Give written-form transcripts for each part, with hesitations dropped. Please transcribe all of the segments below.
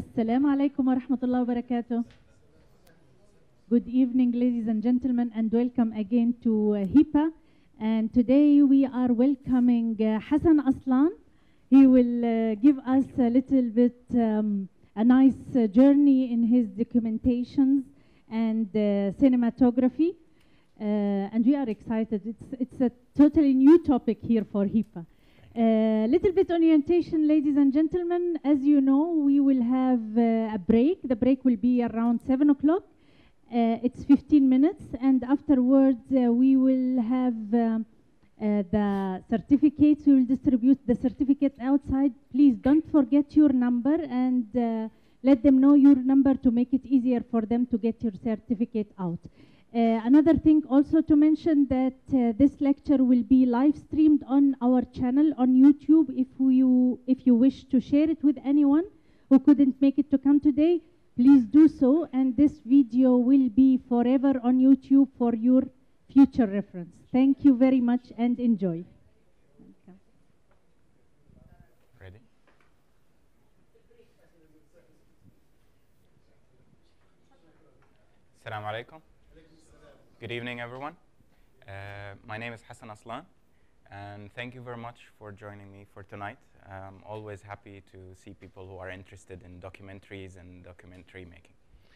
Assalamu alaikum wa rahmatullahi wa barakatuh. Good evening, ladies and gentlemen, and welcome again to HIPA. And today we are welcoming Hasan Aslan. He will give us a little bit a nice journey in his documentations and cinematography. And we are excited. It's a totally new topic here for HIPA. Little bit orientation, ladies and gentlemen. As you know, we will have a break. The break will be around 7 o'clock. It's 15 minutes, and afterwards we will have the certificates. We will distribute the certificates outside. Please don't forget your number and let them know your number to make it easier for them to get your certificate out. Another thing also to mention that this lecture will be live streamed on our channel on YouTube. If you wish to share it with anyone who couldn't make it to come today, please do so, and this video will be forever on YouTube for your future reference. Thank you very much and enjoy. Ready? Assalamu alaikum. Good evening, everyone. My name is Hasan Aslan, and thank you very much for joining me for tonight. I'm always happy to see people who are interested in documentaries and documentary making.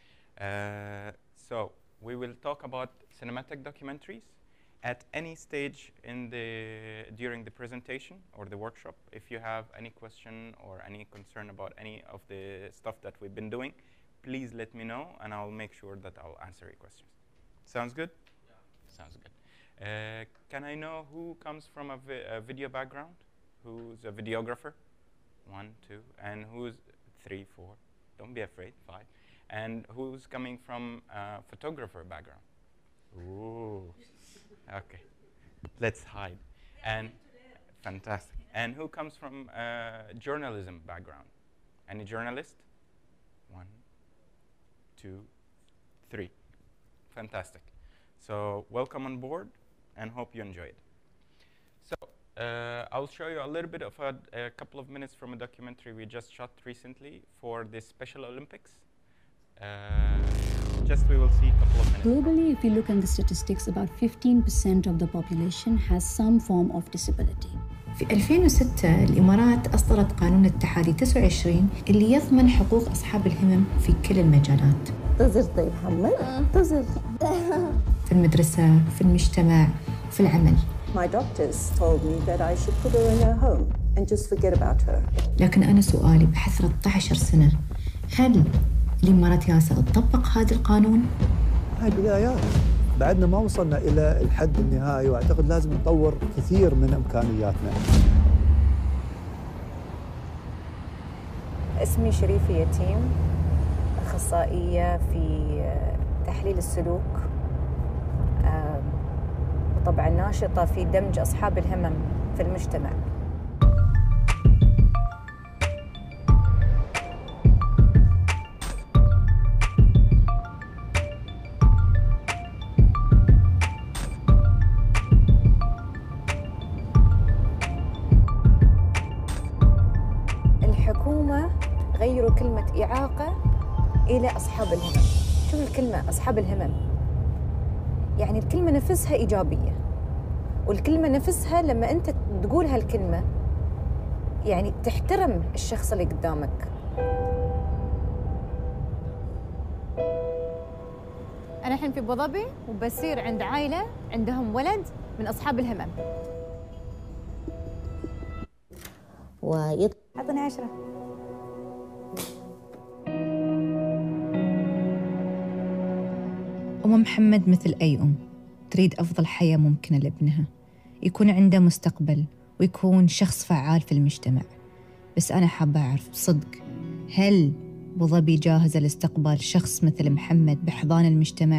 So we will talk about cinematic documentaries at any stage during the presentation or the workshop. If you have any question or any concern about any of the stuff that we've been doing, please let me know, and I'll make sure that I'll answer your questions. Sounds good? Yeah. Sounds good. Can I know who comes from a video background? Who's a videographer? 1, 2, and who's 3, 4? Don't be afraid, 5. And who's coming from a photographer background? Ooh, okay. Let's hide. And fantastic. And who comes from a journalism background? Any journalist? 1, 2, 3. Fantastic. So welcome on board, and hope you enjoy it. So I'll show you a little bit of a couple of minutes from a documentary we just shot recently for the Special Olympics. We will see a couple of minutes. Globally, if you look at the statistics, about 15% of the population has some form of disability. في 2006 الإمارات أصدرت قانون التحالي 29 اللي يضمن حقوق أصحاب الهمم في كل المجالات. تزر طيب محمد تزر في المدرسة، في المجتمع، في العمل. My doctors told me that I should put her in her home and just forget about her. لكن أنا سؤالي بعد 13 سنة، هل الإمارات ياسا تطبق هذا القانون؟ هاي بدايات، بعدنا ما وصلنا إلى الحد النهائي، وأعتقد لازم نطور كثير من إمكانياتنا. اسمي شريفة يتيم، أخصائية في تحليل السلوك، وطبعا ناشطة في دمج أصحاب الهمم في المجتمع. الحكومة غيروا كلمة إعاقة إلى أصحاب الهمم. شو الكلمة أصحاب الهمم؟ يعني الكلمة نفسها إيجابية، والكلمة نفسها لما أنت تقول هالكلمة يعني تحترم الشخص اللي قدامك. أنا الحين في أبو ظبي وبصير عند عائلة عندهم ولد من أصحاب الهمم. أعطني 10. أم محمد مثل أي أم تريد أفضل حياة ممكنة لابنها، يكون عنده مستقبل ويكون شخص فعال في المجتمع. بس أنا حابة أعرف صدق، هل أبو ظبي جاهزة لاستقبال شخص مثل محمد بحضان المجتمع؟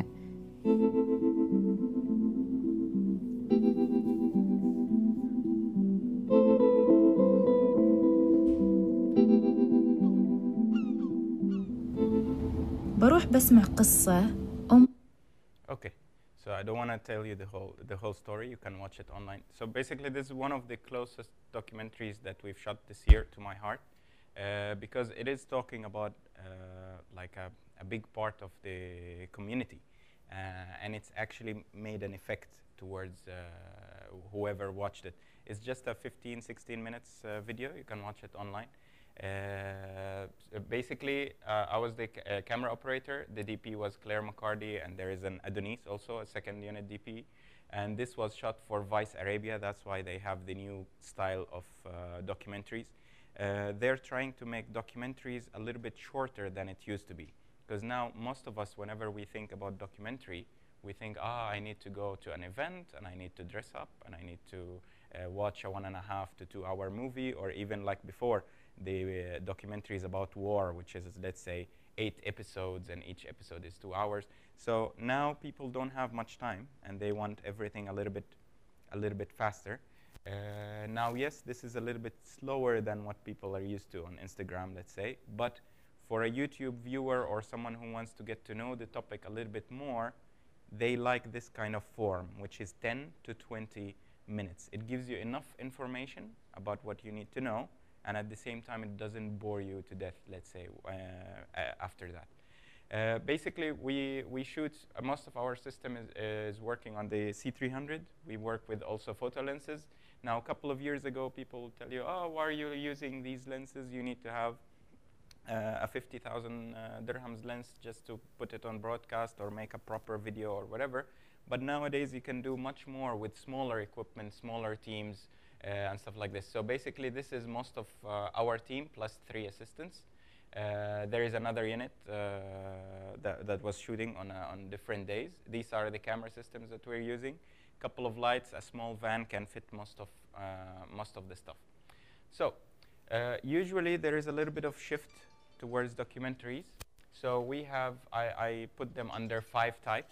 بروح بسمع قصة Okay, so I don't want to tell you the whole story. You can watch it online. So basically, this is one of the closest documentaries that we've shot this year to my heart, because it is talking about like a big part of the community, and it's actually made an effect towards whoever watched it. It's just a 15, 16 minutes video. You can watch it online. Basically, I was the camera operator. The DP was Claire McCarty, and there is an Adonis also, a second unit DP. And this was shot for Vice Arabia. That's why they have the new style of documentaries. They're trying to make documentaries a little bit shorter than it used to be. Because now, most of us, whenever we think about documentary, we think, I need to go to an event, and I need to dress up, and I need to watch a 1.5 to 2 hour movie, or even like before, the documentaries about war, which is, let's say, 8 episodes, and each episode is 2 hours. So now people don't have much time, and they want everything a little bit faster. Now, yes, this is a little bit slower than what people are used to on Instagram, let's say. But for a YouTube viewer or someone who wants to get to know the topic a little bit more, they like this kind of form, which is 10 to 20 minutes. It gives you enough information about what you need to know, and at the same time, it doesn't bore you to death, let's say, after that. Basically, we shoot, most of our system is working on the C300. We work with also photo lenses. Now, a couple of years ago, people tell you, why are you using these lenses? You need to have a 50,000 dirhams lens just to put it on broadcast or make a proper video or whatever. But nowadays, you can do much more with smaller equipment, smaller teams, and stuff like this. So basically, this is most of our team plus 3 assistants. There is another unit that was shooting on different days. These are the camera systems that we're using. A couple of lights, a small van can fit most of the stuff. So usually, there is a little bit of shift towards documentaries. So we have, I put them under 5 types.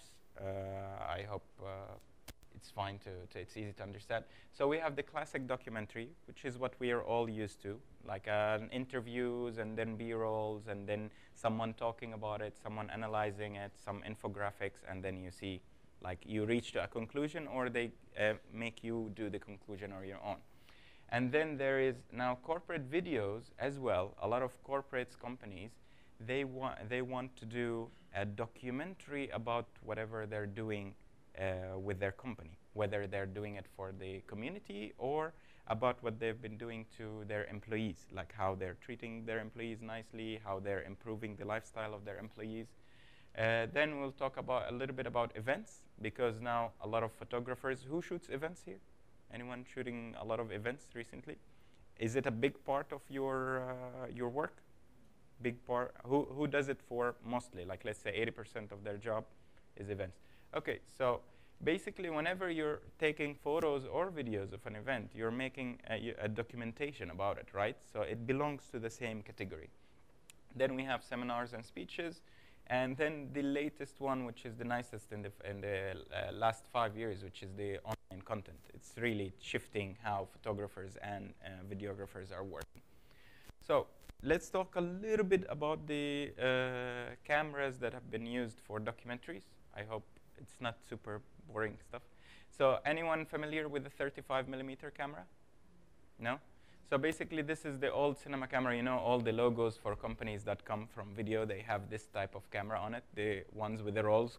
I hope it's fine it's easy to understand. So we have the classic documentary, which is what we are all used to, like interviews and then B-rolls and then someone talking about it, someone analyzing it, some infographics, and then you see, like you reach to a conclusion or they make you do the conclusion on your own. And then there is now corporate videos as well. A lot of corporates, companies, they want to do a documentary about whatever they're doing with their company, whether they're doing it for the community or about what they've been doing to their employees, like how they're treating their employees nicely, how they're improving the lifestyle of their employees. Then we'll talk about a little bit about events, because now a lot of photographers, who shoots events here? Anyone shooting a lot of events recently? Is it a big part of your work? Big part. Who does it for mostly? Like, let's say 80% of their job is events. Okay, so basically, whenever you're taking photos or videos of an event, you're making a documentation about it, right? So it belongs to the same category. Then we have seminars and speeches, and then the latest one, which is the nicest in the last 5 years, which is the online content. It's really shifting how photographers and videographers are working. So let's talk a little bit about the cameras that have been used for documentaries. I hope it's not super boring stuff. So anyone familiar with the 35mm camera? No? So basically, this is the old cinema camera. You know, all the logos for companies that come from video, they have this type of camera on it, the ones with the rolls.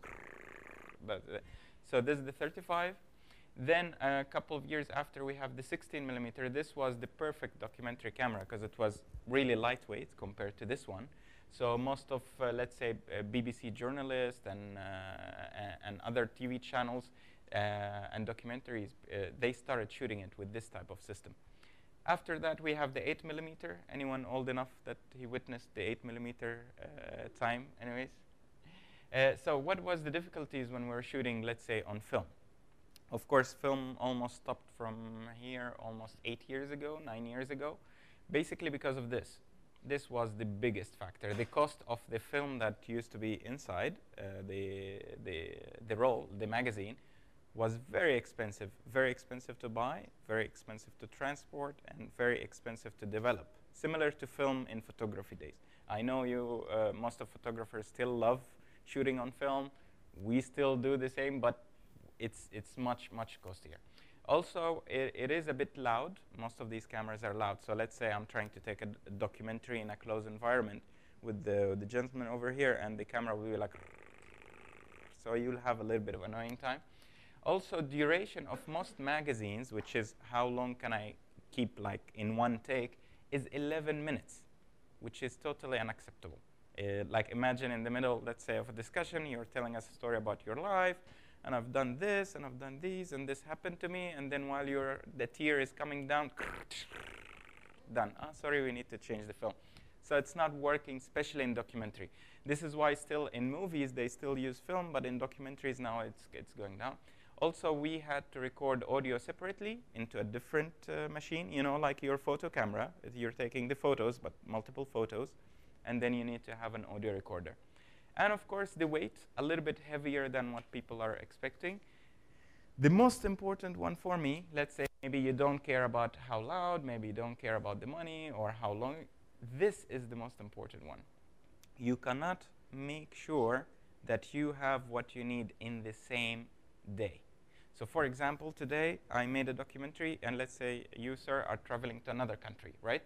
So this is the 35. Then a couple of years after, we have the 16mm. This was the perfect documentary camera because it was really lightweight compared to this one. So most of, let's say, BBC journalists and other TV channels and documentaries, they started shooting it with this type of system. After that, we have the 8mm. Anyone old enough that he witnessed the 8mm time? Anyways. So what was the difficulties when we were shooting, let's say, on film? Of course, film almost stopped from here almost 8 years ago, 9 years ago, basically because of this. This was the biggest factor. The cost of the film that used to be inside the roll, the magazine, was very expensive to buy, very expensive to transport, and very expensive to develop. Similar to film in photography days. I know you, most of photographers still love shooting on film. We still do the same, but it's much costlier. Also, it is a bit loud. Most of these cameras are loud. So let's say I'm trying to take a documentary in a closed environment. with the gentleman over here, and the camera will be like, so you'll have a little bit of annoying time. Also, duration of most magazines, which is how long can I keep like in one take, is 11 minutes, which is totally unacceptable. Like imagine in the middle, let's say, of a discussion, you're telling us a story about your life, and I've done this, and I've done these, and this happened to me, and then while the tear is coming down, done. Sorry, we need to change the film. So it's not working, especially in documentary. This is why still in movies, they still use film, but in documentaries now it's going down. Also, we had to record audio separately into a different machine, you know, like your photo camera. You're taking the photos, but multiple photos, and then you need to have an audio recorder. And of course, the weight, a little bit heavier than what people are expecting. The most important one for me, let's say maybe you don't care about how loud, maybe you don't care about the money or how long. This is the most important one. You cannot make sure that you have what you need in the same day. So for example, today I made a documentary, and let's say you, sir, are traveling to another country, right?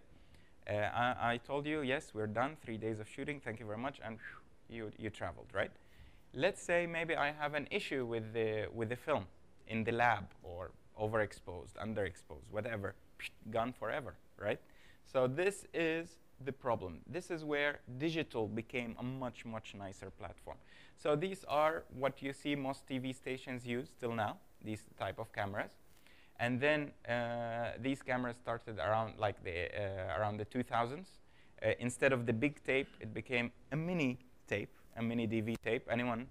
I told you, yes, we're done, 3 days of shooting, thank you very much, and you traveled, right? Let's say maybe I have an issue with the film in the lab, or overexposed, underexposed, whatever, gone forever, right? So this is the problem. This is where digital became a much, much nicer platform. So these are what you see most TV stations use till now, these type of cameras. And then these cameras started around like around the 2000s. Instead of the big tape, it became a mini tape, a mini DV tape. Anyone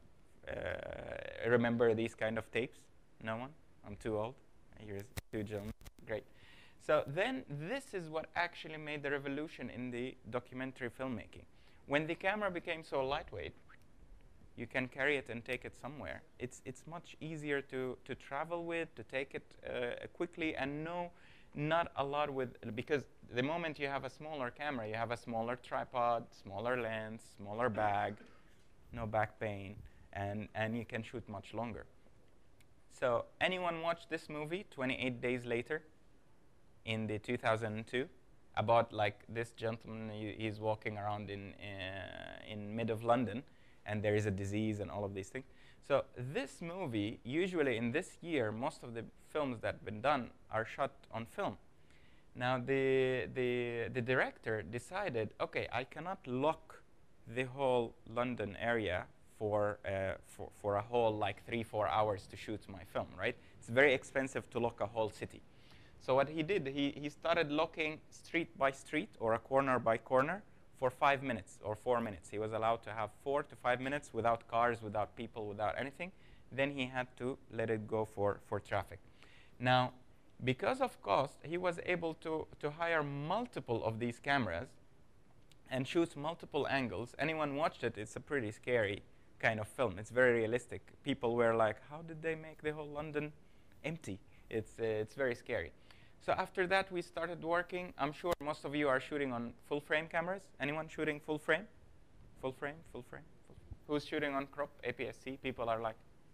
remember these kind of tapes? No one? I'm too old. Here's two gentlemen. Great. So then this is what actually made the revolution in the documentary filmmaking. When the camera became so lightweight, you can carry it and take it somewhere. It's much easier to travel with, to take it quickly, and not a lot with, because the moment you have a smaller camera, you have a smaller tripod, smaller lens, smaller bag, no back pain, and you can shoot much longer. So anyone watch this movie, 28 Days Later, in the 2002, about like this gentleman, he's walking around in mid of London, and there is a disease and all of these things. So this movie, usually in this year, most of the films that have been done are shot on film. Now the director decided, okay, I cannot lock the whole London area for a whole like 3-4 hours to shoot my film, right? It's very expensive to lock a whole city. So what he did, he started locking street by street or a corner by corner for 5 minutes or 4 minutes. He was allowed to have 4 to 5 minutes without cars, without people, without anything. Then he had to let it go for traffic. Now, because of cost, he was able to hire multiple of these cameras and shoot multiple angles. Anyone watched it, it's a pretty scary kind of film. It's very realistic. People were like, how did they make the whole London empty? It's very scary. So after that, we started working. I'm sure most of you are shooting on full frame cameras. Anyone shooting full frame? Full frame, full frame. Who's shooting on crop, APS-C? People are like,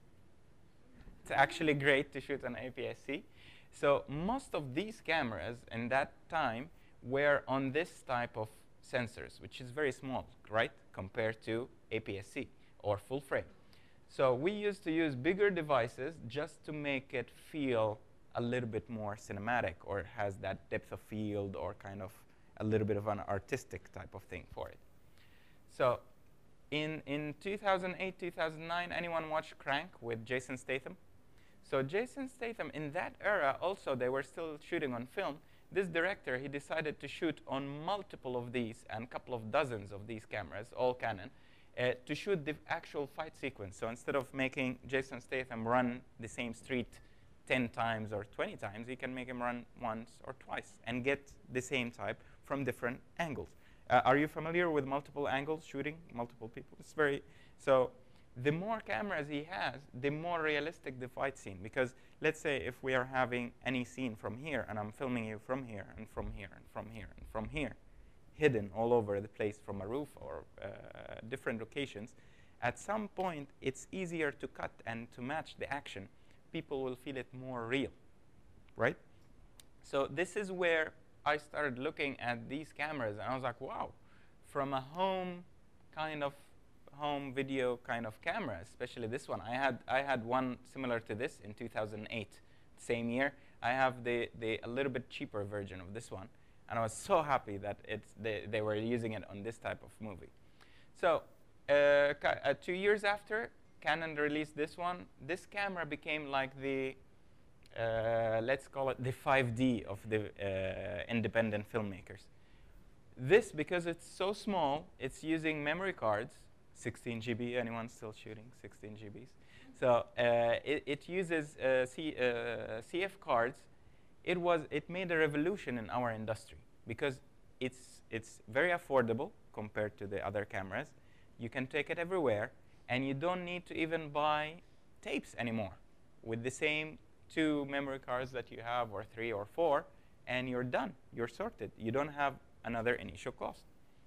it's actually great to shoot on APS-C. So most of these cameras in that time were on this type of sensors, which is very small, right, compared to APS-C or full frame. So we used to use bigger devices just to make it feel a little bit more cinematic, or it has that depth of field, or kind of a little bit of an artistic type of thing for it. So in 2008, 2009, anyone watch Crank with Jason Statham? So Jason Statham, in that era, also they were still shooting on film. This director, he decided to shoot on multiple of these and a couple of dozens of these cameras, all Canon, to shoot the actual fight sequence. So instead of making Jason Statham run the same street 10 times or 20 times, you can make him run once or twice and get the same type from different angles. Are you familiar with multiple angles, shooting multiple people? It's very, so the more cameras he has, the more realistic the fight scene. Because let's say if we are having any scene from here, and I'm filming you from here, and from here, and from here, and from here, hidden all over the place from a roof or different locations, at some point it's easier to cut and to match the action. People will feel it more real, right? So this is where I started looking at these cameras, and I was like, wow, from a home video kind of camera, especially this one. I had one similar to this in 2008, same year. I have the a little bit cheaper version of this one, and I was so happy that they were using it on this type of movie. So 2 years after, Canon released this one. This camera became like the let's call it the 5D of the independent filmmakers. This, because it's so small, it's using memory cards, 16 GB. Anyone still shooting 16 GBs? So it uses CF cards. It made a revolution in our industry because it's very affordable compared to the other cameras. You can take it everywhere, and you don't need to even buy tapes anymore. With the same 2 memory cards that you have, or 3 or 4, and you're done. You're sorted. You don't have another initial cost.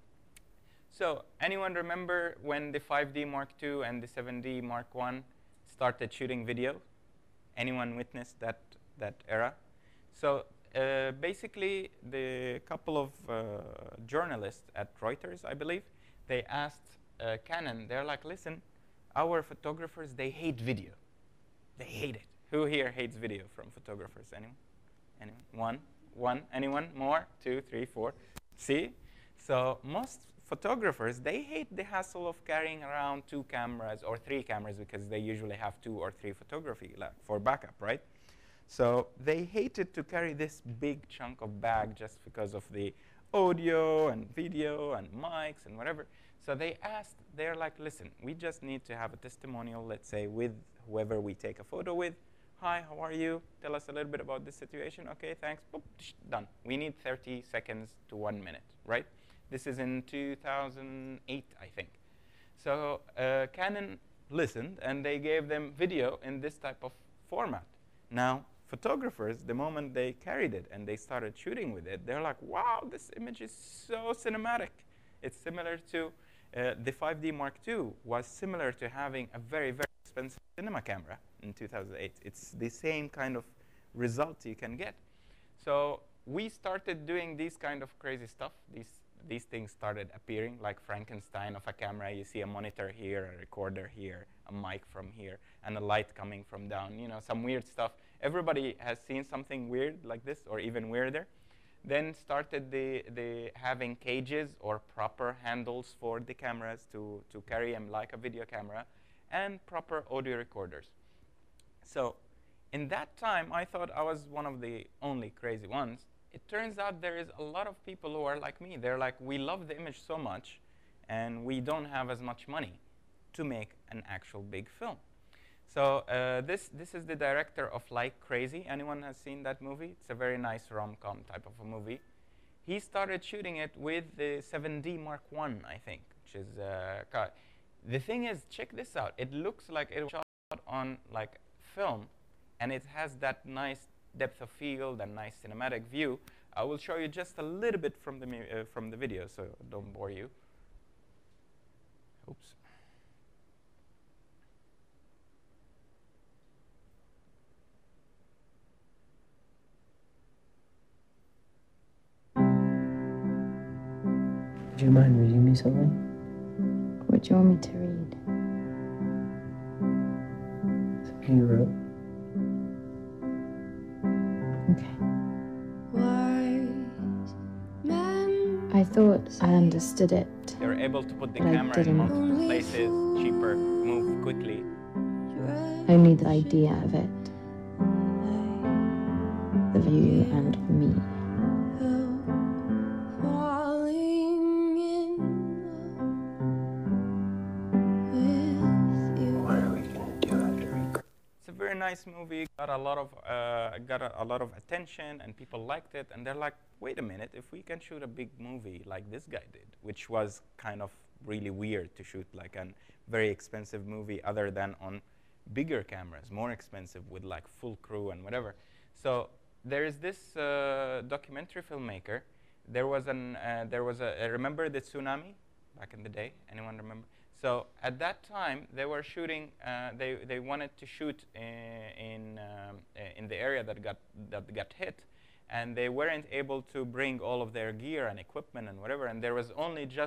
So anyone remember when the 5D Mark II and the 7D Mark I started shooting video? Anyone witnessed that era? So basically, the couple of journalists at Reuters, I believe, they asked Canon, they're like, listen, our photographers, they hate video. They hate it. Who here hates video from photographers? Anyone? Anyone? One? Anyone? More? 2, 3, 4. See? So most photographers, they hate the hassle of carrying around 2 cameras or 3 cameras because they usually have 2 or 3 photography for backup, right? So they hated to carry this big chunk of bag just because of the audio and video and mics and whatever. So they're like, listen, we just need to have a testimonial, let's say, with whoever we take a photo with. Hi, how are you? Tell us a little bit about this situation. Okay, thanks. Boop, done. We need 30 seconds to 1 minute, right? This is in 2008, I think. So Canon listened, and they gave them video in this type of format. Now, photographers, the moment they carried it and they started shooting with it, they're like, wow, this image is so cinematic. It's similar to the 5D Mark II was similar to having a very, very expensive cinema camera in 2008. It's the same kind of result you can get. So we started doing these kind of crazy stuff. These things started appearing like Frankenstein of a camera. You see a monitor here, a recorder here, a mic from here, and a light coming from down, you know, some weird stuff. Everybody has seen something weird like this, or even weirder. Then started the having cages or proper handles for the cameras to carry them like a video camera, and proper audio recorders. So in that time, I thought I was one of the only crazy ones. It turns out there is a lot of people who are like me. They're like, we love the image so much, and we don't have as much money to make an actual big film. So this is the director of Like Crazy. Anyone has seen that movie? It's a very nice rom-com type of a movie. He started shooting it with the 7D Mark I, I think, which is the thing is, check this out. It looks like it was shot on like film, and it has that nice depth of field and nice cinematic view. I will show you just a little bit from the video, so don't bore you. Oops. Would you mind reading me something? What do you want me to read? Something you wrote. Okay. I thought I understood it. They're able to put the But I camera in didn't. multiple places, cheaper, move quickly. Only the idea of it. The view and me. What are we gonna do after we go? It's a very nice movie. Got a lot of attention, and people liked it. And they're like, wait a minute, if we can shoot a big movie like this guy did, which was kind of really weird to shoot like a very expensive movie other than on bigger cameras, more expensive with like full crew and whatever. So there is this documentary filmmaker. Remember the tsunami back in the day? Anyone remember? So at that time, they were shooting. They wanted to shoot in the area that got hit, and they weren't able to bring all of their gear and equipment and whatever. And there was only just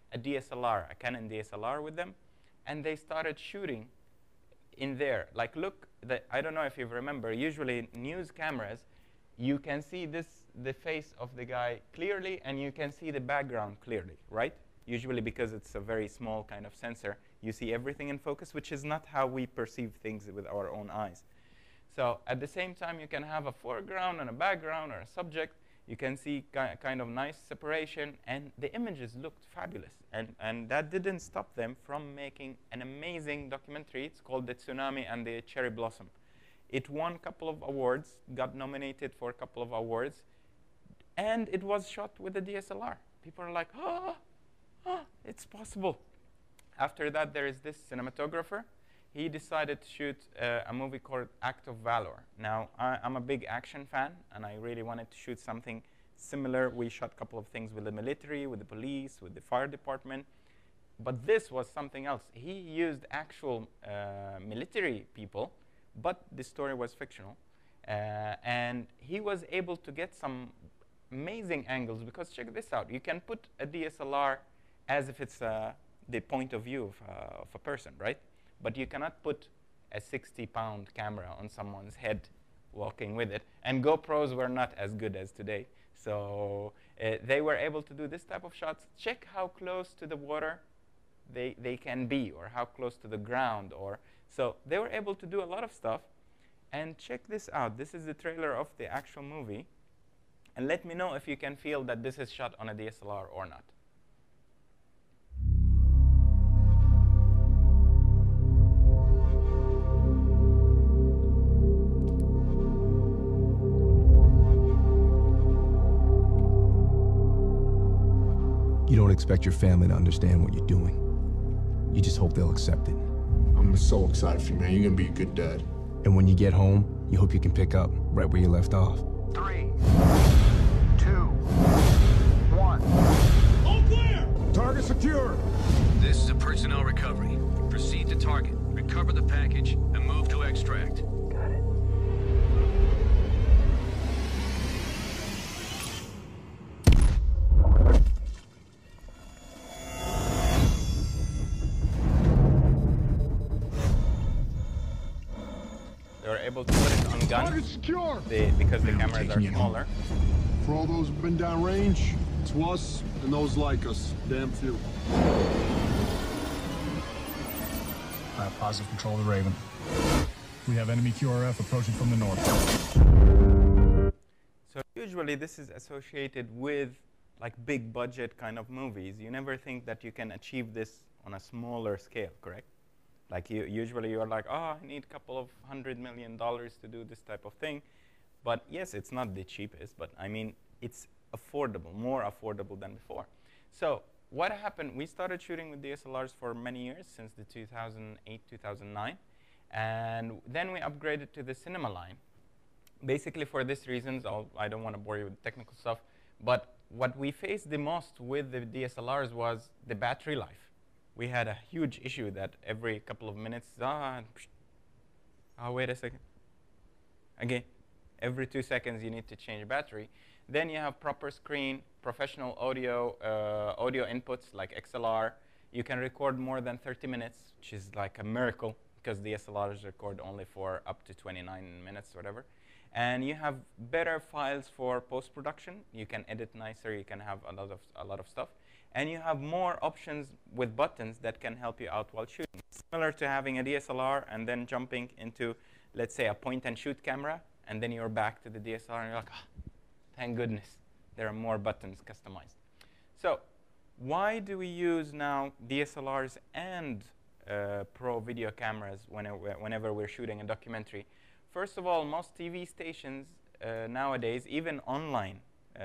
a DSLR, a Canon DSLR with them, and they started shooting in there. Like, look, I don't know if you remember, usually news cameras, you can see the face of the guy clearly, and you can see the background clearly, right? Usually because it's a very small kind of sensor, you see everything in focus, which is not how we perceive things with our own eyes. So at the same time, you can have a foreground and a background or a subject. You can see kind of nice separation, and the images looked fabulous. And that didn't stop them from making an amazing documentary. It's called The Tsunami and the Cherry Blossom. It won a couple of awards, got nominated for a couple of awards, and it was shot with a DSLR. People are like, oh, it's possible. After that, there is this cinematographer. He decided to shoot a movie called Act of Valor. Now, I'm a big action fan, and I really wanted to shoot something similar. We shot a couple of things with the military, with the police, with the fire department. But this was something else. He used actual military people, but the story was fictional. And he was able to get some amazing angles, because check this out. You can put a DSLR as if it's the point of view of a person, right? But you cannot put a 60-pound camera on someone's head walking with it. And GoPros were not as good as today. So they were able to do this type of shots. Check how close to the water they can be, or how close to the ground. So they were able to do a lot of stuff. And check this out. This is the trailer of the actual movie. And let me know if you can feel that this is shot on a DSLR or not. You don't expect your family to understand what you're doing. You just hope they'll accept it. I'm so excited for you, man. You're gonna be a good dad. And when you get home, you hope you can pick up right where you left off. 3, 2, 1. All clear! Target secure! This is a personnel recovery. Proceed to target, recover the package, and move to extract. Got it. They were able to put it on gun Target secure! because the Man, cameras are taking you home. smaller. For all those who've been downrange, to us and those like us, damn few. I have positive control of the Raven. We have enemy QRF approaching from the north. So usually this is associated with like big budget kind of movies. You never think that you can achieve this on a smaller scale, correct? Like usually you're like, oh, I need a couple of $100 million to do this type of thing. But yes, it's not the cheapest, but I mean, it's affordable, more affordable than before. So what happened, we started shooting with DSLRs for many years, since the 2008, 2009. And then we upgraded to the cinema line. Basically for these reasons, I don't want to bore you with technical stuff, but what we faced the most with the DSLRs was the battery life. We had a huge issue that every couple of minutes, wait a second. Again, every 2 seconds you need to change battery. Then you have proper screen, professional audio, audio inputs like XLR. You can record more than 30 minutes, which is like a miracle, because DSLRs record only for up to 29 minutes or whatever. And you have better files for post-production. You can edit nicer. You can have a lot of stuff. And you have more options with buttons that can help you out while shooting. Similar to having a DSLR and then jumping into, let's say, a point-and-shoot camera, and then you're back to the DSLR, and you're like, thank goodness, there are more buttons customized. So why do we use now DSLRs and pro video cameras whenever we're shooting a documentary? First of all, most TV stations nowadays, even online,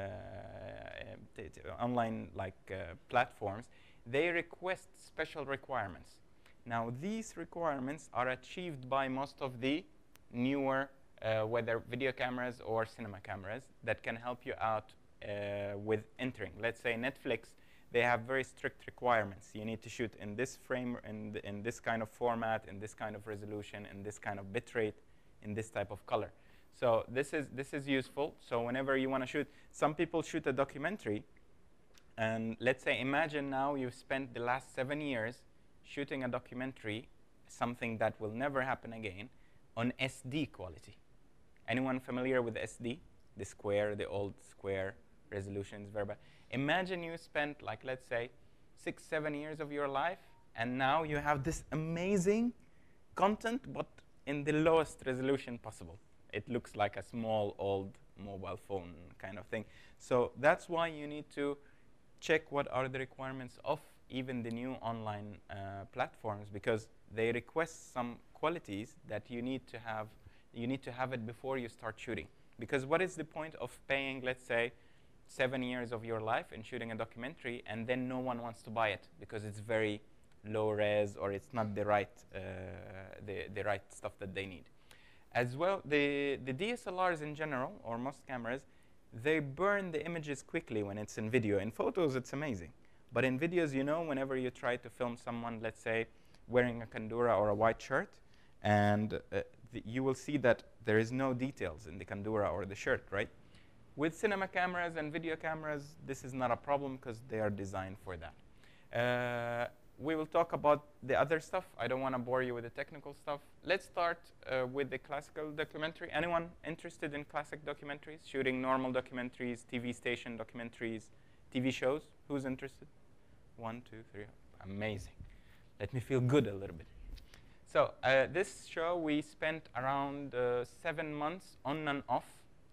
platforms, they request special requirements. Now, these requirements are achieved by most of the newer, whether video cameras or cinema cameras, that can help you out with entering. Let's say Netflix, they have very strict requirements. You need to shoot in this frame, in this kind of format, in this kind of resolution, in this kind of bit rate, in this type of color. So this is useful. So whenever you want to shoot, some people shoot a documentary, And let's say, imagine now you've spent the last 7 years shooting a documentary, something that will never happen again, on SD quality. Anyone familiar with SD? The square, the old square resolution is very bad. Imagine you spent, like, let's say, 6, 7 years of your life, and now you have this amazing content, but in the lowest resolution possible. It looks like a small, old mobile phone kind of thing. So that's why you need to check what are the requirements of even the new online platforms, because they request some qualities that you need to have. You need to have it before you start shooting. Because what is the point of paying, let's say, 7 years of your life in shooting a documentary, and then no one wants to buy it because it's very low res, or it's not the right the right stuff that they need. As well, the DSLRs in general, or most cameras, they burn the images quickly when it's in video. In photos, it's amazing. But in videos, you know, whenever you try to film someone, let's say, wearing a kandura or a white shirt, and you will see that there is no details in the kandura or the shirt, right? With cinema cameras and video cameras, this is not a problem because they are designed for that. We will talk about the other stuff. I don't want to bore you with the technical stuff. Let's start with the classical documentary. Anyone interested in classic documentaries, shooting normal documentaries, TV station documentaries, TV shows? Who's interested? 1, 2, 3. Amazing. Let me feel good a little bit. So this show, we spent around 7 months on and off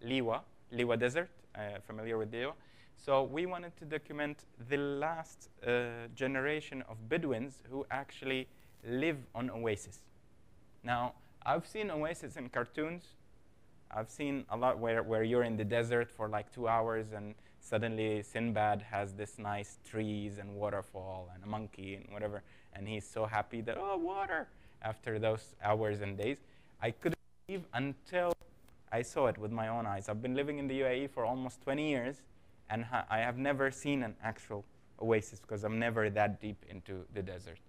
Liwa Desert, familiar with Liwa. So we wanted to document the last generation of Bedouins who actually live on oases. Now, I've seen oases in cartoons. I've seen a lot where you're in the desert for like 2 hours and suddenly Sinbad has this nice trees and waterfall and a monkey and whatever, and he's so happy that, oh, water, after those hours and days. I couldn't believe until I saw it with my own eyes. I've been living in the UAE for almost 20 years, and I have never seen an actual oasis because I'm never that deep into the desert.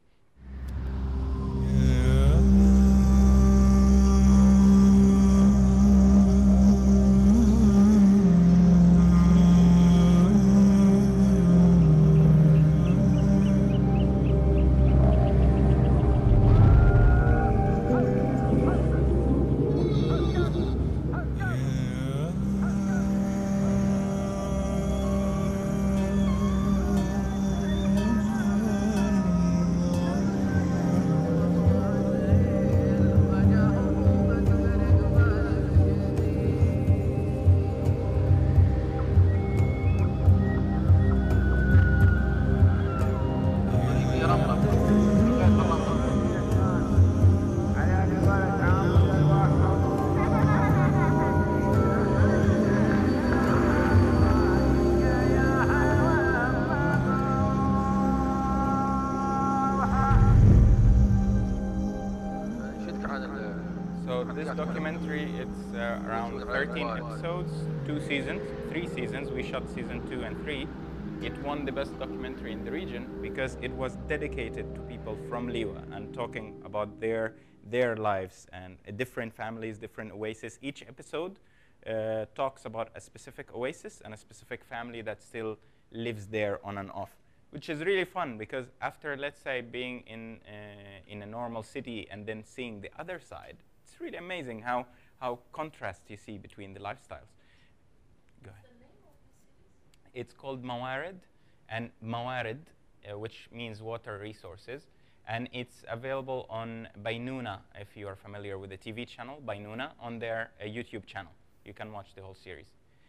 So this documentary, it's around 13 episodes, 2 seasons, 3 seasons. We shot season 2 and 3. It won the best documentary in the region because it was dedicated to people from Liwa and talking about their lives and different families, different oases. Each episode talks about a specific oasis and a specific family that still lives there on and off, which is really fun because after, let's say, being in a normal city and then seeing the other side, it's really amazing how contrast you see between the lifestyles. Go ahead. It's called Mawarid, and Mawarid, which means water resources, and it's available on Baynuna, if you are familiar with the TV channel, Baynuna, on their YouTube channel. You can watch the whole series.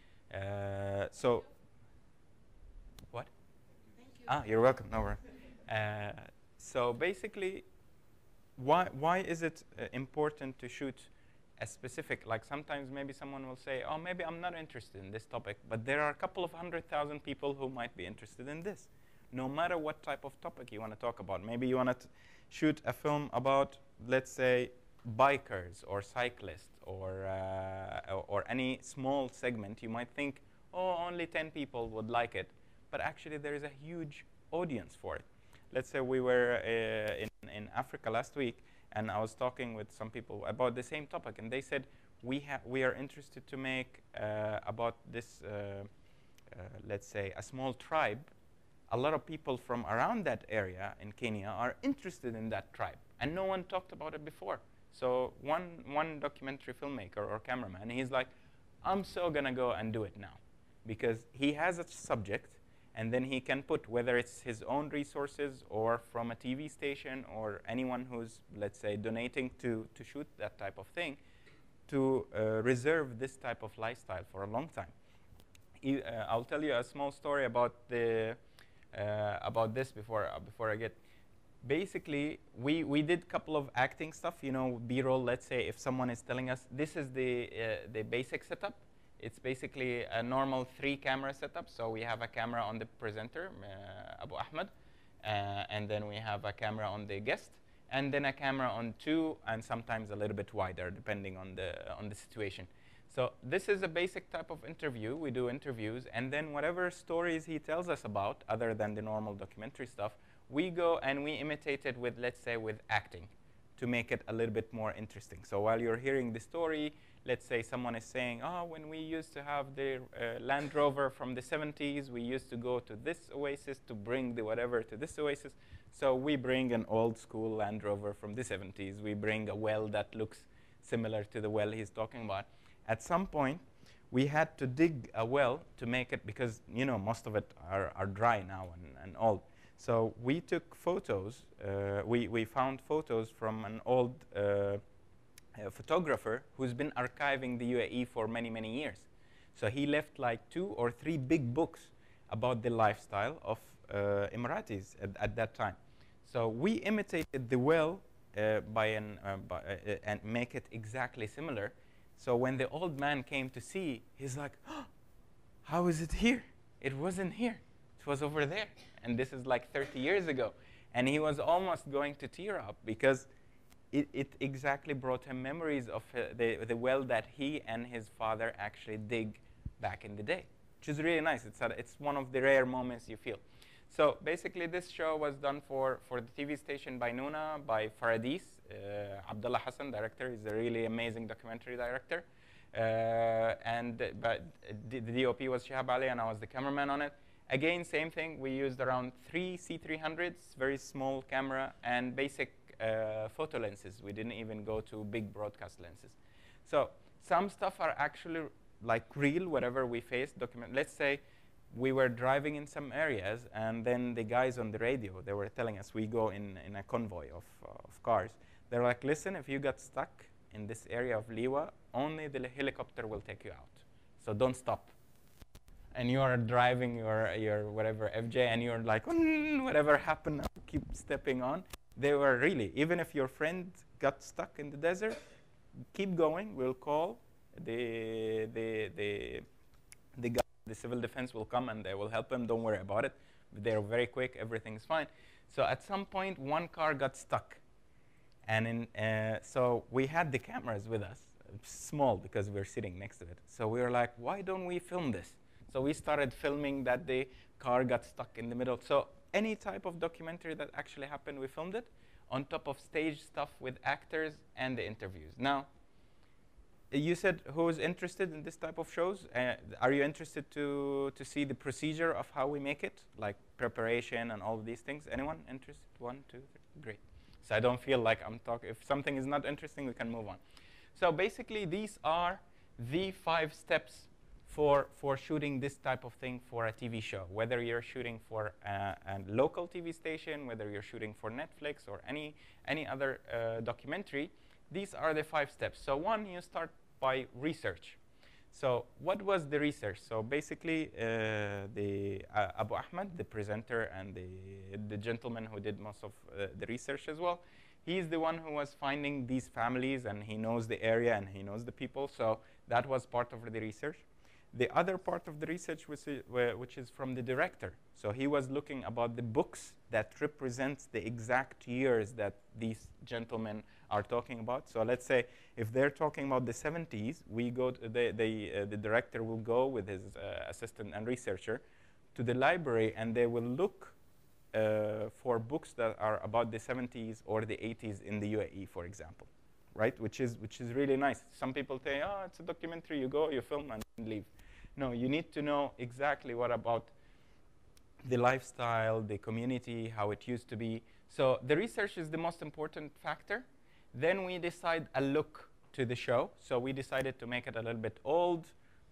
So, what? Thank you. Ah, you're welcome. No worries. So basically, why is it important to shoot a specific, like sometimes maybe someone will say, oh, maybe I'm not interested in this topic, but there are a couple of 100,000 people who might be interested in this. No matter what type of topic you want to talk about. Maybe you want to shoot a film about, let's say, bikers or cyclists or any small segment. You might think, oh, only 10 people would like it. But actually, there is a huge audience for it. Let's say we were in Africa last week, and I was talking with some people about the same topic, and they said, we are interested to make about this, let's say, a small tribe a lot of people from around that area in Kenya are interested in that tribe, and no one talked about it before. So one documentary filmmaker or cameraman, he's like, I'm so gonna go and do it now, because he has a subject, and then he can put, whether it's his own resources or from a TV station or anyone who's, let's say, donating to shoot that type of thing, to reserve this type of lifestyle for a long time. I'll tell you a small story about this before I get. Basically, we did a couple of acting stuff, you know, B-roll. Let's say if someone is telling us this is the basic setup. It's basically a normal 3-camera setup. So we have a camera on the presenter, Abu Ahmed, and then we have a camera on the guest, and then a camera on 2, and sometimes a little bit wider, depending on the situation. So this is a basic type of interview. We do interviews, and then whatever stories he tells us about, other than the normal documentary stuff, we go and we imitate it with, let's say, with acting, to make it a little bit more interesting. So while you're hearing the story, let's say someone is saying, oh, when we used to have the Land Rover from the 70s, we used to go to this oasis to bring the whatever to this oasis. So we bring an old school Land Rover from the 70s. We bring a well that looks similar to the well he's talking about. At some point, we had to dig a well to make it, because, you know, most of it are dry now and old. So we took photos. We found photos from an old photographer who's been archiving the UAE for many, many years. So he left like 2 or 3 big books about the lifestyle of Emiratis at that time. So we imitated the well and make it exactly similar. So when the old man came to see, he's like, oh, how is it here? It wasn't here. It was over there. And this is like 30 years ago. And he was almost going to tear up, because it exactly brought him memories of the well that he and his father actually dig back in the day, which is really nice. It's one of the rare moments you feel. So basically, this show was done for the TV station by Nuna, by Faradis. Abdullah Hasan, director, is a really amazing documentary director. But the DOP was Shihab Ali, and I was the cameraman on it. Again, same thing. We used around 3 C300s, very small camera, and basic photo lenses. We didn't even go to big broadcast lenses. So some stuff are actually like real, whatever we faced. Let's say we were driving in some areas, and then the guys on the radio, they were telling us, we go in a convoy of cars. They're like, listen, if you got stuck in this area of Liwa, only the helicopter will take you out. So don't stop. And you are driving your whatever FJ, and you're like, whatever happened, keep stepping on. They were really, even if your friend got stuck in the desert, keep going. We'll call the guy, the civil defense will come and they will help him. Don't worry about it. They're very quick. Everything's fine. So at some point, one car got stuck, and so we had the cameras with us, small because we're sitting next to it. So we were like, why don't we film this? So we started filming that the car got stuck in the middle. So any type of documentary that actually happened, we filmed it, on top of stage stuff with actors and the interviews. Now, you said who's interested in this type of shows? Are you interested to see the procedure of how we make it, like preparation and all of these things? Anyone interested? 1, 2, 3, great. So I don't feel like I'm talking. If something is not interesting, we can move on. So basically, these are the 5 steps for shooting this type of thing for a TV show, whether you're shooting for a local TV station, whether you're shooting for Netflix or any other documentary. These are the 5 steps. So 1, you start by research. So what was the research? So basically, Abu Ahmed, the presenter, and the gentleman who did most of the research as well, he's the one who was finding these families, and he knows the area and he knows the people. So that was part of the research. The other part of the research, which is from the director. So he was looking about the books that represents the exact years that these gentlemen are talking about. So let's say if they're talking about the 70s, we go to the director will go with his assistant and researcher to the library, and they will look for books that are about the 70s or the 80s in the UAE, for example, right? Which is really nice. Some people say, oh, it's a documentary. You go, you film, and leave. No, you need to know exactly what about the lifestyle, the community, how it used to be. So the research is the most important factor. Then we decide a look to the show. So we decided to make it a little bit old,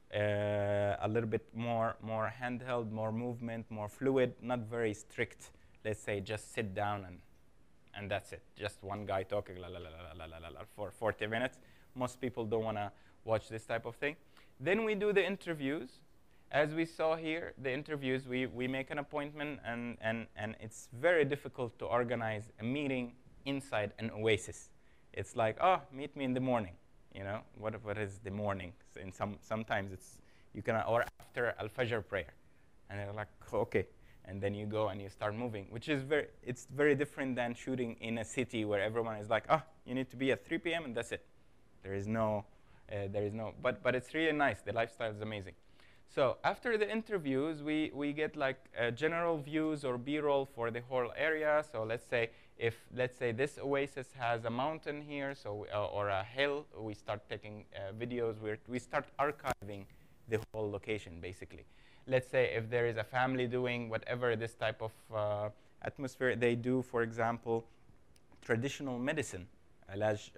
a little bit more handheld, more movement, more fluid, not very strict. Let's say just sit down and that's it. Just one guy talking la, la, la, la, la, la, la, for 40 minutes. Most people don't want to watch this type of thing. Then we do the interviews. As we saw here, the interviews, we make an appointment, and it's very difficult to organize a meeting inside an oasis. It's like, oh, meet me in the morning. You know, what is the morning? So in sometimes it's, you can, or after Al-Fajr prayer. And they're like, okay. And then you go and you start moving, which is it's very different than shooting in a city where everyone is like, oh, you need to be at 3 p.m. and that's it. There is no, but it's really nice. The lifestyle is amazing. So after the interviews, we get like general views or B-roll for the whole area. So let's say this oasis has a mountain here, so or a hill, we start taking videos. We start archiving the whole location basically. Let's say if there is a family doing whatever this type of atmosphere they do, for example, traditional medicine, علاج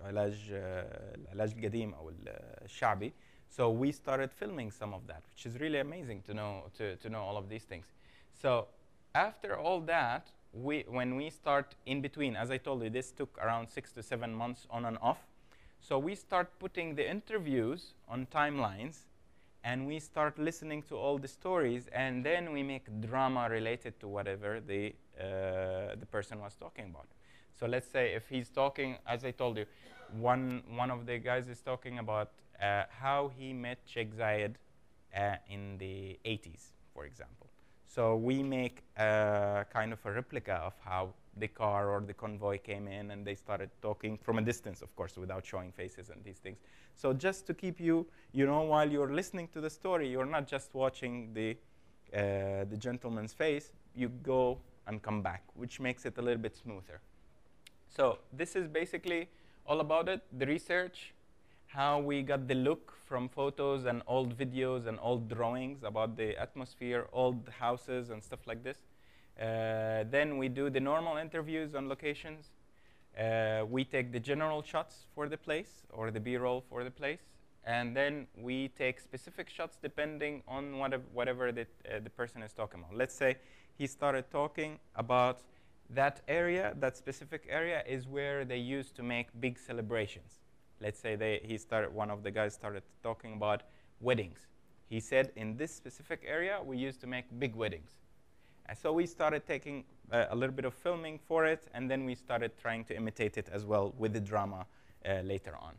القديم أو الشعبي. So we started filming some of that, which is really amazing to know all of these things. So after all that, when we start in between, as I told you, this took around 6 to 7 months on and off. So we start putting the interviews on timelines, and we start listening to all the stories, and then we make drama related to whatever the person was talking about. So let's say if he's talking, as I told you, one of the guys is talking about how he met Sheikh Zayed in the 80s, for example. So we make kind of a replica of how the car or the convoy came in, and they started talking from a distance, of course, without showing faces and these things. So just to keep you, while you're listening to the story, you're not just watching the gentleman's face, you go and come back, which makes it a little bit smoother. So this is basically all about it, the research, how we got the look from photos and old videos and old drawings about the atmosphere, old houses and stuff like this. Then we do the normal interviews on locations. We take the general shots for the place or the B-roll for the place. And then we take specific shots depending on whatever the person is talking about. Let's say he started talking about that area, that specific area is where they used to make big celebrations. Let's say one of the guys started talking about weddings. He said, in this specific area, we used to make big weddings. And so we started taking a little bit of filming for it, and then we started trying to imitate it as well with the drama later on.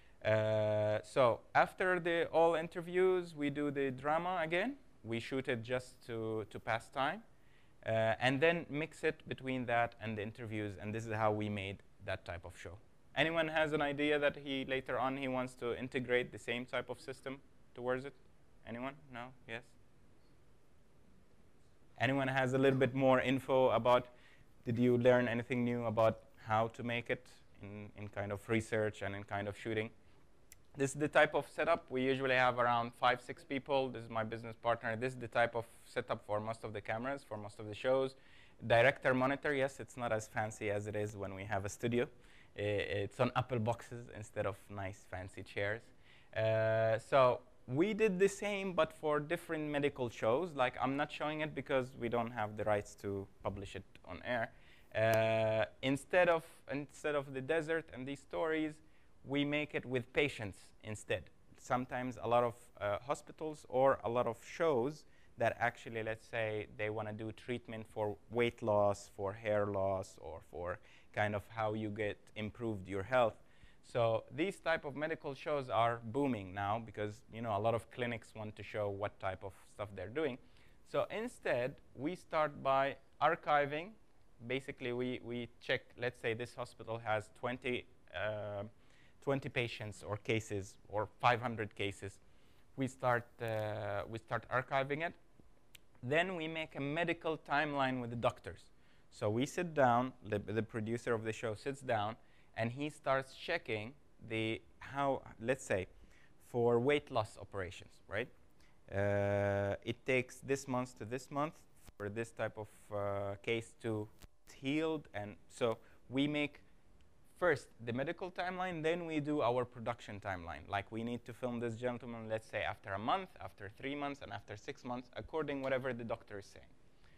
So after all interviews, we do the drama again. We shoot it just to pass time, and then mix it between that and the interviews, and this is how we made that type of show. Anyone has an idea that later on he wants to integrate the same type of system towards it? Anyone? No? Yes? Anyone has a little bit more info about, did you learn anything new about how to make it in kind of research and in kind of shooting? This is the type of setup. We usually have around 5, 6 people. This is my business partner. This is the type of setup for most of the cameras, for most of the shows. Director monitor, yes, it's not as fancy as it is when we have a studio. It's on Apple boxes instead of nice fancy chairs. So we did the same, but for different medical shows. Like, I'm not showing it because we don't have the rights to publish it on air. Instead of the desert and these stories, we make it with patients instead. Sometimes a lot of hospitals or a lot of shows that actually, let's say, they want to do treatment for weight loss, for hair loss, or for kind of how you get improved your health. So these type of medical shows are booming now because a lot of clinics want to show what type of stuff they're doing. So instead, we start by archiving. Basically, we check, let's say this hospital has 20 patients or cases or 500 cases. We start archiving it. Then we make a medical timeline with the doctors. So we sit down, the producer of the show sits down, and he starts checking let's say, for weight loss operations, right? It takes this month to this month for this type of case to healed. And so we make first the medical timeline, then we do our production timeline. Like we need to film this gentleman, let's say after a month, after 3 months, and after 6 months, according whatever the doctor is saying.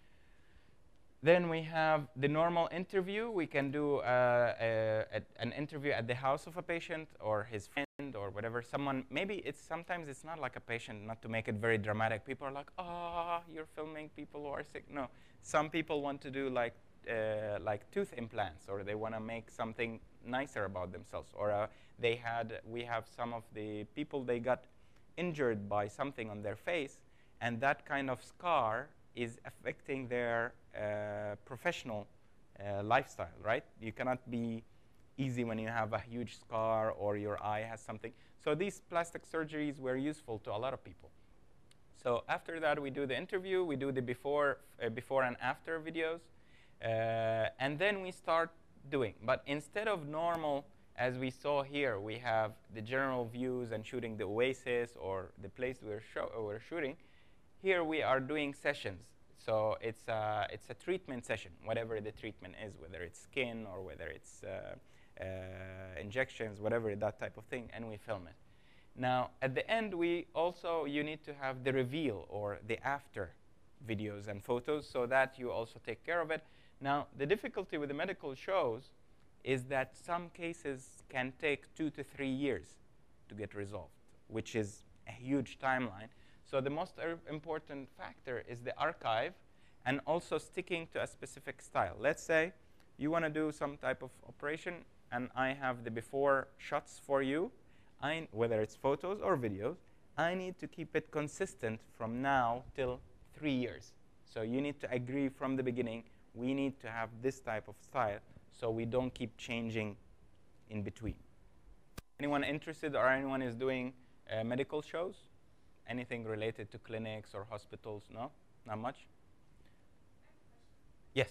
Then we have the normal interview. We can do an interview at the house of a patient or his friend or whatever. Someone, maybe sometimes it's not like a patient, not to make it very dramatic. People are like, oh, you're filming people who are sick. No, some people want to do like tooth implants, or they want to make something nicer about themselves. Or we have some of the people, they got injured by something on their face, and that kind of scar is affecting their professional lifestyle, right? You cannot be easy when you have a huge scar or your eye has something. So these plastic surgeries were useful to a lot of people. So after that, we do the interview, we do the before and after videos, and then we start doing. But instead of normal, as we saw here, we have the general views and shooting the oasis or the place we're shooting. Here we are doing sessions. So it's a treatment session, whatever the treatment is, whether it's skin or whether it's injections, whatever, that type of thing, and we film it. Now, at the end, you need to have the reveal or the after videos and photos so that you also take care of it. Now, the difficulty with the medical shows is that some cases can take 2 to 3 years to get resolved, which is a huge timeline. So the most important factor is the archive and also sticking to a specific style. Let's say you want to do some type of operation, and I have the before shots for you, whether it's photos or videos. I need to keep it consistent from now till 3 years. So you need to agree from the beginning, we need to have this type of style so we don't keep changing in between. Anyone interested or anyone is doing medical shows? Anything related to clinics or hospitals? No? Not much? Yes?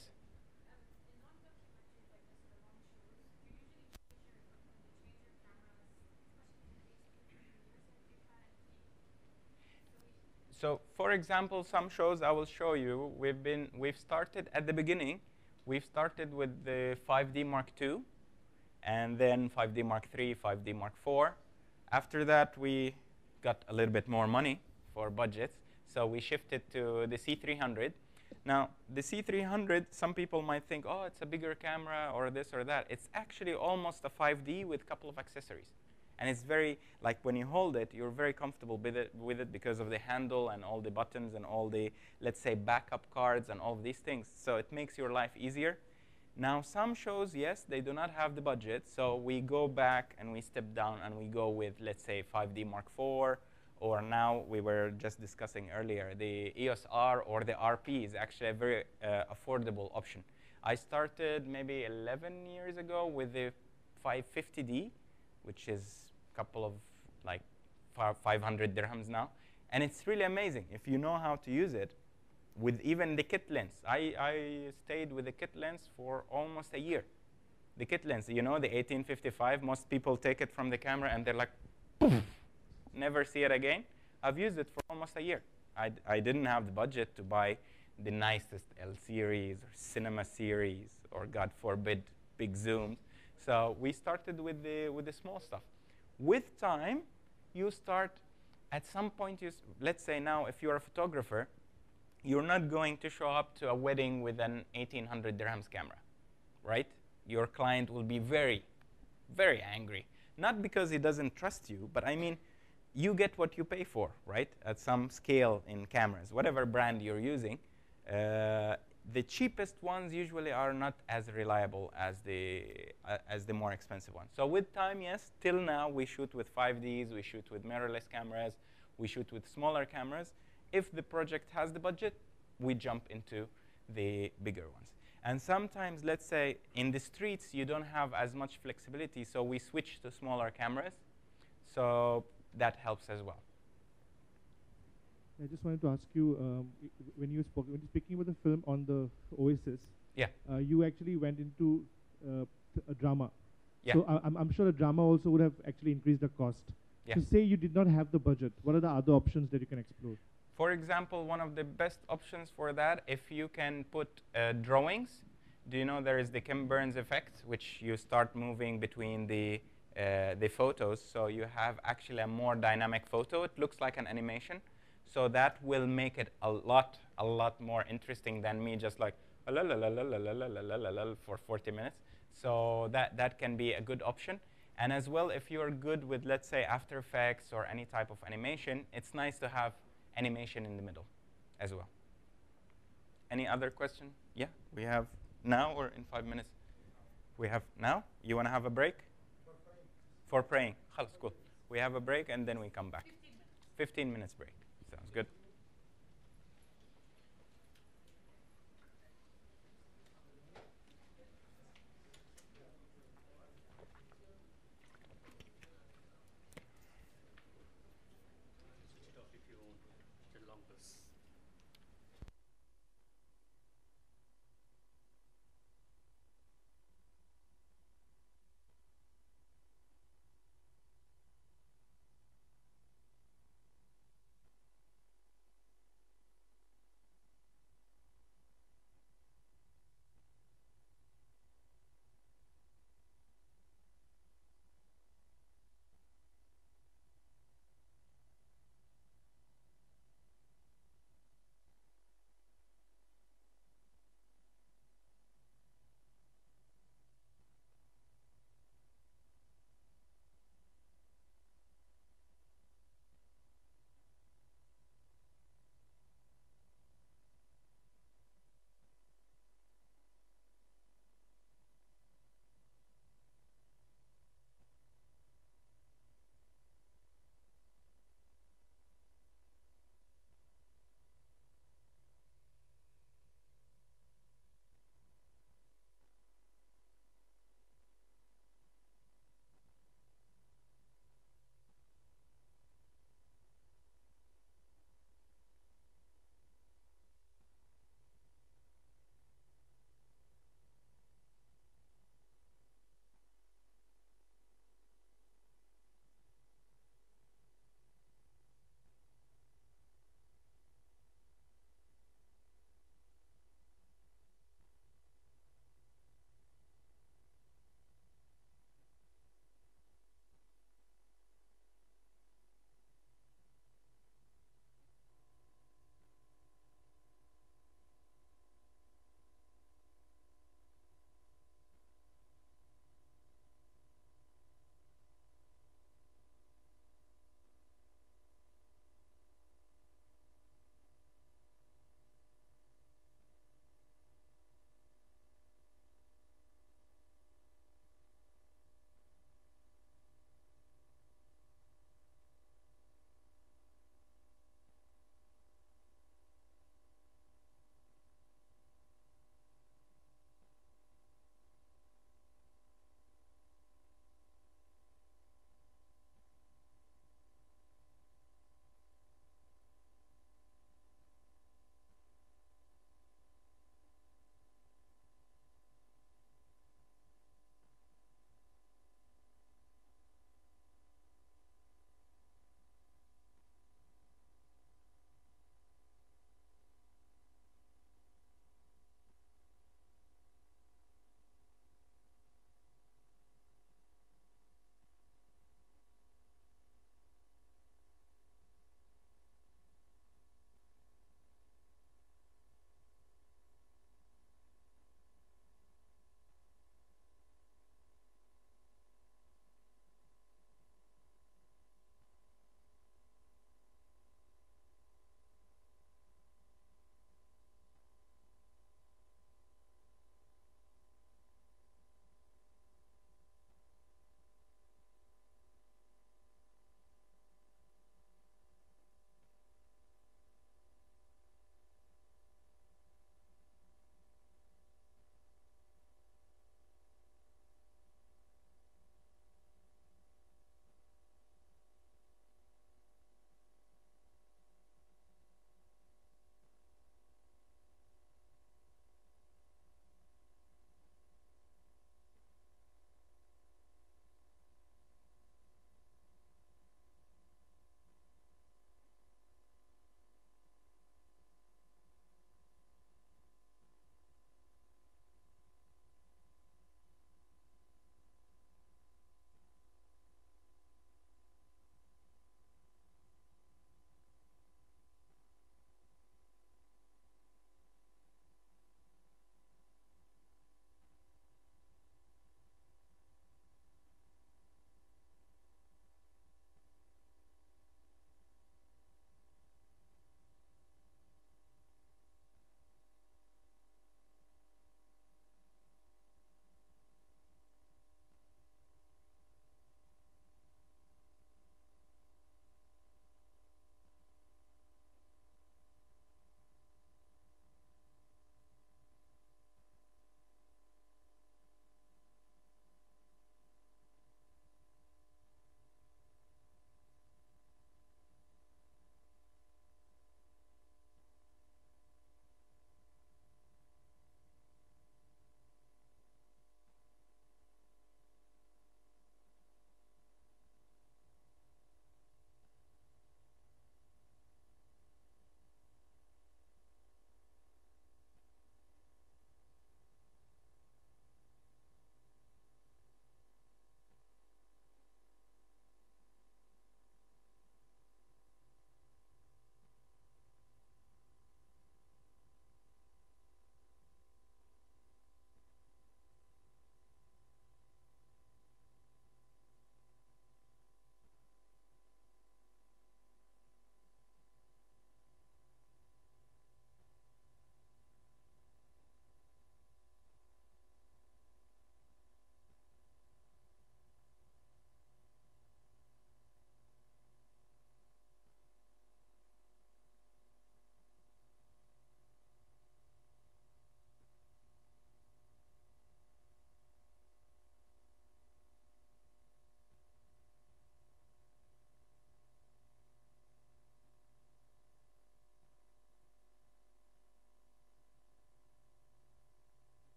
So, for example, some shows I will show you, we've started at the beginning. We've started with the 5D Mark II, and then 5D Mark III, 5D Mark IV. After that, we got a little bit more money for budgets, so we shifted to the C300. Now, the C300, some people might think, oh, it's a bigger camera or this or that. It's actually almost a 5D with a couple of accessories. And it's very, like when you hold it, you're very comfortable with it because of the handle and all the buttons and all the, let's say, backup cards and all of these things. So it makes your life easier. Now, some shows, yes, they do not have the budget. So we go back and we step down and we go with, let's say, 5D Mark IV. Or now, we were just discussing earlier, the EOS R or the RP is actually a very affordable option. I started maybe 11 years ago with the 550D, which is a couple of like 500 dirhams now. And it's really amazing if you know how to use it with even the kit lens. I stayed with the kit lens for almost a year. The kit lens, you know, the 1855, most people take it from the camera and they're like, poof, never see it again. I've used it for almost a year. I didn't have the budget to buy the nicest L series or cinema series or, God forbid, big zooms. So we started with the small stuff. With time, you start, at some point, let's say now, if you're a photographer, you're not going to show up to a wedding with an 1800 dirhams camera, right? Your client will be very, very angry. Not because he doesn't trust you, but I mean, you get what you pay for, right? At some scale in cameras, whatever brand you're using. The cheapest ones usually are not as reliable as the more expensive ones. So with time, yes, till now we shoot with 5Ds, we shoot with mirrorless cameras, we shoot with smaller cameras. If the project has the budget, we jump into the bigger ones. And sometimes, let's say, in the streets, you don't have as much flexibility, so we switch to smaller cameras. So that helps as well. I just wanted to ask you, when you're speaking about the film on the Oasis, yeah, you actually went into a drama. Yeah. So I'm sure a drama also would have actually increased the cost. Yeah. So say you did not have the budget, what are the other options that you can explore? For example, one of the best options for that, if you can put drawings, do you know there is the Kim Burns effect, which you start moving between the photos, so you have actually a more dynamic photo. It looks like an animation, so that will make it a lot more interesting than me just like la la la la la la la la la la for 40 minutes. So that can be a good option. And as well, if you're good with, let's say, After Effects or any type of animation, it's nice to have animation in the middle as well. Any other question? Yeah, we have now or in 5 minutes? We have now? You want to have a break? For praying. خلاص, cool. We have a break and then we come back. 15 minutes break. Sounds good.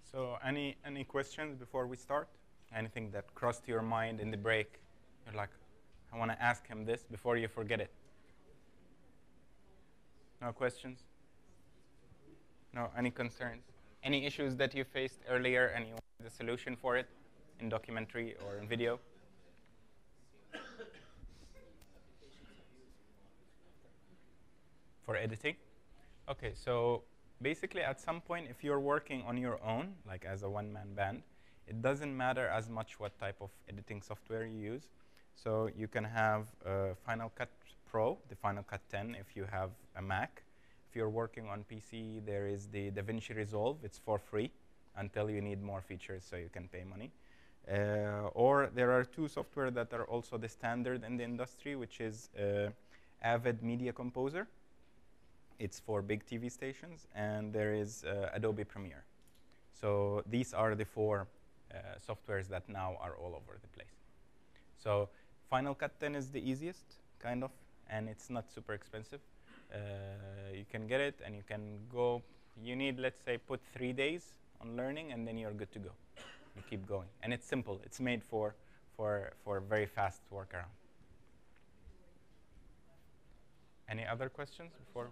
So any questions before we start? Anything that crossed your mind in the break? You're like, I want to ask him this before you forget it. No questions? No, any concerns? Any issues that you faced earlier and you wanted a solution for it in documentary or in video? For editing? Okay, so basically at some point if you're working on your own, like as a one-man band, it doesn't matter as much what type of editing software you use. So you can have Final Cut Pro, the Final Cut 10 if you have a Mac. If you're working on PC, there is the DaVinci Resolve. It's for free until you need more features so you can pay money. Or there are two software that are also the standard in the industry, which is Avid Media Composer. It's for big TV stations, and there is Adobe Premiere. So these are the four softwares that now are all over the place. So Final Cut 10 is the easiest, kind of, and it's not super expensive. You can get it, and you can go. You need, let's say, put 3 days on learning, and then you're good to go. You keep going, and it's simple. It's made for very fast workaround. Any other questions before?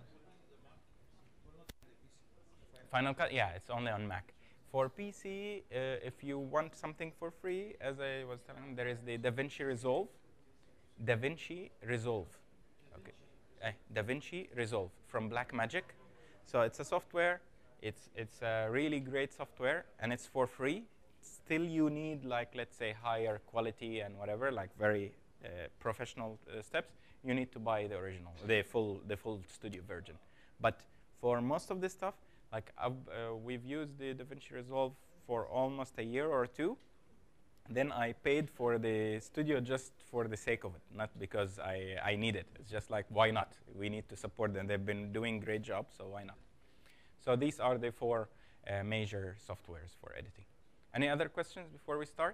Final Cut, yeah, it's only on Mac. For PC, if you want something for free, as I was telling you, there is the DaVinci Resolve. DaVinci Resolve. Okay. DaVinci Resolve from Blackmagic. So it's a software. It's a really great software, and it's for free. Still, you need, like, let's say, higher quality and whatever, like very professional steps. You need to buy the original, the full studio version. But for most of this stuff, like we've used the DaVinci Resolve for almost a year or two. Then I paid for the studio just for the sake of it, not because I need it. It's just like, why not? We need to support them. They've been doing great job, so why not? So these are the four major softwares for editing. Any other questions before we start?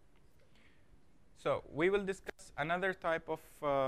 So we will discuss another type of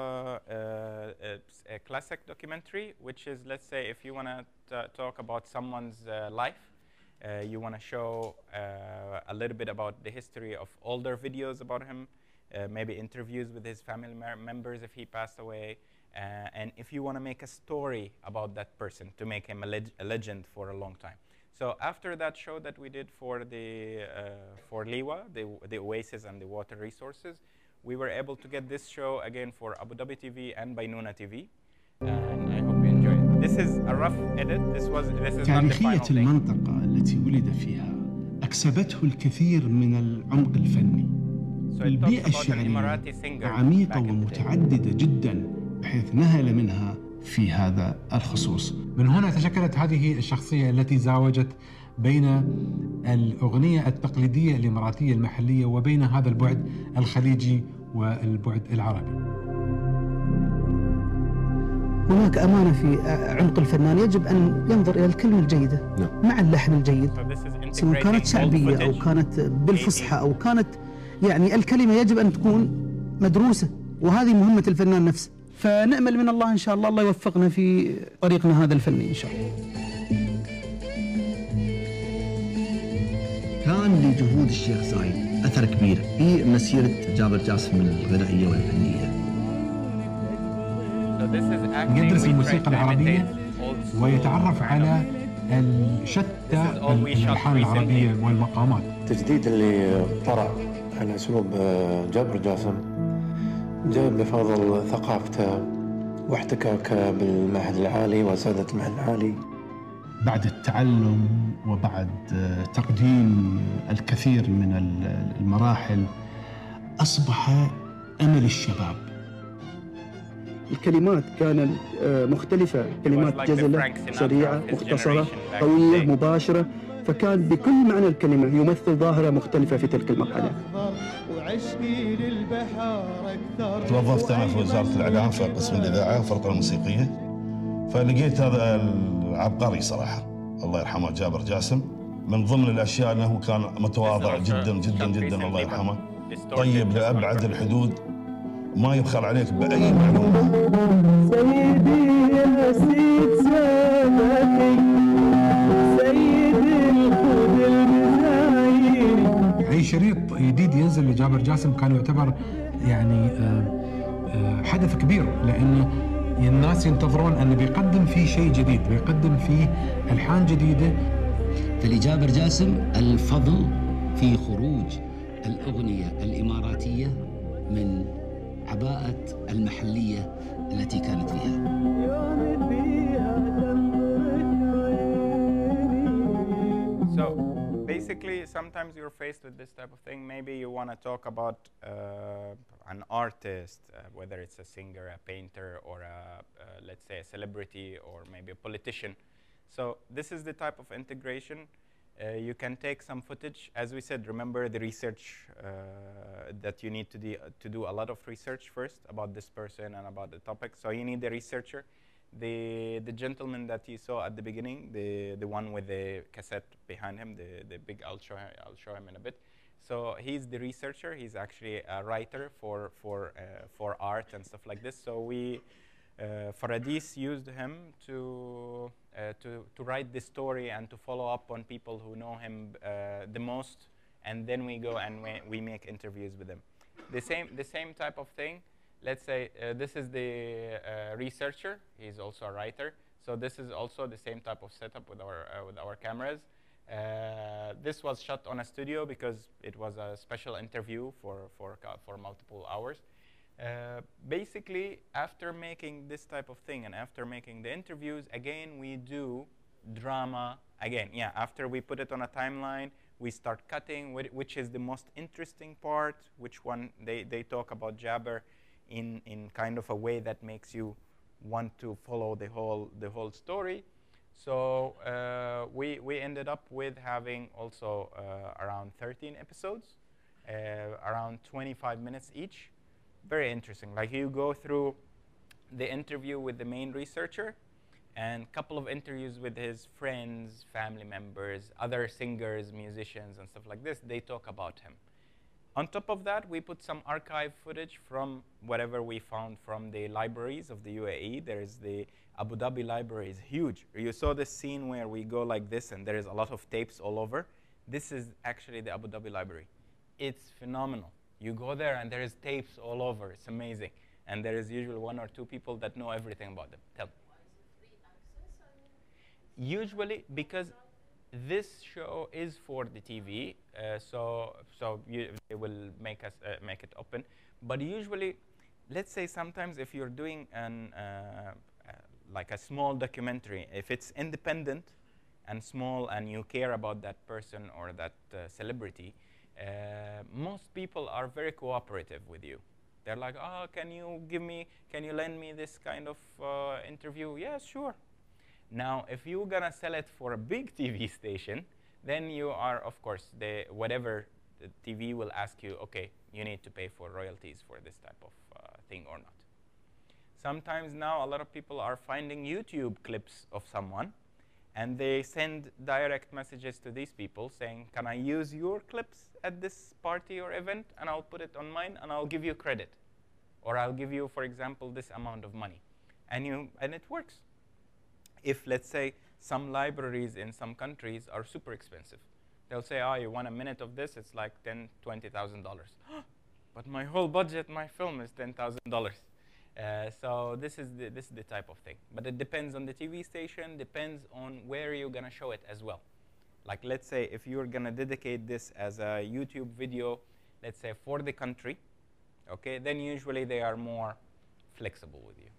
a classic documentary, which is, let's say, if you want to talk about someone's life, you want to show a little bit about the history of older videos about him, maybe interviews with his family members if he passed away, and if you want to make a story about that person to make him a legend for a long time. So after that show that we did for the for Liwa, the Oasis and the water resources, we were able to get this show again for Abu Dhabi TV and Bainuna TV, and I hope you enjoy it. This is a rough edit. This is not the final تاريخية take. المنطقة التي ولد فيها أكسبته الكثير من العمق الفني. البيئة الشعرية عميقة ومتعددة جدا بحيث نهل منها في هذا الخصوص. من هنا تشكلت هذه الشخصية التي زاوجت بين الأغنية التقليدية الإماراتية المحلية وبين هذا البعد الخليجي والبعد العربي. هناك أمانة في عمق الفنان، يجب أن ينظر إلى الكلمة الجيدة مع اللحن الجيد، سواء كانت شعبية أو كانت بالفصحى أو كانت، يعني الكلمة يجب أن تكون مدروسة، وهذه مهمة الفنان نفسه. فنأمل من الله إن شاء الله يوفقنا في طريقنا هذا الفني إن شاء الله. كان لجهود الشيخ زايد أثر كبير في مسيرة جابر جاسم الغنائية والفنية. يدرس الموسيقى العربية ويتعرف على شتى الألحان العربية والمقامات. التجديد اللي طرأ على أسلوب جابر جاسم جاء بفضل ثقافته واحتكاكه بالمعهد العالي وسادة المعهد العالي. بعد التعلم وبعد تقديم الكثير من المراحل أصبح أمل الشباب. الكلمات كانت مختلفة، كلمات جزلة سريعة مختصرة قوية مباشرة، فكان بكل معنى الكلمة يمثل ظاهرة مختلفة في تلك المرحلة. توظفت أنا في وزارة الإعلام في قسم الإذاعة والفرقة الموسيقية، فلقيت هذا العبقري صراحة الله يرحمه جابر جاسم. من ضمن الأشياء أنه كان متواضع جدا جدا جدا الله يرحمه، طيب لأبعد الحدود، ما يبخل عليك بأي معلومة. سيدي يا سيد سامحي، سيدي الخذ المزاح. شريط جديد ينزل لجابر جاسم كان يعتبر يعني حدث كبير، لأن الناس ينتظرون أنه بيقدم فيه شيء جديد، بيقدم فيه ألحان جديدة. فلجابر جاسم الفضل في خروج الأغنية الإماراتية من عباءة المحلية التي كانت فيها. So basically, sometimes you're faced with this type of thing. Maybe you want to talk about an artist, whether it's a singer, a painter, or let's say a celebrity, or maybe a politician. So this is the type of integration. You can take some footage. As we said, remember the research that you need to do a lot of research first about this person and about the topic. So you need a researcher. The gentleman that you saw at the beginning, the one with the cassette behind him, the big, I'll show him in a bit. So he's the researcher. He's actually a writer for art and stuff like this. So we, Faradis used him to write the story and to follow up on people who know him the most, and then we go and we make interviews with them. The same type of thing. Let's say this is the researcher. He's also a writer. So this is also the same type of setup with our cameras. This was shot on a studio because it was a special interview for multiple hours. Basically, after making this type of thing and after making the interviews, again, we do drama. Again, yeah, after we put it on a timeline, we start cutting, which is the most interesting part, which one they talk about Jabber in kind of a way that makes you want to follow the whole story. So we ended up with having also around 13 episodes, around 25 minutes each. Very interesting. Like you go through the interview with the main researcher and a couple of interviews with his friends, family members, other singers, musicians, and stuff like this. They talk about him. On top of that, we put some archive footage from whatever we found from the libraries of the UAE. There is the Abu Dhabi library is huge. You saw the scene where we go like this and there is a lot of tapes all over. This is actually the Abu Dhabi library. It's phenomenal. You go there and there is tapes all over. It's amazing. And there is usually 1 or 2 people that know everything about them. Tell me. Usually because this show is for the TV, they will make it open. But usually, let's say sometimes if you're doing like a small documentary, if it's independent and small and you care about that person or that celebrity, most people are very cooperative with you. They're like, oh, can you lend me this kind of interview? Yeah, sure. Now, if you're gonna sell it for a big TV station, then you are, of course, whatever the TV will ask you, okay, you need to pay for royalties for this type of thing or not. Sometimes now a lot of people are finding YouTube clips of someone, and they send direct messages to these people saying, can I use your clips at this party or event, and I'll put it on mine, and I'll give you credit. Or I'll give you, for example, this amount of money. And it works. If, let's say, some libraries in some countries are super expensive. They'll say, oh, you want a minute of this? It's like $10,000, $20,000. But my whole budget, my film is $10,000. So this is the type of thing. But it depends on the TV station, depends on where you're going to show it as well. Like, let's say, if you're going to dedicate this as a YouTube video, let's say, for the country, okay, then usually they are more flexible with you.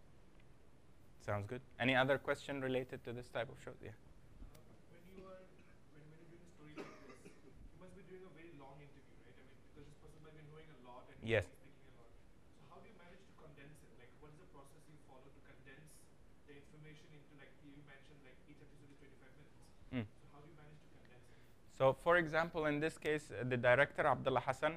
Sounds good. Any other question related to this type of show? Yeah. When you're doing a story like this, you must be doing a very long interview, right? I mean, because this person might be knowing a lot and yes. Speaking a lot. So how do you manage to condense it? Like, what is the process you follow to condense the information into, like you mentioned, like each episode is 25 minutes. So how do you manage to condense it? So, for example, in this case, the director Abdullah Hasan,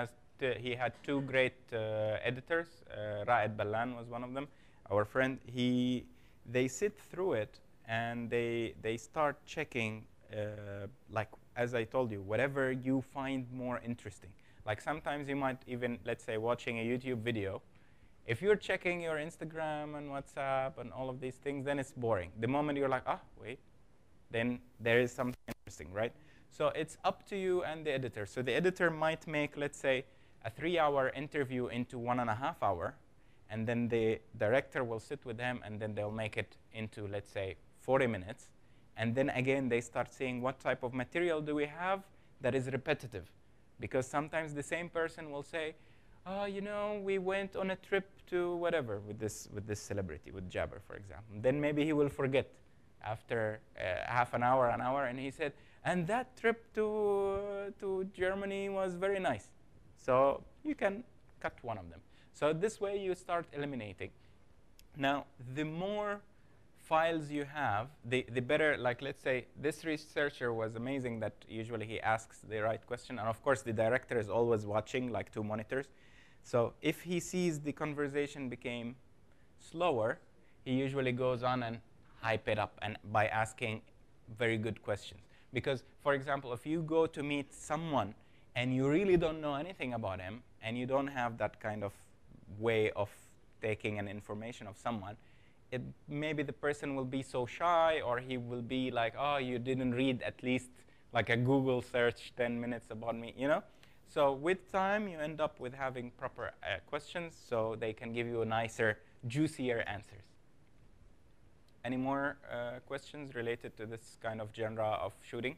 he had 2 great editors. Raed Ballan was one of them. Our friend, they sit through it and they start checking, like as I told you, whatever you find more interesting. Like sometimes you might even, let's say, watching a YouTube video. If you're checking your Instagram and WhatsApp and all of these things, then it's boring. The moment you're like, wait, then there is something interesting, right? So it's up to you and the editor. So the editor might make, let's say, a 3-hour interview into 1.5 hours, and then the director will sit with him, and then they'll make it into, let's say, 40 minutes. And then again, they start seeing what type of material do we have that is repetitive. Because sometimes the same person will say, oh, you know, we went on a trip to whatever with this celebrity, with Jabber, for example. Then maybe he will forget after half an hour, and he said, and that trip to Germany was very nice. So you can cut one of them. So this way you start eliminating. Now, the more files you have, the better. Like, let's say this researcher was amazing that usually he asks the right question. And of course, the director is always watching, like 2 monitors. So if he sees the conversation became slower, he usually goes on and hype it up and by asking very good questions. Because, for example, if you go to meet someone and you really don't know anything about him, and you don't have that kind of way of taking an information of someone, maybe the person will be so shy, or he will be like, oh, you didn't read at least like a Google search 10 minutes about me, you know? So with time, you end up with having proper questions, so they can give you a nicer, juicier answers. Any more questions related to this kind of genre of shooting?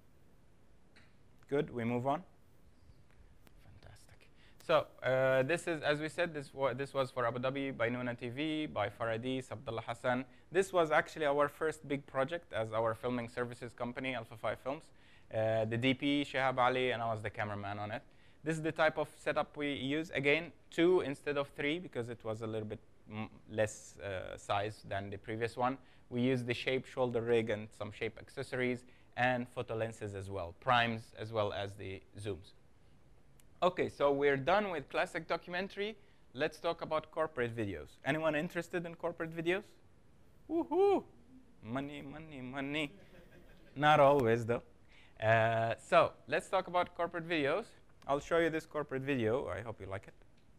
Good, we move on. Fantastic. So this is, as we said, this was for Abu Dhabi by Nuna TV, by Faradis, Abdullah Hasan. This was actually our first big project as our filming services company, Alpha 5 Films. The DP, Shihab Ali, and I was the cameraman on it. This is the type of setup we use. Again, 2 instead of 3, because it was a little bit less size than the previous one. We used the shape shoulder rig and some shape accessories and photo lenses as well, primes as well as the zooms. Okay, so we're done with classic documentary. Let's talk about corporate videos. Anyone interested in corporate videos? Woohoo! Money, money, money. Not always, though. So let's talk about corporate videos. I'll show you this corporate video. I hope you like it.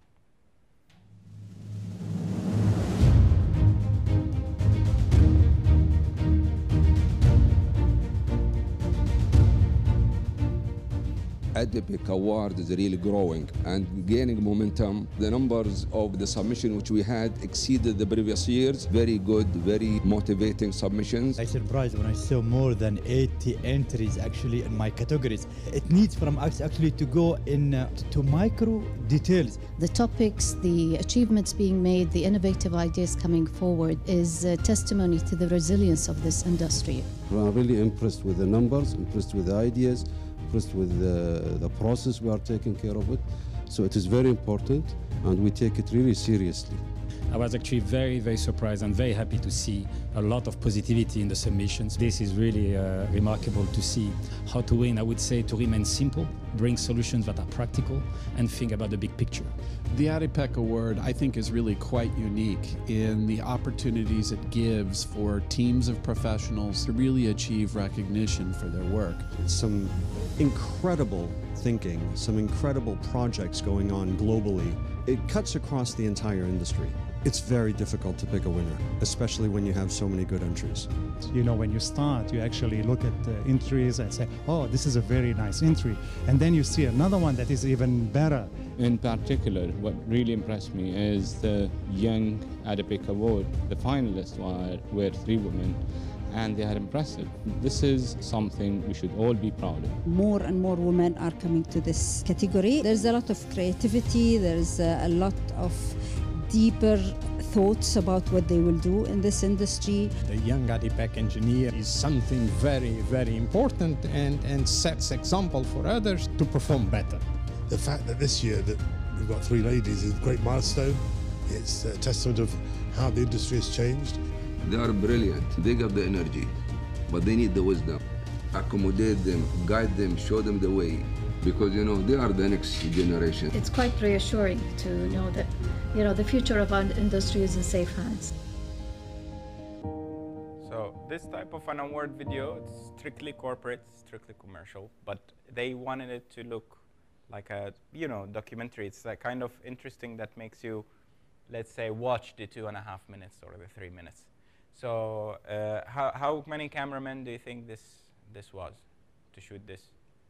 ADPIC award is really growing and gaining momentum. The numbers of the submission which we had exceeded the previous years. Very good, very motivating submissions. I surprised when I saw more than 80 entries actually in my categories. It needs from us actually to go in to micro details. The topics, the achievements being made, the innovative ideas coming forward is a testimony to the resilience of this industry. I'm really impressed with the numbers, impressed with the ideas, impressed with the process we are taking care of it. So it is very important, and we take it really seriously. I was actually very, very surprised and very happy to see a lot of positivity in the submissions. This is really remarkable to see how to win. I would say to remain simple, bring solutions that are practical, and think about the big picture. The ADIPEC Award, I think, is really quite unique in the opportunities it gives for teams of professionals to really achieve recognition for their work. Some incredible thinking, some incredible projects going on globally. It cuts across the entire industry. It's very difficult to pick a winner, especially when you have so many good entries. You know, when you start, you actually look at the entries and say, oh, this is a very nice entry. And then you see another one that is even better. In particular, what really impressed me is the Young ADIPIC Award. The finalists were 3 women, and they are impressive. This is something we should all be proud of. More and more women are coming to this category. There's a lot of creativity, there's a lot of deeper thoughts about what they will do in this industry. The young ADIPEC engineer is something very, very important and sets example for others to perform better. The fact that this year that we've got 3 ladies is a great milestone. It's a testament of how the industry has changed. They are brilliant. They got the energy, but they need the wisdom. Accommodate them, guide them, show them the way, because, you know, they are the next generation. It's quite reassuring to know that, you know, the future of our industry is in safe hands. So this type of an award video, it's strictly corporate, strictly commercial, but they wanted it to look like a, you know, documentary. It's kind of interesting that makes you, let's say, watch the 2.5 minutes or the 3 minutes. So how many cameramen do you think this was to shoot this?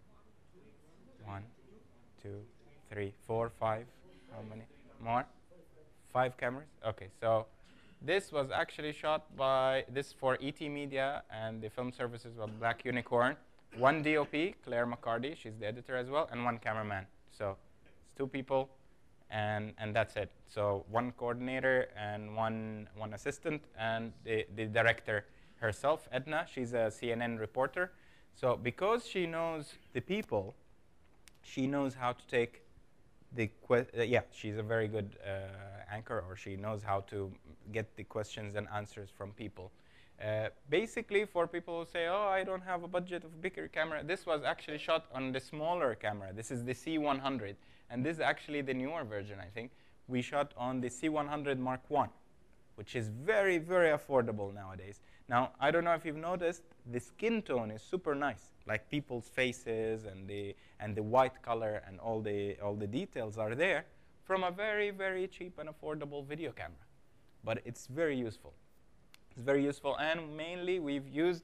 1, 2, 3, 4, 5. How many more? 5 cameras. Okay, so this was actually shot by this for ET Media and the film services of Black Unicorn. 1 DOP, Claire McCarty, she's the editor as well, and 1 cameraman. So it's 2 people, and that's it. So 1 coordinator and one assistant, and the director herself, Edna. She's a CNN reporter. So because she knows the people, she knows how to take the she's a very good anchor, or she knows how to get the questions and answers from people. Basically, for people who say, oh, I don't have a budget of bigger camera, this was actually shot on the smaller camera. This is the C100, and this is actually the newer version, I think. We shot on the C100 Mark I, which is very, very affordable nowadays. Now, I don't know if you've noticed, the skin tone is super nice, like people's faces and the white color and all the details are there from a very, very cheap and affordable video camera. But it's very useful. It's very useful, and mainly we've used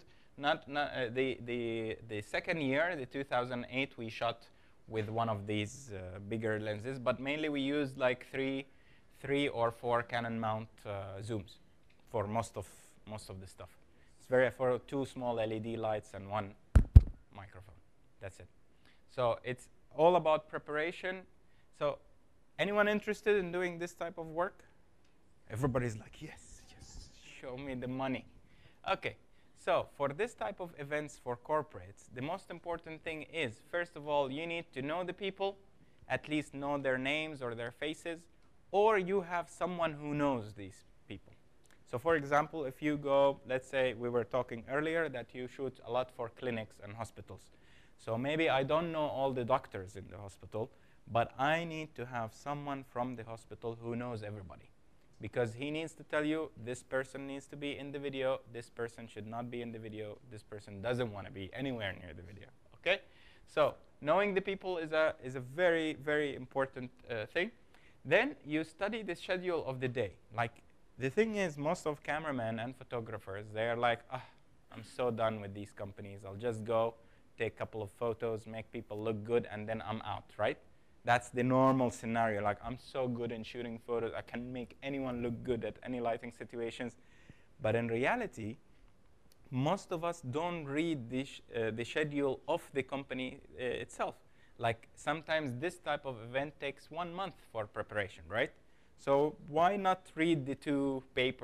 the second year, the 2008, we shot with one of these bigger lenses, but mainly we used like three or 4 Canon mount zooms for most of the stuff. It's very for 2 small LED lights and 1 microphone. That's it. So it's all about preparation. So anyone interested in doing this type of work? Everybody's like, yes, yes, show me the money. Okay, so for this type of events for corporates, the most important thing is, first of all, you need to know the people, at least know their names or their faces, or you have someone who knows these people. So for example, if you go, let's say we were talking earlier that you shoot a lot for clinics and hospitals. So maybe I don't know all the doctors in the hospital, but I need to have someone from the hospital who knows everybody. Because he needs to tell you, this person needs to be in the video, this person should not be in the video, this person doesn't want to be anywhere near the video, okay? So knowing the people is a very, very important thing. Then you study the schedule of the day. Like, the thing is, most of cameramen and photographers, they're like, I'm so done with these companies. I'll just go, take a couple of photos, make people look good, and then I'm out, right? That's the normal scenario. Like, I'm so good in shooting photos. I can make anyone look good at any lighting situations. But in reality, most of us don't read the schedule of the company itself. Like, sometimes this type of event takes 1 month for preparation, right? So why not read the 2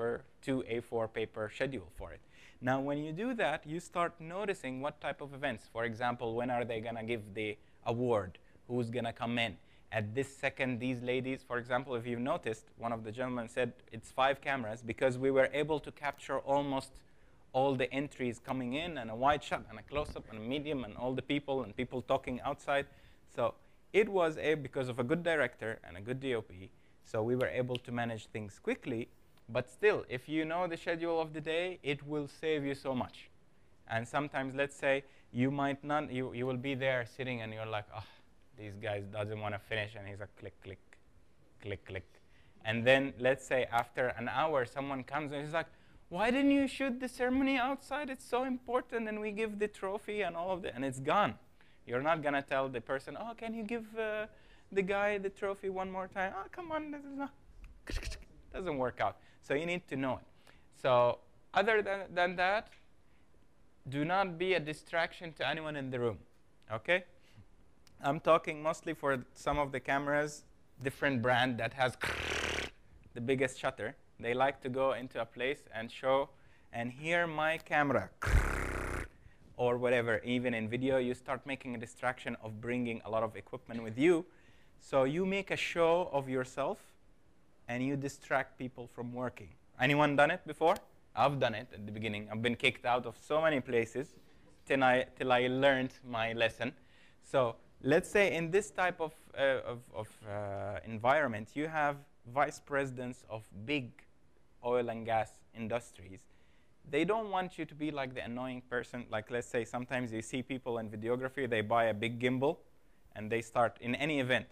A4 paper schedule for it? Now, when you do that, you start noticing what type of events. For example, when are they going to give the award? Who's going to come in? At this second, these ladies, for example, if you've noticed, one of the gentlemen said it's 5 cameras because we were able to capture almost all the entries coming in, and a wide shot and a close-up and a medium and all the people and people talking outside. So it was because of a good director and a good DOP, so we were able to manage things quickly. But still, if you know the schedule of the day, it will save you so much. And sometimes, let's say, you might not, you will be there sitting and you're like, oh, these guys doesn't want to finish, and he's like, click, click, click, click. And then, let's say, after an hour, someone comes and he's like, why didn't you shoot the ceremony outside? It's so important, and we give the trophy and all of that, and it's gone. You're not going to tell the person, oh, can you give the guy the trophy one more time? Oh, come on, this is not. Doesn't work out. So you need to know it. So other than that, do not be a distraction to anyone in the room, okay? I'm talking mostly for some of the cameras, different brand that has the biggest shutter. They like to go into a place and show and hear my camera or whatever. Even in video, you start making a distraction of bringing a lot of equipment with you. So you make a show of yourself and you distract people from working. Anyone done it before? I've done it at the beginning. I've been kicked out of so many places till I learned my lesson. So let's say in this type of environment, you have vice presidents of big oil and gas industries. They don't want you to be like the annoying person. Like, let's say sometimes you see people in videography, they buy a big gimbal, and they start in any event.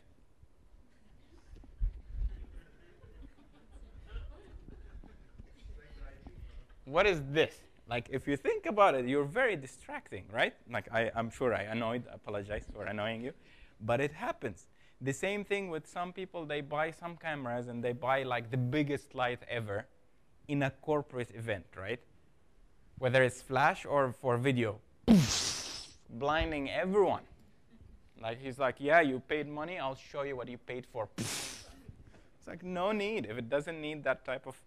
What is this? Like, if you think about it, you're very distracting, right? Like, I'm sure I apologize for annoying you, but it happens. The same thing with some people, they buy some cameras and they buy like the biggest light ever in a corporate event, right? Whether it's flash or for video, blinding everyone. Like, he's like, yeah, you paid money, I'll show you what you paid for. It's like, no need. If it doesn't need that type of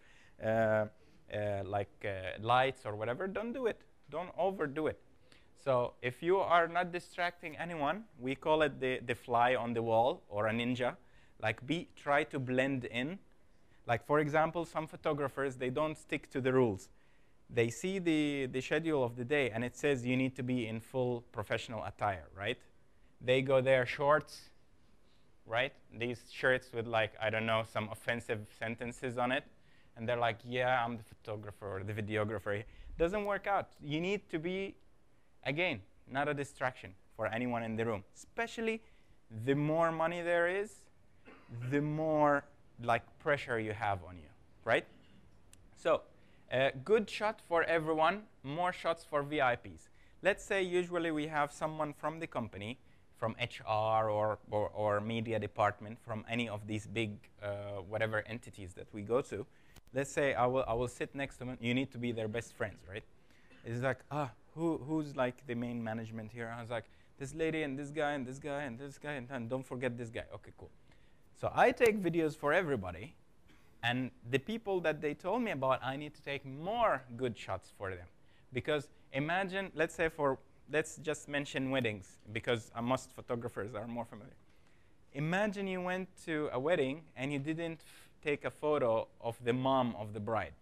lights or whatever, don't do it. Don't overdo it. So if you are not distracting anyone, we call it the fly on the wall or a ninja. Like, try to blend in. Like, for example, some photographers, they don't stick to the rules. They see the schedule of the day, and it says you need to be in full professional attire, right? They go there shorts, right? These shirts with, like, I don't know, some offensive sentences on it. And they're like, yeah, I'm the photographer or the videographer. It doesn't work out. You need to be, again, not a distraction for anyone in the room. Especially the more money there is, the more like pressure you have on you, right? So good shot for everyone, more shots for VIPs. Let's say usually we have someone from the company, from HR or media department, from any of these big whatever entities that we go to. Let's say I will sit next to them. You need to be their best friends, right? It's like, who's like the main management here? I was like, this lady and this guy and this guy and this guy, and don't forget this guy. Okay, cool. So I take videos for everybody, and the people that they told me about, I need to take more good shots for them. Because imagine, let's just mention weddings, because most photographers are more familiar. Imagine you went to a wedding and you didn't take a photo of the mom of the bride.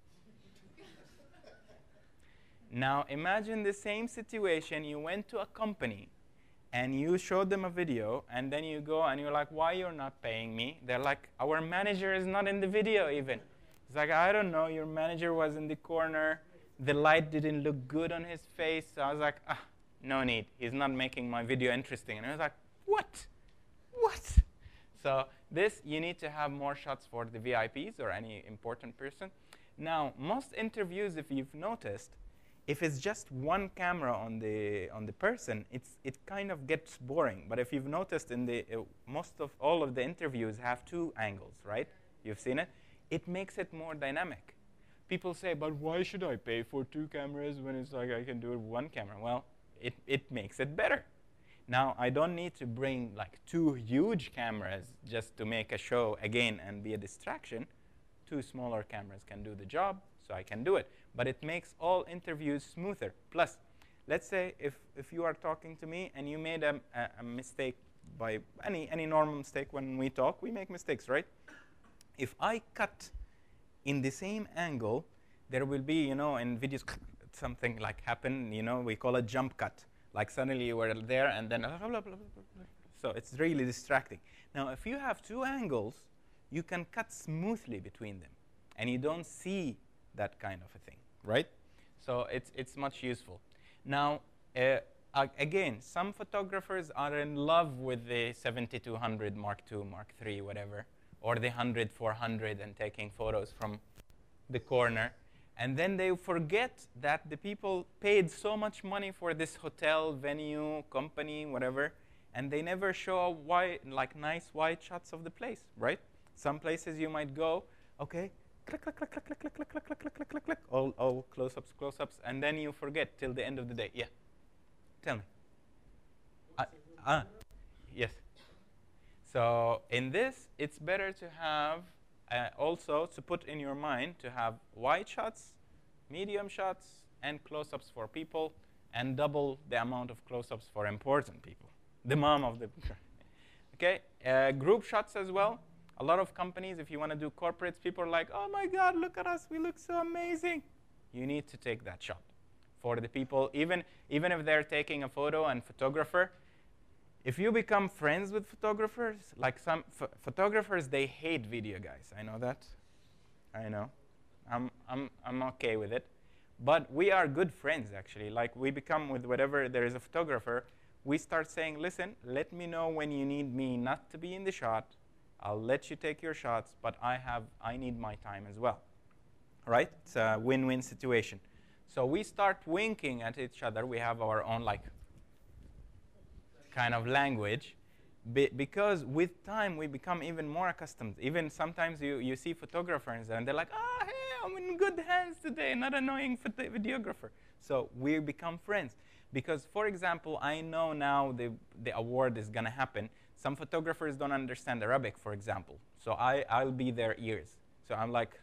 Now imagine the same situation. You went to a company and you showed them a video, and then you go and you're like, why you're not paying me? They're like, our manager is not in the video even. It's like, I don't know, your manager was in the corner. The light didn't look good on his face. So I was like, no need. He's not making my video interesting. And I was like, what? What? So this, you need to have more shots for the VIPs or any important person. Now, most interviews, if you've noticed, if it's just one camera on the person, it kind of gets boring. But if you've noticed, in the most of all of the interviews have 2 angles, right? You've seen it. It makes it more dynamic. People say, but why should I pay for 2 cameras when it's like I can do it with 1 camera? Well, it makes it better. Now, I don't need to bring like 2 huge cameras just to make a show again and be a distraction. 2 smaller cameras can do the job, so I can do it. But it makes all interviews smoother. Plus, let's say if you are talking to me and you made a mistake by any normal mistake. When we talk, we make mistakes, right? If I cut in the same angle, there will be, in videos, something like happen, we call it jump cut. Like suddenly you were there and then blah, blah, blah, blah, blah. So it's really distracting. Now, if you have 2 angles, you can cut smoothly between them. And you don't see that kind of a thing, right? So it's much useful. Now, again, some photographers are in love with the 7200 Mark II, Mark III, whatever, or the 100-400 and taking photos from the corner. And then they forget that the people paid so much money for this hotel, venue, company, whatever, and they never show nice wide shots of the place, right? Some places you might go, okay, click, click, click, click, click, click, click, click, click, click, click, click, click, all close-ups, close-ups, and then you forget till the end of the day. Yeah, tell me. Yes. So in this, it's better to have also to put in your mind to have wide shots, medium shots, and close-ups for people, and double the amount of close-ups for important people, the mom of the picture. Okay, group shots as well. A lot of companies, if you want to do corporates, people are like, oh my God, look at us, we look so amazing. You need to take that shot for the people, even if they're taking a photo and photographer. If you become friends with photographers, like some photographers, they hate video guys. I know that. I know. I'm okay with it. But we are good friends, actually. Like, we become with whatever there is a photographer, we start saying, listen, let me know when you need me not to be in the shot. I'll let you take your shots, but I need my time as well. Right? It's a win-win situation. So we start winking at each other. We have our own like kind of language. Because with time, we become even more accustomed. Even sometimes you see photographers and they're like, oh, hey, I'm in good hands today, not annoying videographer. So we become friends. Because, for example, I know now the award is going to happen. Some photographers don't understand Arabic, for example. So I'll be their ears. So I'm like,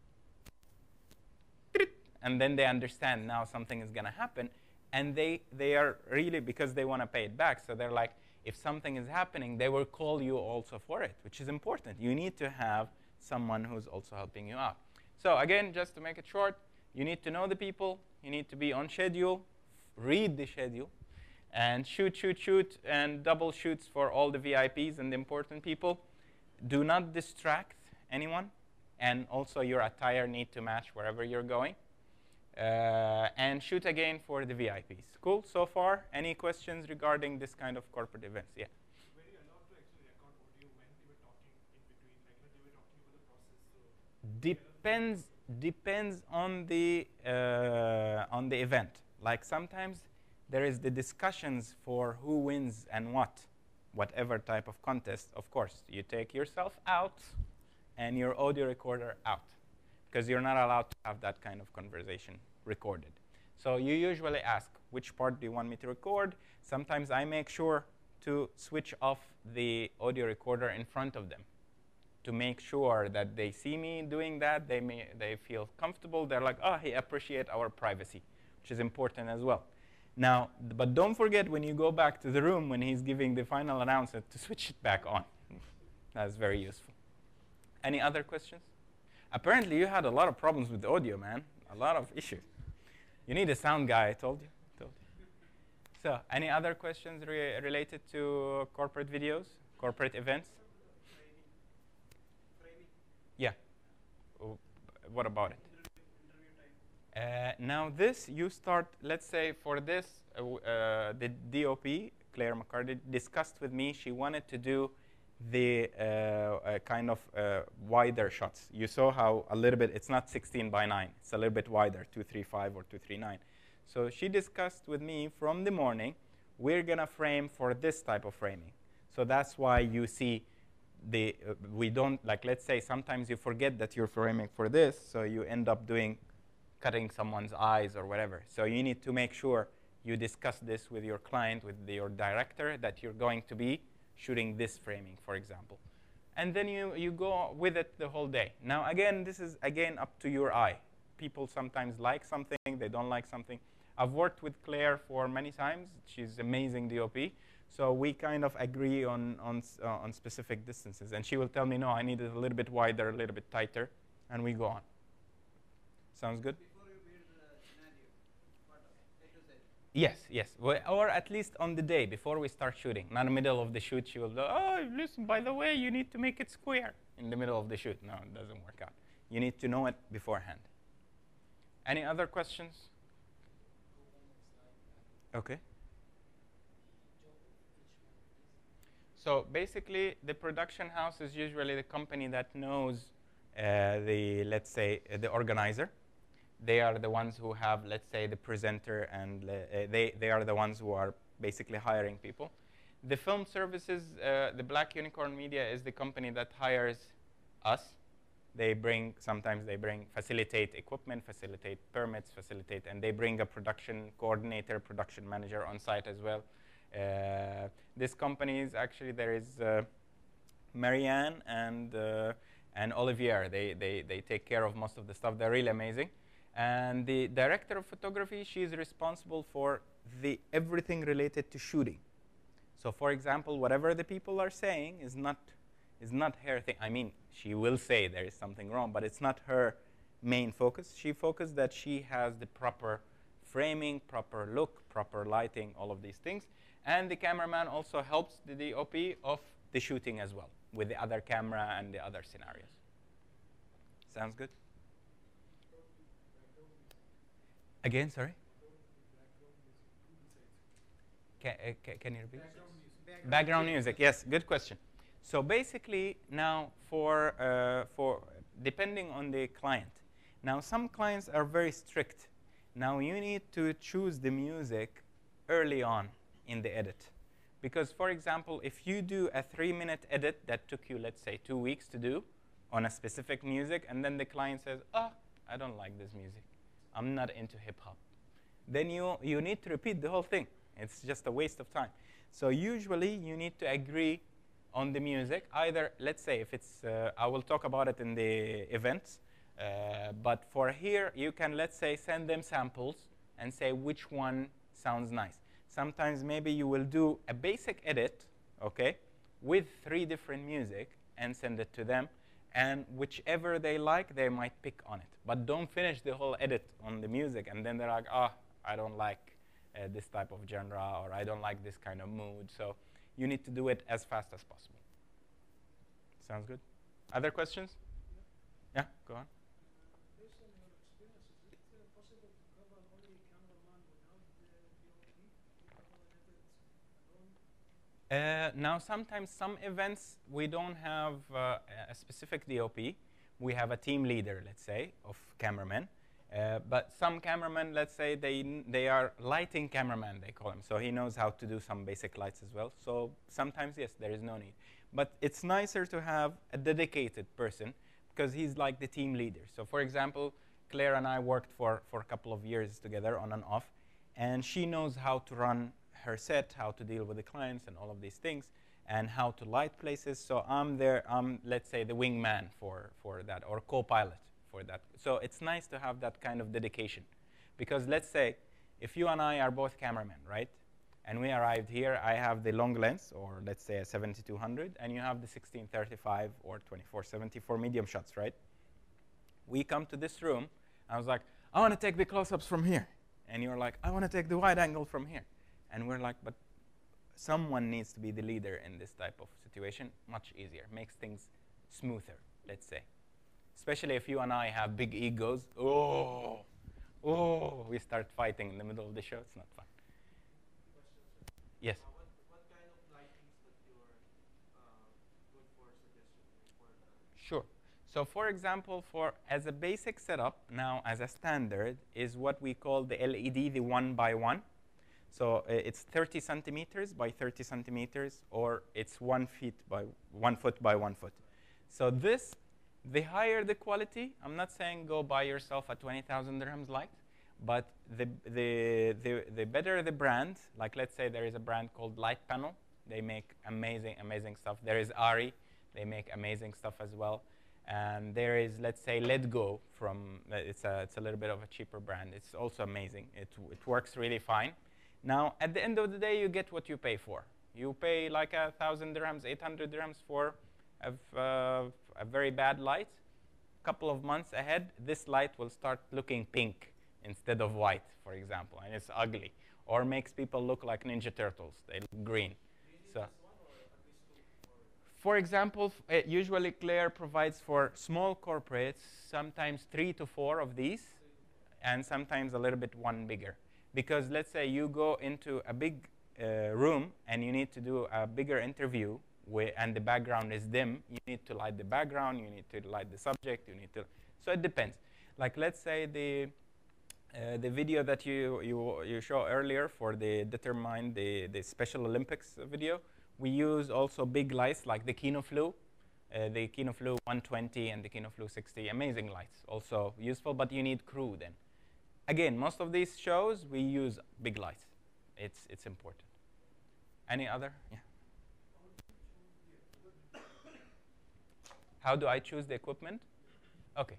and then they understand now something is going to happen. And they are really, because they want to pay it back, so they're like, if something is happening, they will call you also for it, which is important. You need to have someone who's also helping you out. So again, just to make it short, you need to know the people. You need to be on schedule, read the schedule, and shoot, and double shoots for all the VIPs and the important people. Do not distract anyone. And also your attire need to match wherever you're going. And shoot again for the VIPs. Cool, so far? Any questions regarding this kind of corporate events? Yeah? Were you allowed to actually record audio when they were talking in between? Like when they were talking about the process? So Depends on the event. Like sometimes there is the discussions for who wins and whatever type of contest. Of course, you take yourself out and your audio recorder out, because you're not allowed to have that kind of conversation recorded. So you usually ask, which part do you want me to record? Sometimes I make sure to switch off the audio recorder in front of them to make sure that they see me doing that. They feel comfortable. They're like, oh, he appreciates our privacy, which is important as well. Now, but don't forget when you go back to the room when he's giving the final announcement to switch it back on. That's very useful. Any other questions? Apparently, you had a lot of problems with the audio, man. A lot of issues. You need a sound guy, I told you. So, any other questions related to corporate videos, corporate events? Yeah. What about it? Now this, you start, let's say for this, the DOP, Claire McCarty, discussed with me. She wanted to do the kind of wider shots. You saw how a little bit, it's not 16 by 9. It's a little bit wider, 235 or 239. So she discussed with me from the morning, we're going to frame for this type of framing. So that's why you see we don't, like let's say sometimes you forget that you're framing for this, so you end up cutting someone's eyes or whatever. So you need to make sure you discuss this with your client, with your director, that you're going to be shooting this framing, for example. And then you go with it the whole day. Now, again, this is, again, up to your eye. People sometimes like something, they don't like something. I've worked with Claire for many times. She's amazing DOP. So we kind of agree on specific distances. And she will tell me, no, I need it a little bit wider, a little bit tighter, and we go on. Sounds good? Yes. Or at least on the day before we start shooting. Not in the middle of the shoot, she will go, oh, listen, by the way, you need to make it square in the middle of the shoot. No, it doesn't work out. You need to know it beforehand. Any other questions? Okay. So basically, the production house is usually the company that knows let's say, the organizer. They are the ones who have, let's say, the presenter, and they are the ones who are basically hiring people. The film services, the Black Unicorn Media is the company that hires us. Sometimes they facilitate equipment, facilitate permits, and they bring a production coordinator, production manager on site as well. This company is actually, there is Marianne and Olivier. They take care of most of the stuff. They're really amazing. And the director of photography, she's responsible for everything related to shooting. So for example, whatever the people are saying is not her thing. I mean, she will say there is something wrong, but it's not her main focus. She focuses that she has the proper framing, proper look, proper lighting, all of these things. And the cameraman also helps the DOP of the shooting as well, with the other camera and the other scenarios. Sounds good? Again, sorry? Can you repeat? Background music, yes, good question. So basically now for depending on the client. Now some clients are very strict Now you need to choose the music early on in the edit. Because, for example, if you do a 3-minute edit that took you, let's say, 2 weeks to do on a specific music, and then the client says, oh, I don't like this music. I'm not into hip-hop. Then you need to repeat the whole thing. It's just a waste of time. So usually you need to agree on the music. Either, let's say, if it's, I will talk about it in the events, but for here, you can, let's say, send them samples and say which one sounds nice. Sometimes maybe you will do a basic edit, okay, with 3 different music and send it to them. And whichever they like, they might pick on it. But don't finish the whole edit on the music, and then they're like, oh, I don't like this type of genre, or I don't like this kind of mood. So you need to do it as fast as possible. Sounds good? Other questions? Yeah, go on. Now, sometimes some events, we don't have a specific DOP. We have a team leader, let's say, of cameramen. But some cameramen, let's say, they are lighting cameraman, they call him. So he knows how to do some basic lights as well. So sometimes, yes, there is no need. But it's nicer to have a dedicated person because he's like the team leader. So for example, Claire and I worked for a couple of years together on and off. And she knows how to run her set, how to deal with the clients and all of these things, and how to light places. So I'm there, let's say, the wingman for that, or co-pilot for that. So it's nice to have that kind of dedication. Because let's say, if you and I are both cameramen, right? And we arrived here, I have the long lens, or let's say a 7200, and you have the 1635 or 2470 for medium shots, right? We come to this room, I was like, I want to take the close-ups from here. And you're like, I want to take the wide angle from here. And we're like, but someone needs to be the leader in this type of situation. Much easier. Makes things smoother, let's say. Especially if you and I have big egos. Oh, we start fighting in the middle of the show. It's not fun. Yes? What kind of lightings that you are good for suggestions for that? Sure. So for example, as a basic setup, now as a standard, is what we call the LED, the 1x1. So it's 30 centimeters by 30 centimeters, or it's 1 foot by 1 foot. So this, the higher the quality, I'm not saying go buy yourself a 20,000 dirhams light, but the better the brand. Like let's say there is a brand called Light Panel. They make amazing, amazing stuff. There is Ari. They make amazing stuff as well. And there is, let's say, Let Go from, it's a little bit of a cheaper brand. It's also amazing. It works really fine. Now, at the end of the day, you get what you pay for. You pay like 1,000 dirhams, 800 dirhams for a very bad light. A couple of months ahead, this light will start looking pink instead of white, for example, and it's ugly. Or makes people look like Ninja Turtles. They look green. So, for example, usually Claire provides for small corporates, sometimes 3 to 4 of these, and sometimes a little bit one bigger. Because let's say you go into a big room and you need to do a bigger interview and the background is dim, you need to light the background, you need to light the subject, so it depends. Like let's say the video that you show earlier for the Special Olympics video, we use also big lights like the KinoFlu, the KinoFlu 120 and the KinoFlu 60, amazing lights, also useful, but you need crew then. Again, most of these shows, we use big lights. It's important. Any other? Yeah. How do I choose the equipment? Okay.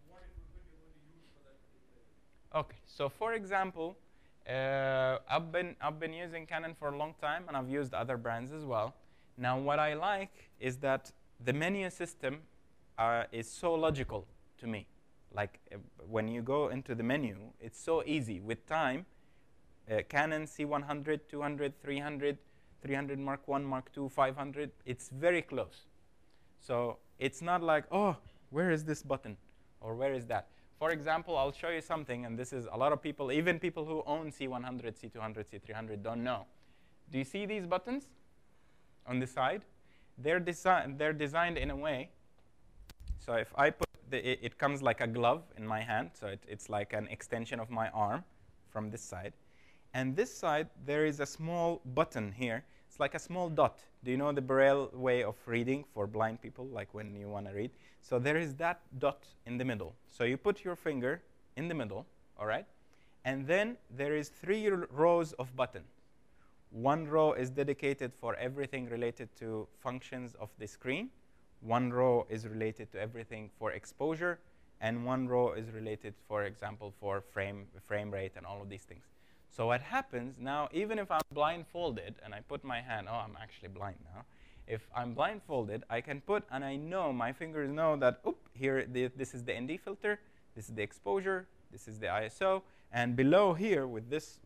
Okay. So for example, I've been using Canon for a long time, and I've used other brands as well. Now, what I like is that the menu system is so logical to me. Like when you go into the menu, it's so easy. With time, Canon C100, 200, 300, 300 Mark I, Mark II, 500, it's very close. So it's not like, oh, where is this button? Or where is that? For example, I'll show you something, and this is a lot of people, even people who own C100, C200, C300 don't know. Do you see these buttons on the side? They're designed in a way, so if I put, it comes like a glove in my hand, so it's like an extension of my arm from this side. And this side, there is a small button here. It's like a small dot. Do you know the Braille way of reading for blind people, like when you want to read? So there is that dot in the middle. So you put your finger in the middle, all right? And then there is 3 rows of buttons. 1 row is dedicated for everything related to functions of the screen. 1 row is related to everything for exposure. And 1 row is related, for example, for frame rate and all of these things. So what happens now, even if I'm blindfolded, and I put my hand, I'm actually blind now. If I'm blindfolded, I can put, and I know, my fingers know that, here, this is the ND filter, this is the exposure, this is the ISO, and below here, with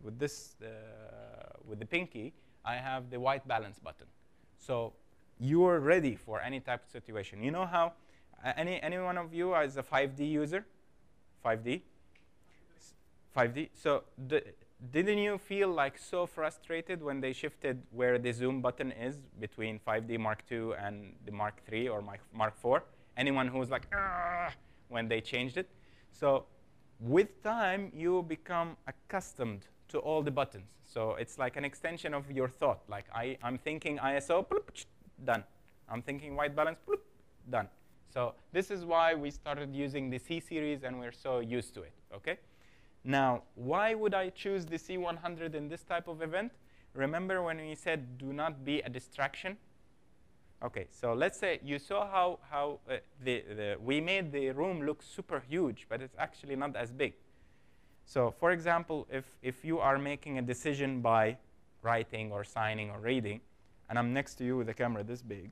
the pinky, I have the white balance button. So you are ready for any type of situation. You know how, any one of you is a 5D user? 5D? 5D. So didn't you feel like so frustrated when they shifted where the zoom button is between 5D Mark II and the Mark III or Mark IV? Anyone who was like, when they changed it? So with time, you become accustomed to all the buttons. So it's like an extension of your thought. Like I'm thinking ISO, bloop, done. I'm thinking white balance, bloop, done. So this is why we started using the C series, and we're so used to it, okay? Now, why would I choose the C100 in this type of event? Remember when we said do not be a distraction? OK, so let's say you saw how we made the room look super huge, but it's actually not as big. So for example, if you are making a decision by writing or signing or reading, and I'm next to you with a camera this big,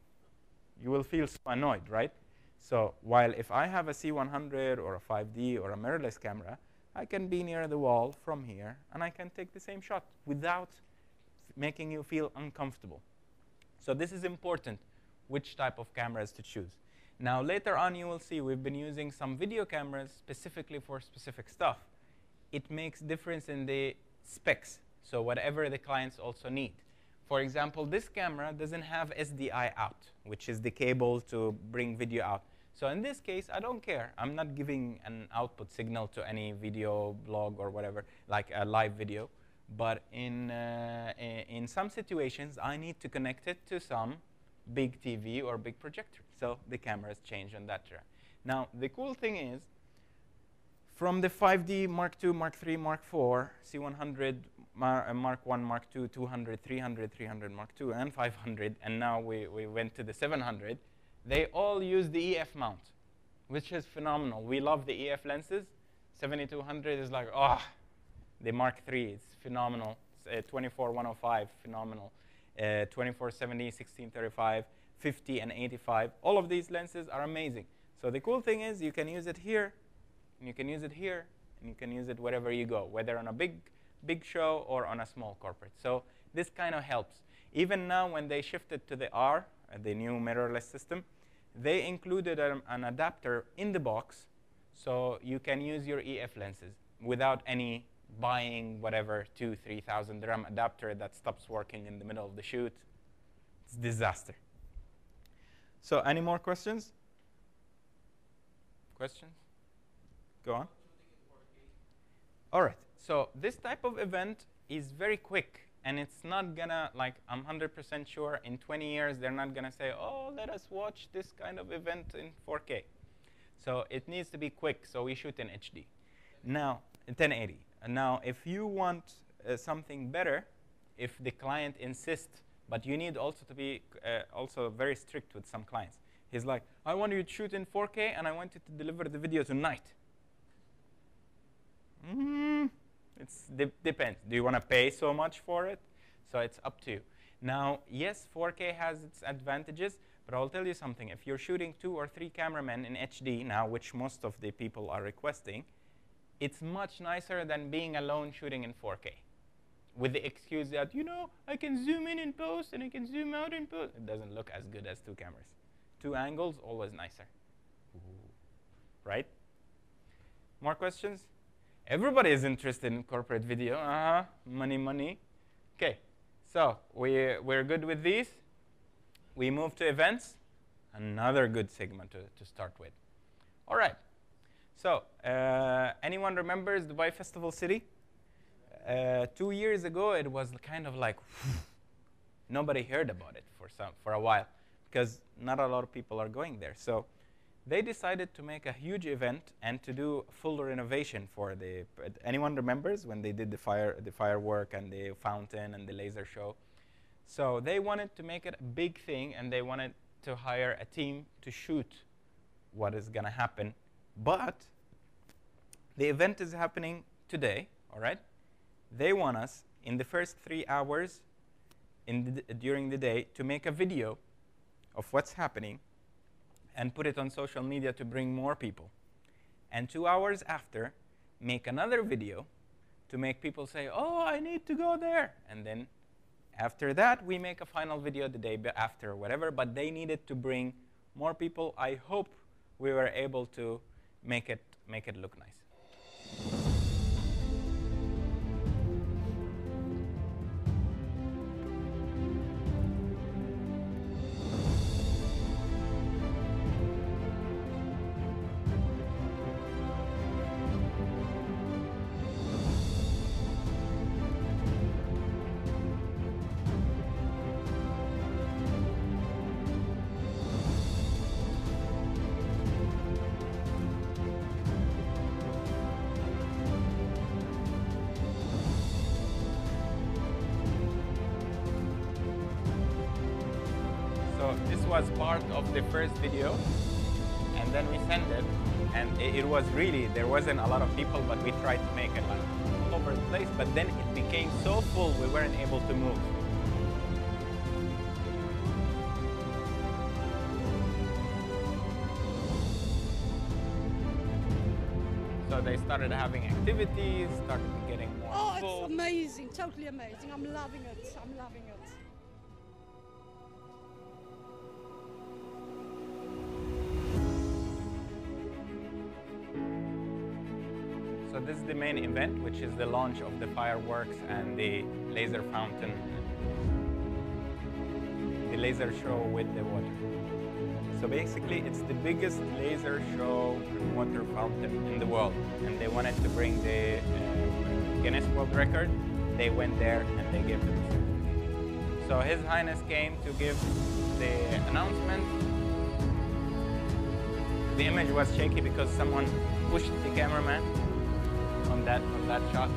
you will feel so annoyed, right? So while if I have a C100 or a 5D or a mirrorless camera, I can be near the wall from here, and I can take the same shot without making you feel uncomfortable. So this is important, which type of cameras to choose. Now, later on, you will see we've been using some video cameras specifically for specific stuff. It makes difference in the specs, so whatever the clients also need. For example, this camera doesn't have SDI out, which is the cable to bring video out. So in this case, I don't care. I'm not giving an output signal to any video blog or whatever, like a live video. But in some situations, I need to connect it to some big TV or big projector. So the cameras change on that track. Now, the cool thing is, from the 5D Mark II, Mark III, Mark IV, C100, Mark I, Mark II, 200, 300, 300 Mark II, and 500, and now we went to the 700, they all use the EF mount, which is phenomenal. We love the EF lenses. 7200 is like, the Mark III is phenomenal. 24-105, phenomenal. 24-70, 16-35, 50, and 85. All of these lenses are amazing. So the cool thing is you can use it here, and you can use it here, and you can use it wherever you go, whether on a big show or on a small corporate. So this kind of helps. Even now, when they shifted to the R, the new mirrorless system, they included an adapter in the box, so you can use your EF lenses without any buying whatever 2,000-3,000 dirham adapter that stops working in the middle of the shoot. It's a disaster. So any more questions? Questions? Go on. All right. So this type of event is very quick. And it's not going to, like, I'm 100% sure in 20 years, they're not going to say, let us watch this kind of event in 4K. So it needs to be quick. So we shoot in HD. Now, 1080. Now, if you want something better, if the client insists, but you need also to be also very strict with some clients. He's like, I want you to shoot in 4K, and I want you to deliver the video tonight. It depends. Do you want to pay so much for it? So it's up to you. Now, yes, 4K has its advantages, but I'll tell you something. If you're shooting 2 or 3 cameramen in HD now, which most of the people are requesting, it's much nicer than being alone shooting in 4K. With the excuse that, I can zoom in post and I can zoom out in post. It doesn't look as good as 2 cameras. 2 angles, always nicer. Ooh. Right? More questions? Everybody is interested in corporate video. Money, money. OK, so we're good with these. We move to events. Another good segment to start with. All right. So anyone remembers Dubai Festival City? 2 years ago, it was kind of like nobody heard about it for a while because not a lot of people are going there. So they decided to make a huge event and to do full renovation for the. Anyone remembers when they did the firework and the fountain and the laser show? So they wanted to make it a big thing, and they wanted to hire a team to shoot what is going to happen. But the event is happening today, all right? They want us in the first 3 hours during the day to make a video of what's happening and put it on social media to bring more people. And 2 hours after, make another video to make people say, oh, I need to go there. And then after that, we make a final video the day after or whatever. But they needed to bring more people. I hope we were able to make it look nice. This was part of the first video, and then we sent it, and it was really, there wasn't a lot of people, but we tried to make it like all over the place, but then it became so full we weren't able to move. So they started having activities, started getting more full. It's amazing, totally amazing. I'm loving it, I'm loving it. So this is the main event, which is the launch of the fireworks and the laser fountain, the laser show with the water. So basically, it's the biggest laser show and water fountain in the world. And they wanted to bring the Guinness World Record. They went there and they gave them the certificate. So His Highness came to give the announcement. The image was shaky because someone pushed the cameraman on that shot.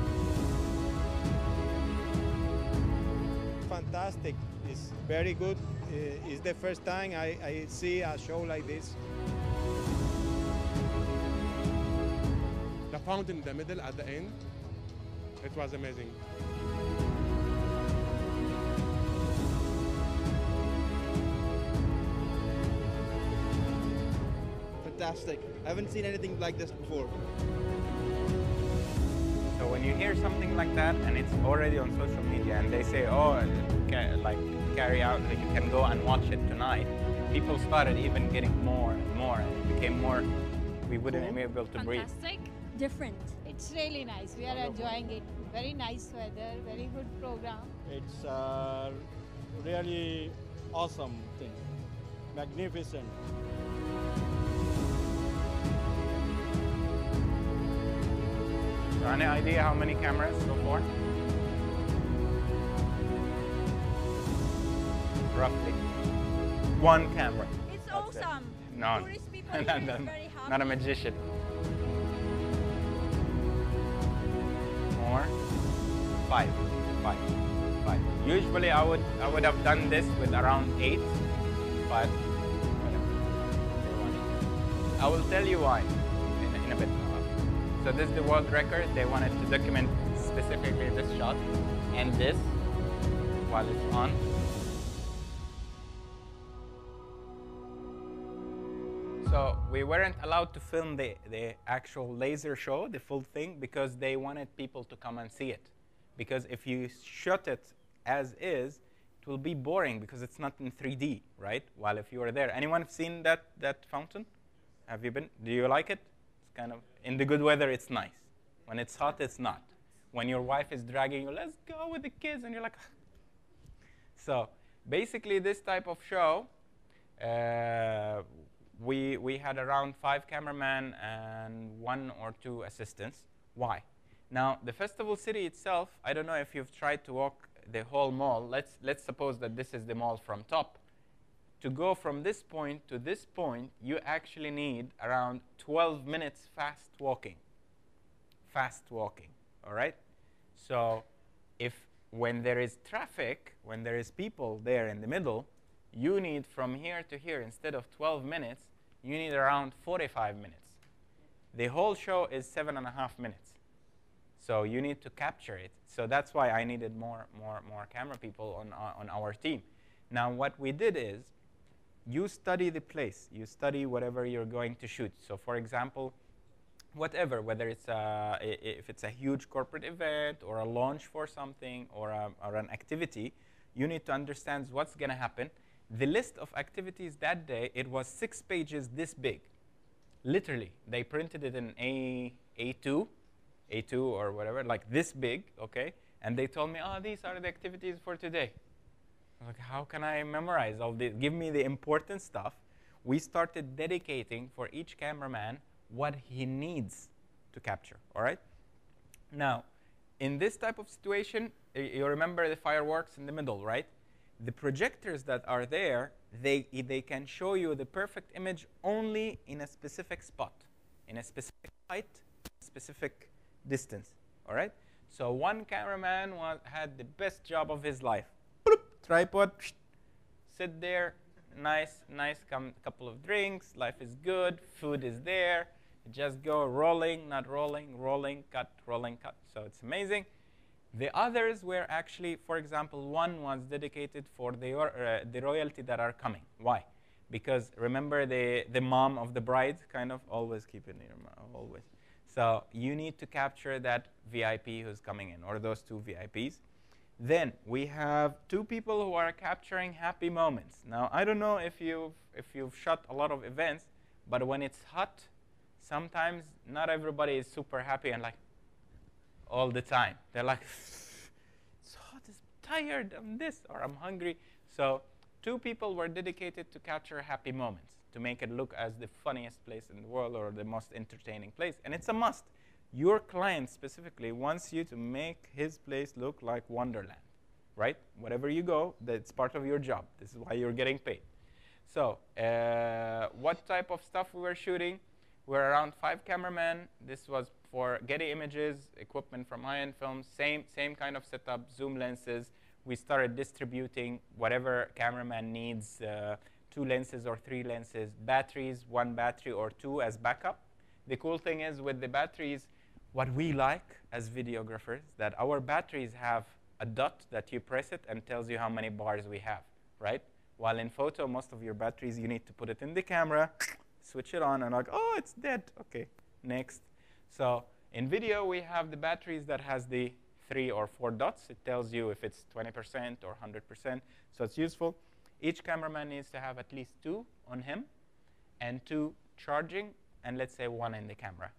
Fantastic. It's very good. It's the first time I see a show like this. The fountain in the middle at the end, it was amazing. Fantastic. I haven't seen anything like this before. So when you hear something like that and it's already on social media and they say, oh, like carry out, you can go and watch it tonight, people started even getting more and more, and it became more, we wouldn't be able to breathe. Fantastic, different. It's really nice. We are enjoying it. Very nice weather, very good program. It's a really awesome thing. Magnificent. Any idea how many cameras so far? Roughly. One camera. It's That's awesome. It. No, Tourist people here is very happy. Not a magician. More. Five. Usually I would have done this with around 8, but I will tell you why in a bit. So this is the world record. They wanted to document specifically this shot and this while it's on. So we weren't allowed to film the actual laser show, the full thing, because they wanted people to come and see it. Because if you shot it as is, it will be boring because it's not in 3D, right? While if you were there. Anyone have seen that fountain? Have you been? Do you like it? It's kind of, in the good weather, it's nice. When it's hot, it's not. When your wife is dragging you, let's go with the kids, and you're like, so basically this type of show, we had around 5 cameramen and 1 or 2 assistants. Why? Now, the festival city itself, I don't know if you've tried to walk the whole mall. Let's suppose that this is the mall from top. To go from this point to this point, you actually need around 12 minutes fast walking. Fast walking, all right? So when there is traffic, when there is people there in the middle, you need from here to here, instead of 12 minutes, you need around 45 minutes. The whole show is 7.5 minutes. So you need to capture it. So that's why I needed more camera people on our team. Now what we did is, you study the place. You study whatever you're going to shoot. So for example, whatever, whether it's if it's a huge corporate event or a launch for something or an activity, you need to understand what's going to happen. The list of activities that day, it was 6 pages this big. Literally, they printed it in A2 or whatever, like this big, okay? And they told me, oh, these are the activities for today. I was like, how can I memorize all this? Give me the important stuff. We started dedicating for each cameraman what he needs to capture, all right? Now, in this type of situation, you remember the fireworks in the middle, right? The projectors that are there, they can show you the perfect image only in a specific spot, in a specific height, specific distance, all right? So one cameraman had the best job of his life. Bloop, tripod, sit there, nice couple of drinks, life is good, food is there. Just go rolling, not rolling, rolling, cut, so it's amazing. The others were actually, for example, one was dedicated for the royalty that are coming. Why? Because remember the mom of the bride, kind of, always keep it in your mind, always. So you need to capture that VIP who's coming in, or those 2 VIPs. Then we have 2 people who are capturing happy moments. Now, I don't know if you've shot a lot of events, but when it's hot, sometimes not everybody is super happy and like all the time. They're like, it's hot, I'm tired, I'm this, or I'm hungry. So 2 people were dedicated to capture happy moments, to make it look as the funniest place in the world or the most entertaining place. And it's a must. Your client specifically wants you to make his place look like Wonderland, right? Wherever you go, that's part of your job. This is why you're getting paid. So what type of stuff we were shooting? We're around 5 cameramen. This was for Getty Images, equipment from high-end films, same kind of setup, zoom lenses. We started distributing whatever cameraman needs, 2 lenses or 3 lenses, batteries, 1 battery or 2 as backup. The cool thing is with the batteries, what we like as videographers, that our batteries have a dot that you press it and tells you how many bars we have, right? While in photo, most of your batteries, you need to put it in the camera, switch it on, and like, oh, it's dead. OK, next. So in video, we have the batteries that has the 3 or 4 dots. It tells you if it's 20% or 100%. So it's useful. Each cameraman needs to have at least 2 on him and 2 charging, and let's say 1 in the camera.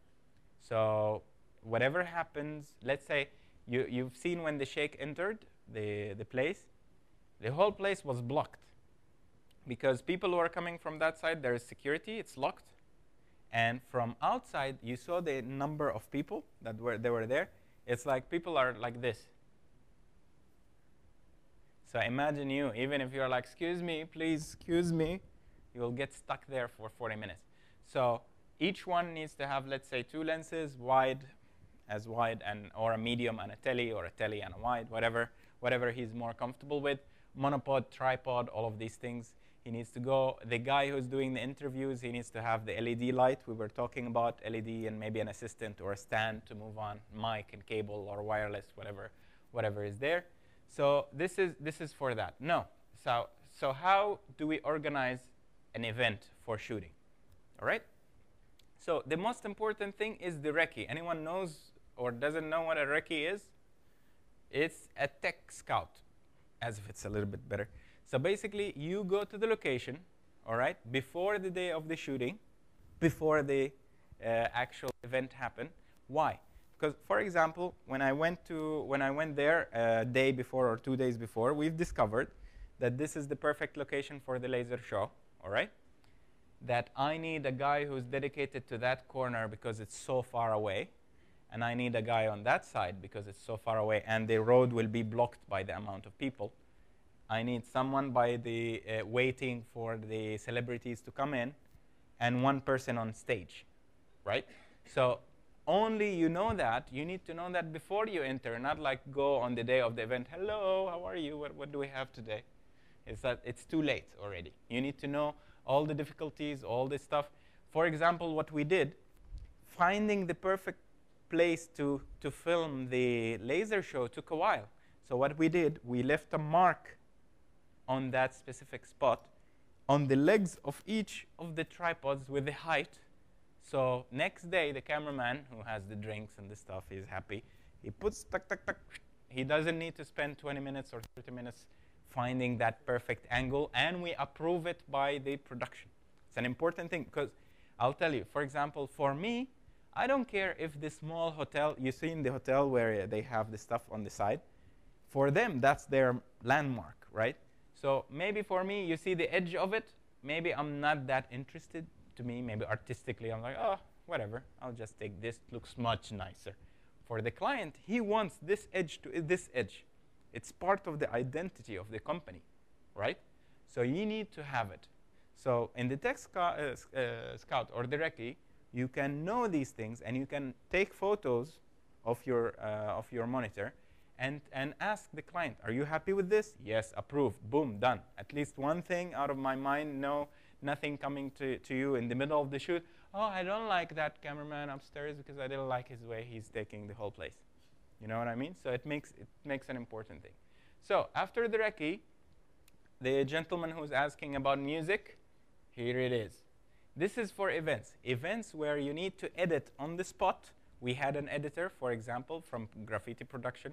So whatever happens, let's say you've seen when the sheikh entered the place, the whole place was blocked. Because people who are coming from that side, there is security, it's locked. And from outside, you saw the number of people that were there. It's like people are like this. So imagine you, even if you're like, excuse me, please, excuse me, you will get stuck there for 40 minutes. So each one needs to have, let's say, 2 lenses, wide, and or a medium and a telly, or a telly and a wide, whatever he's more comfortable with. Monopod, tripod, all of these things. He needs to go. The guy who's doing the interviews, he needs to have the LED light. We were talking about LED and maybe an assistant or a stand to move on, mic and cable or wireless, whatever is there. So this is for that. No. So how do we organize an event for shooting? All right. So the most important thing is the recce. Anyone knows or doesn't know what a recce is? It's a tech scout, as if it's a little bit better. So basically, you go to the location, all right, before the day of the shooting, before the actual event happened. Why? Because, for example, when I went there a day before or 2 days before, we've discovered that this is the perfect location for the laser show, all right? That I need a guy who's dedicated to that corner because it's so far away. and I need a guy on that side because it's so far away, and the road will be blocked by the amount of people. I need someone by the waiting for the celebrities to come in, and one person on stage, right? So only you know that. You need to know that before you enter, not like go on the day of the event. Hello, how are you? What do we have today? It's too late already. You need to know all the difficulties, all this stuff. For example, what we did, finding the perfect place to film the laser show took a while. So what we did, we left a mark on that specific spot on the legs of each of the tripods with the height. So next day, the cameraman who has the drinks and the stuff, he's happy. He puts tuck, tuck, tuck. He doesn't need to spend 20 minutes or 30 minutes finding that perfect angle, and we approve it by the production. It's an important thing, because I'll tell you, for example, for me, I don't care if the small hotel, you see in the hotel where they have the stuff on the side, for them, that's their landmark, right? So maybe for me, you see the edge of it, maybe I'm not that interested. To me, maybe artistically, I'm like, oh, whatever, I'll just take this, it looks much nicer. For the client, he wants this edge to this edge. It's part of the identity of the company, right? So you need to have it. So in the Tech Scout or the Recce, you can know these things, and you can take photos of your monitor and ask the client, are you happy with this? Yes, approved, boom, done. At least one thing out of my mind, no, nothing coming to you in the middle of the shoot. Oh, I don't like that cameraman upstairs because I didn't like his way he's taking the whole place. You know what I mean? So it makes an important thing. So after the Recce, the gentleman who's asking about music, here it is. This is for events. Events where you need to edit on the spot. We had an editor, for example, from graffiti production.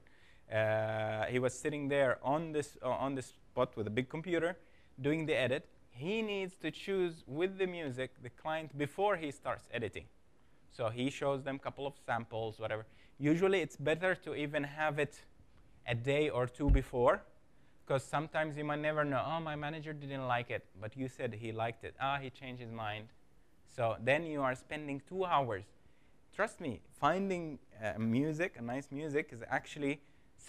He was sitting there on this spot with a big computer doing the edit. He needs to choose with the music the client before he starts editing. So he shows them a couple of samples, whatever. Usually it's better to even have it a day or two before, because sometimes you might never know, oh, my manager didn't like it, but you said he liked it. Ah, he changed his mind. So then you are spending 2 hours. Trust me, finding music, a nice music, is actually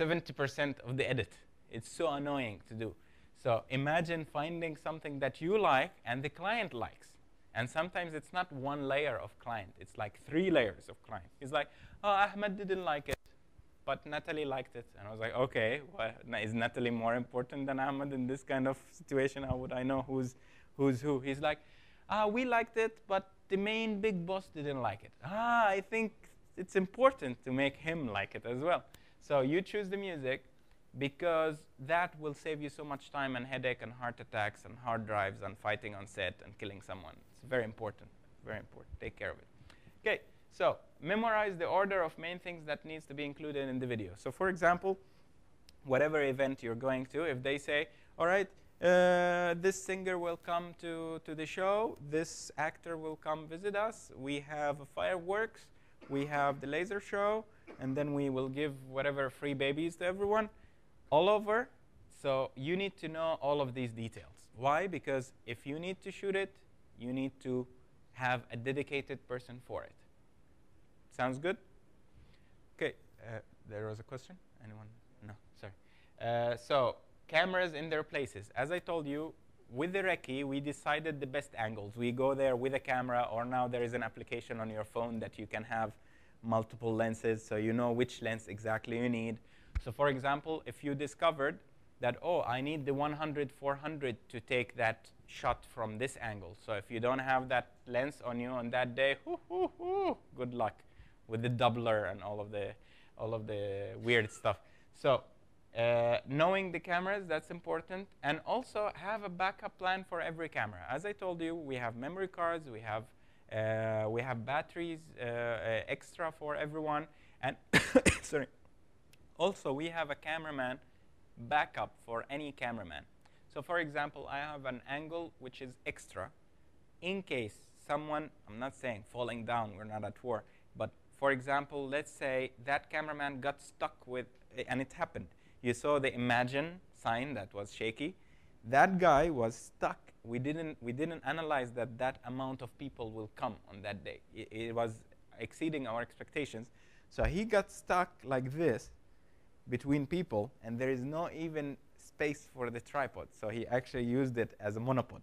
70% of the edit. It's so annoying to do. So imagine finding something that you like and the client likes. And sometimes it's not one layer of client. It's like 3 layers of client. It's like, oh, Ahmed didn't like it, but Natalie liked it. And I was like, OK, well, is Natalie more important than Ahmed in this kind of situation? How would I know who's who? He's like, we liked it, but the main big boss didn't like it. I think it's important to make him like it as well. So you choose the music, because that will save you so much time and headache and heart attacks and hard drives and fighting on set and killing someone. It's very important, very important. Take care of it. OK, so memorize the order of main things that needs to be included in the video. So for example, whatever event you're going to, if they say, all right, this singer will come to the show, this actor will come visit us, we have fireworks, we have the laser show, and then we will give whatever free babies to everyone, all over. So you need to know all of these details. Why? Because if you need to shoot it, you need to have a dedicated person for it. Sounds good? OK, there was a question? Anyone? No, sorry. So cameras in their places. As I told you, with the Recce, we decided the best angles. We go there with a camera, or now there is an application on your phone that you can have multiple lenses, so you know which lens exactly you need. So for example, if you discovered that, oh, I need the 100-400 to take that shot from this angle. So if you don't have that lens on you on that day, good luck with the doubler and all of the weird stuff. So knowing the cameras, that's important. And also have a backup plan for every camera. As I told you, we have memory cards, we have batteries extra for everyone. And sorry. Also, we have a cameraman backup for any cameraman. So for example, I have an angle which is extra in case someone, I'm not saying falling down, we're not at war, but for example, let's say that cameraman got stuck with, and it happened. You saw the imagine sign that was shaky. That guy was stuck. We didn't analyze that amount of people will come on that day. It was exceeding our expectations. So he got stuck like this between people, and there is no even space for the tripod. So he actually used it as a monopod.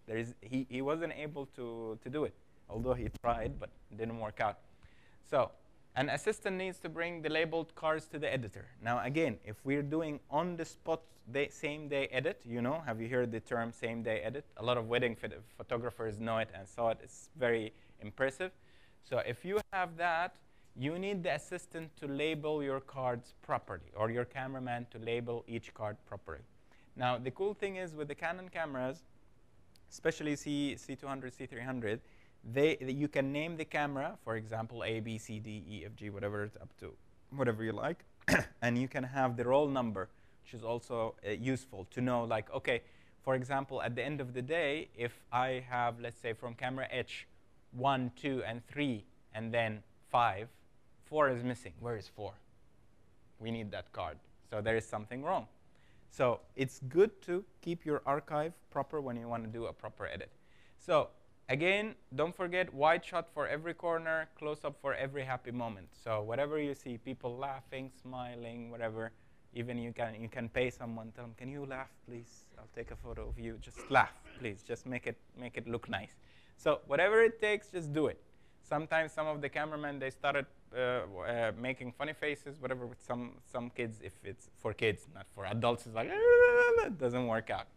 He wasn't able to do it, although he tried, but it didn't work out. So an assistant needs to bring the labeled cards to the editor. Now again, if we're doing on-the-spot same-day edit, have you heard the term same-day edit? A lot of wedding photographers know it and saw it. It's very impressive. So if you have that, you need the assistant to label your cards properly, or your cameraman to label each card properly. Now, the cool thing is with the Canon cameras, especially C200, C300, you can name the camera, for example, A, B, C, D, E, F, G, whatever it's up to, whatever you like. And you can have the roll number, which is also useful to know, like, OK, for example, at the end of the day, if I have, let's say, from camera H, 1, 2, and 3, and then 5, 4 is missing. Where is 4? We need that card. So there is something wrong. So it's good to keep your archive proper when you want to do a proper edit. So again, don't forget wide shot for every corner, close up for every happy moment. So whatever you see, people laughing, smiling, whatever, even you can pay someone, tell them, can you laugh, please? I'll take a photo of you. Just laugh, please. Just make it look nice. So whatever it takes, just do it. Sometimes some of the cameramen, they started making funny faces, whatever, with some kids. If it's for kids, not for adults, it's like, it doesn't work out.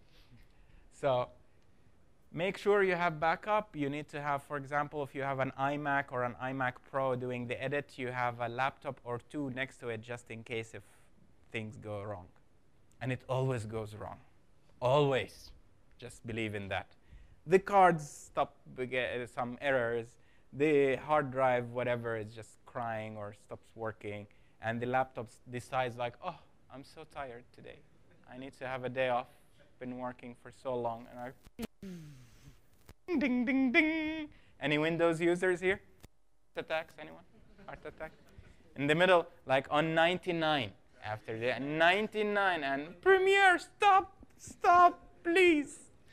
So make sure you have backup. You need to have, for example, if you have an iMac or an iMac Pro doing the edit, you have a laptop or two next to it just in case if things go wrong. And it always goes wrong. Always. Just believe in that. The cards stop, some errors. The hard drive, whatever, is just crying or stops working. And the laptop decides, like, oh, I'm so tired today. I need to have a day off. Been working for so long. And ding, ding, ding, ding. Any Windows users here? Heart attacks, anyone? Heart attack? In the middle, like on 99. After the 99, and Premiere, stop, please.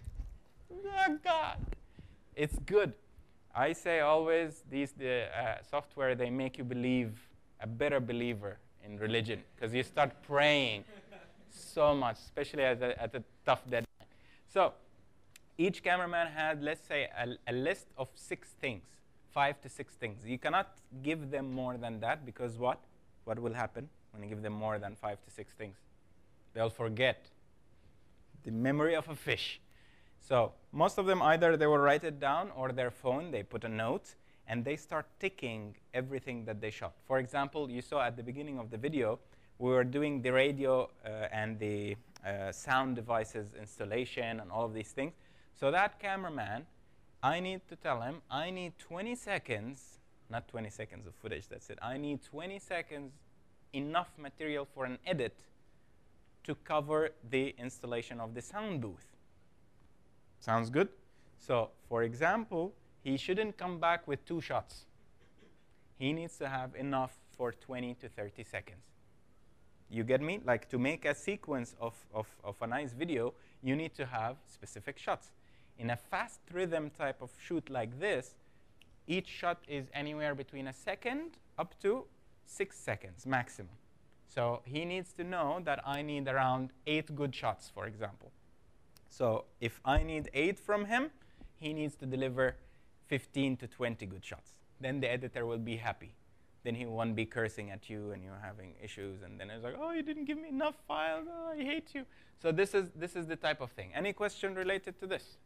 Oh, God. It's good. I say always, the software, they make you believe, a better believer in religion, because you start praying so much, especially at a tough deadline. So each cameraman had, let's say, a list of 6 things, 5 to 6 things. You cannot give them more than that, because what? What will happen when you give them more than 5 to 6 things? They'll forget. The memory of a fish. So most of them, either they will write it down, or their phone, they put a note, and they start ticking everything that they shot. For example, you saw at the beginning of the video, we were doing the radio and the sound devices installation and all of these things. So that cameraman, I need to tell him, I need 20 seconds, not 20 seconds of footage, that's it. I need 20 seconds, enough material for an edit to cover the installation of the sound booth. Sounds good? So, for example, he shouldn't come back with 2 shots. He needs to have enough for 20 to 30 seconds. You get me? Like, to make a sequence of a nice video, you need to have specific shots. In a fast rhythm type of shoot like this, each shot is anywhere between a second up to 6 seconds maximum. So he needs to know that I need around 8 good shots, for example. So if I need 8 from him, he needs to deliver 15 to 20 good shots. Then the editor will be happy. Then he won't be cursing at you and you're having issues. And then it's like, oh, you didn't give me enough files. Oh, I hate you. So this is the type of thing. Any question related to this?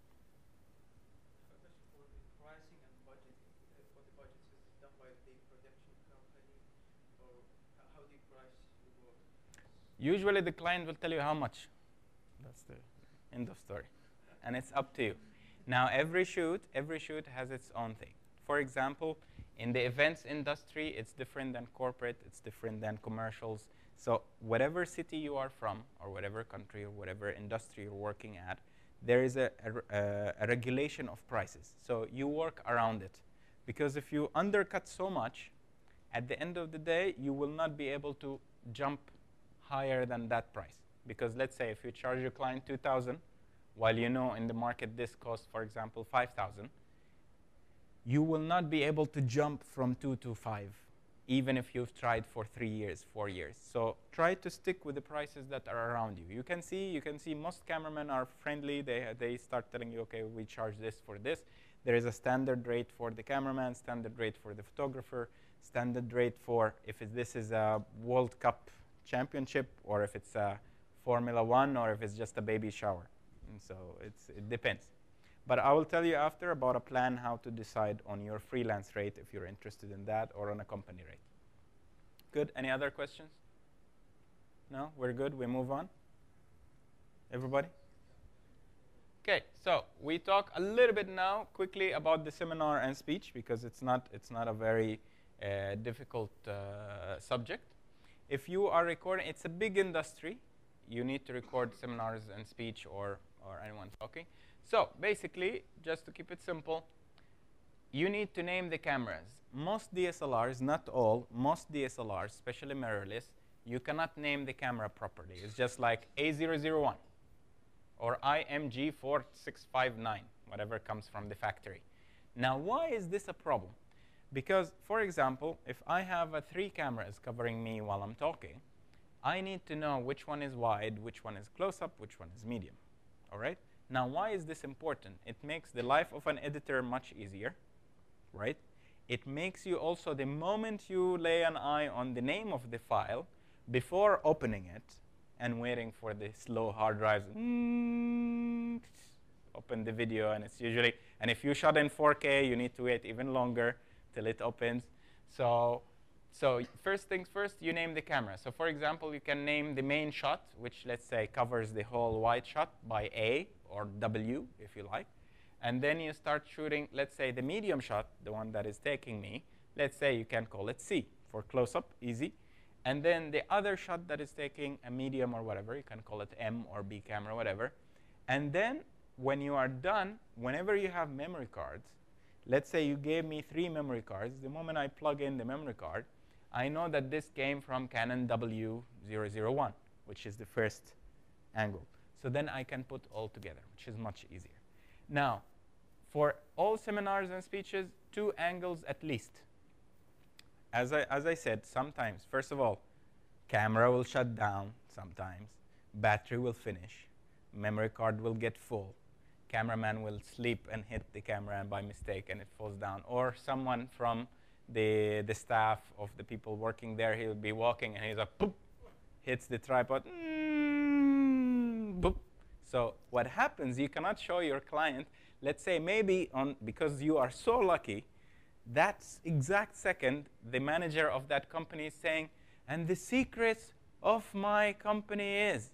Usually the client will tell you how much. That's the end of story. And it's up to you. Now every shoot has its own thing. For example, in the events industry, it's different than corporate, it's different than commercials. So whatever city you are from, or whatever country, or whatever industry you're working at, there is a regulation of prices. So you work around it. Because if you undercut so much, at the end of the day, you will not be able to jump higher than that price. Because let's say if you charge your client $2,000, while you know in the market this costs, for example, $5,000, you will not be able to jump from 2 to 5 even if you've tried for 3 years, 4 years. So try to stick with the prices that are around you. You can see most cameramen are friendly. They start telling you, okay, we charge this for this. There is a standard rate for the cameraman, standard rate for the photographer, standard rate for if this is a World Cup championship, or if it's a Formula One, or if it's just a baby shower. And so it depends. But I will tell you after about a plan how to decide on your freelance rate if you're interested in that, or on a company rate. Good? Any other questions? No? We're good? We move on? Everybody? Okay, so we talk a little bit now quickly about the seminar and speech, because it's not a very difficult subject. If you are recording, it's a big industry. You need to record seminars and speech, or anyone talking. So basically, just to keep it simple, you need to name the cameras. Most DSLRs, not all, most DSLRs, especially mirrorless, you cannot name the camera properly. It's just like A001 or IMG4659, whatever comes from the factory. Now, why is this a problem? Because, for example, if I have 3 cameras covering me while I'm talking, I need to know which one is wide, which one is close-up, which one is medium. All right? Now, why is this important? It makes the life of an editor much easier, right? It makes you also, the moment you lay an eye on the name of the file, before opening it and waiting for the slow hard drives, open the video, and it's usually, and if you shot in 4K, you need to wait even longer till it opens. So first things first, you name the camera. So for example, you can name the main shot, which let's say covers the whole wide shot, by A or W, if you like. And then you start shooting, let's say the medium shot, the one that is taking me, let's say you can call it C for close-up, easy. And then the other shot that is taking a medium or whatever, you can call it M or B camera, whatever. And then when you are done, whenever you have memory cards, let's say you gave me 3 memory cards, the moment I plug in the memory card, I know that this came from Canon W001, which is the first angle. So then I can put all together, which is much easier. Now, for all seminars and speeches, 2 angles at least. As I said, sometimes, first of all, camera will shut down sometimes. Battery will finish. Memory card will get full. Cameraman will sleep and hit the camera by mistake, and it falls down. Or someone from the staff of the people working there, he will be walking, and he's like, boop, hits the tripod, boop. So what happens, you cannot show your client, let's say maybe because you are so lucky, that exact second, the manager of that company is saying, and the secret of my company is,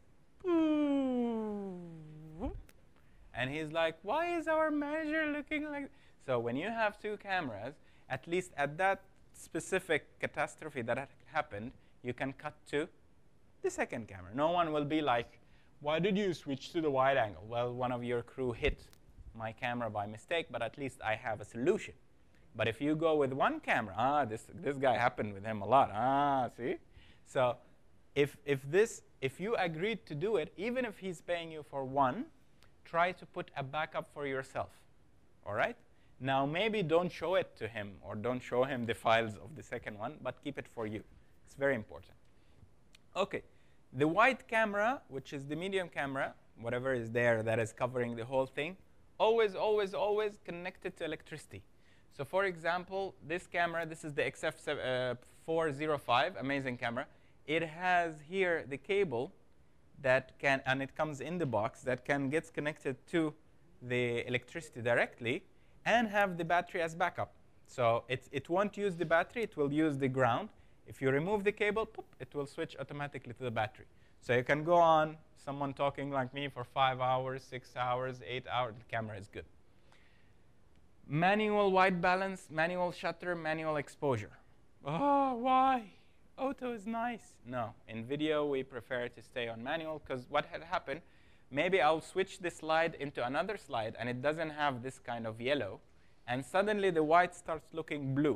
and he's like, why is our manager looking like? So when you have 2 cameras, at least at that specific catastrophe that happened, you can cut to the second camera. No one will be like, why did you switch to the wide angle? Well, one of your crew hit my camera by mistake, but at least I have a solution. But if you go with 1 camera, this guy happened with him a lot. See? So if you agreed to do it, even if he's paying you for 1, try to put a backup for yourself. All right? Now, maybe don't show it to him, or don't show him the files of the second one, but keep it for you. It's very important. OK. The wide camera, which is the medium camera, whatever is there that is covering the whole thing, always, always, always connected to electricity. So for example, this camera, this is the XF405, amazing camera. It has here the cable that can, and it comes in the box, that gets connected to the electricity directly and have the battery as backup. So it won't use the battery, it will use the ground. If you remove the cable, poof, it will switch automatically to the battery. So you can go on, someone talking like me for 5 hours, 6 hours, 8 hours, the camera is good. Manual white balance, manual shutter, manual exposure. Oh, why? Auto is nice. No, in video we prefer to stay on manual, because what had happened, maybe I'll switch the slide into another slide and it doesn't have this kind of yellow, and suddenly the white starts looking blue.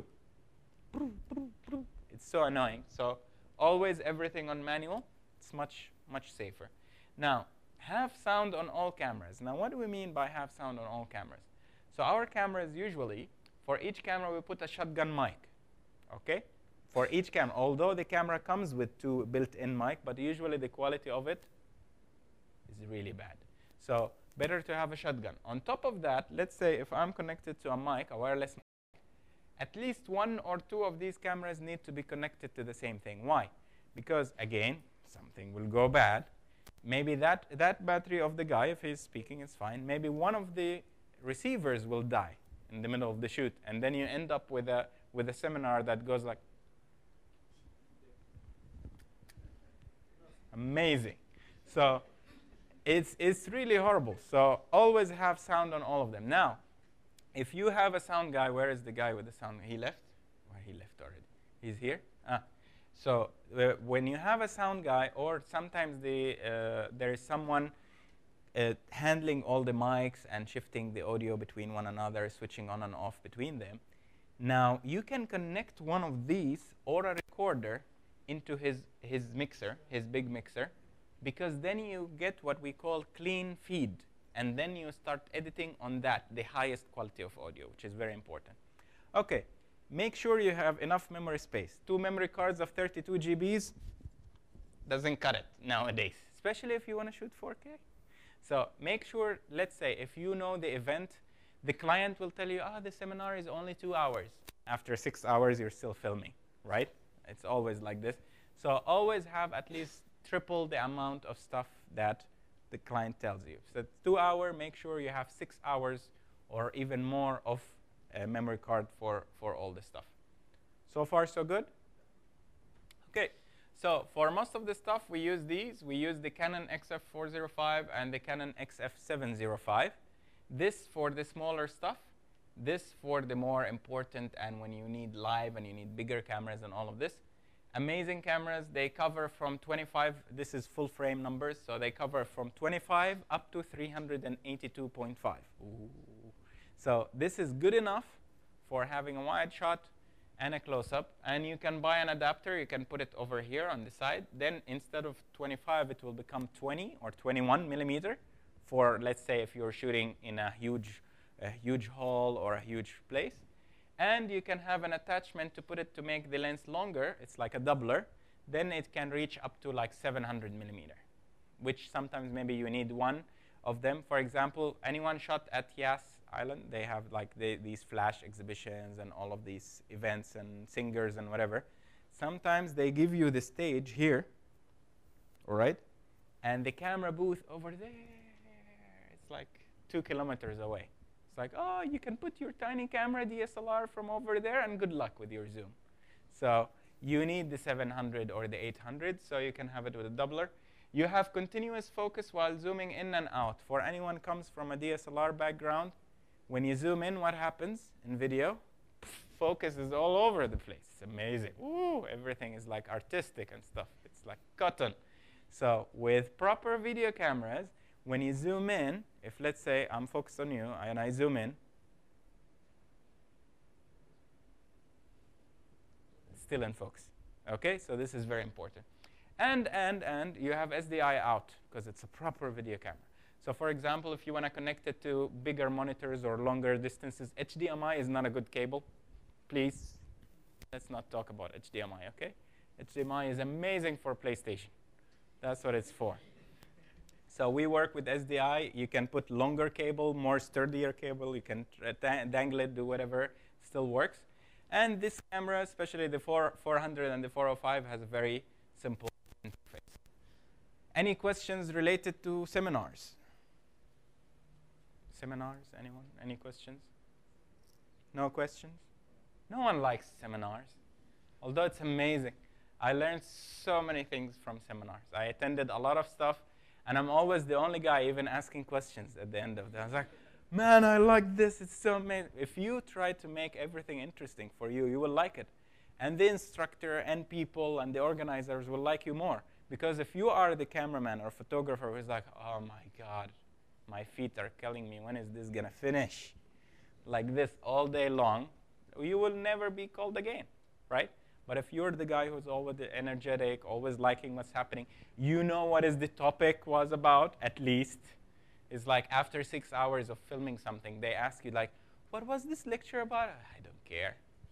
It's so annoying. So always everything on manual. It's much, much safer. Now, have sound on all cameras. Now, what do we mean by have sound on all cameras? So our cameras usually, for each camera we put a shotgun mic, okay? for each camera. Although the camera comes with 2 built-in mic, but usually the quality of it is really bad. So better to have a shotgun. On top of that, let's say if I'm connected to a mic, a wireless mic, at least 1 or 2 of these cameras need to be connected to the same thing. Why? Because, again, something will go bad. Maybe that battery of the guy, if he's speaking, is fine. Maybe one of the receivers will die in the middle of the shoot, and then you end up with a seminar that goes like, amazing. So it's really horrible. So always have sound on all of them. Now, if you have a sound guy, where is the guy with the sound? He left? Well, he left already. He's here? So when you have a sound guy, or sometimes there is someone handling all the mics and shifting the audio between one another, switching on and off between them. Now, you can connect one of these or a recorder into his mixer, his big mixer, because then you get what we call clean feed. And then you start editing on that, the highest quality of audio, which is very important. OK, make sure you have enough memory space. 2 memory cards of 32 GBs doesn't cut it nowadays, especially if you want to shoot 4K. So make sure, let's say, if you know the event, the client will tell you, the seminar is only 2 hours. After 6 hours, you're still filming, right? It's always like this. So always have at least triple the amount of stuff that the client tells you. So 2 hours, make sure you have 6 hours or even more of a memory card for all this stuff. So far, so good? OK. So for most of the stuff, we use these. We use the Canon XF405 and the Canon XF705. This for the smaller stuff. This for the more important and when you need live and you need bigger cameras and all of this. Amazing cameras. They cover from 25. This is full frame numbers. So they cover from 25 up to 382.5. So this is good enough for having a wide shot and a close-up. And you can buy an adapter. You can put it over here on the side. Then instead of 25, it will become 20 or 21 millimeter for, let's say, if you're shooting in a huge hall or a huge place. And you can have an attachment to put it to make the lens longer. It's like a doubler. Then it can reach up to like 700 millimeter, which sometimes maybe you need one of them. For example, anyone shot at Yas Island, they have like these flash exhibitions and all of these events and singers and whatever. Sometimes they give you the stage here, all right? And the camera booth over there, it's like 2 kilometers away. It's like, oh, you can put your tiny camera DSLR from over there, and good luck with your zoom. So you need the 700 or the 800, so you can have it with a doubler. You have continuous focus while zooming in and out. For anyone who comes from a DSLR background, when you zoom in, what happens in video? Focus is all over the place. It's amazing. Ooh, everything is like artistic and stuff. It's like cotton. So with proper video cameras, when you zoom in, if let's say I'm focused on you and I zoom in, it's still in focus. OK, so this is very important. And you have SDI out, because it's a proper video camera. So for example, if you want to connect it to bigger monitors or longer distances, HDMI is not a good cable. Please, let's not talk about HDMI, OK? HDMI is amazing for PlayStation. That's what it's for. So we work with SDI. You can put longer cable, more sturdier cable. You can dangle it, do whatever. Still works. And this camera, especially the 400 and the 405, has a very simple interface. Any questions related to seminars? Seminars, anyone? Any questions? No questions? No one likes seminars, although it's amazing. I learned so many things from seminars. I attended a lot of stuff, and I'm always the only guy even asking questions at the end of that. I was like, man, I like this. It's so amazing. If you try to make everything interesting for you, you will like it. And the instructor and people and the organizers will like you more. Because if you are the cameraman or photographer who's like, oh, my God, my feet are killing me. When is this going to finish? Like this all day long, you will never be called again, right? But if you're the guy who's always energetic, always liking what's happening, you know what is the topic was about, at least. It's like after 6 hours of filming something, they ask you, like, what was this lecture about? I don't care.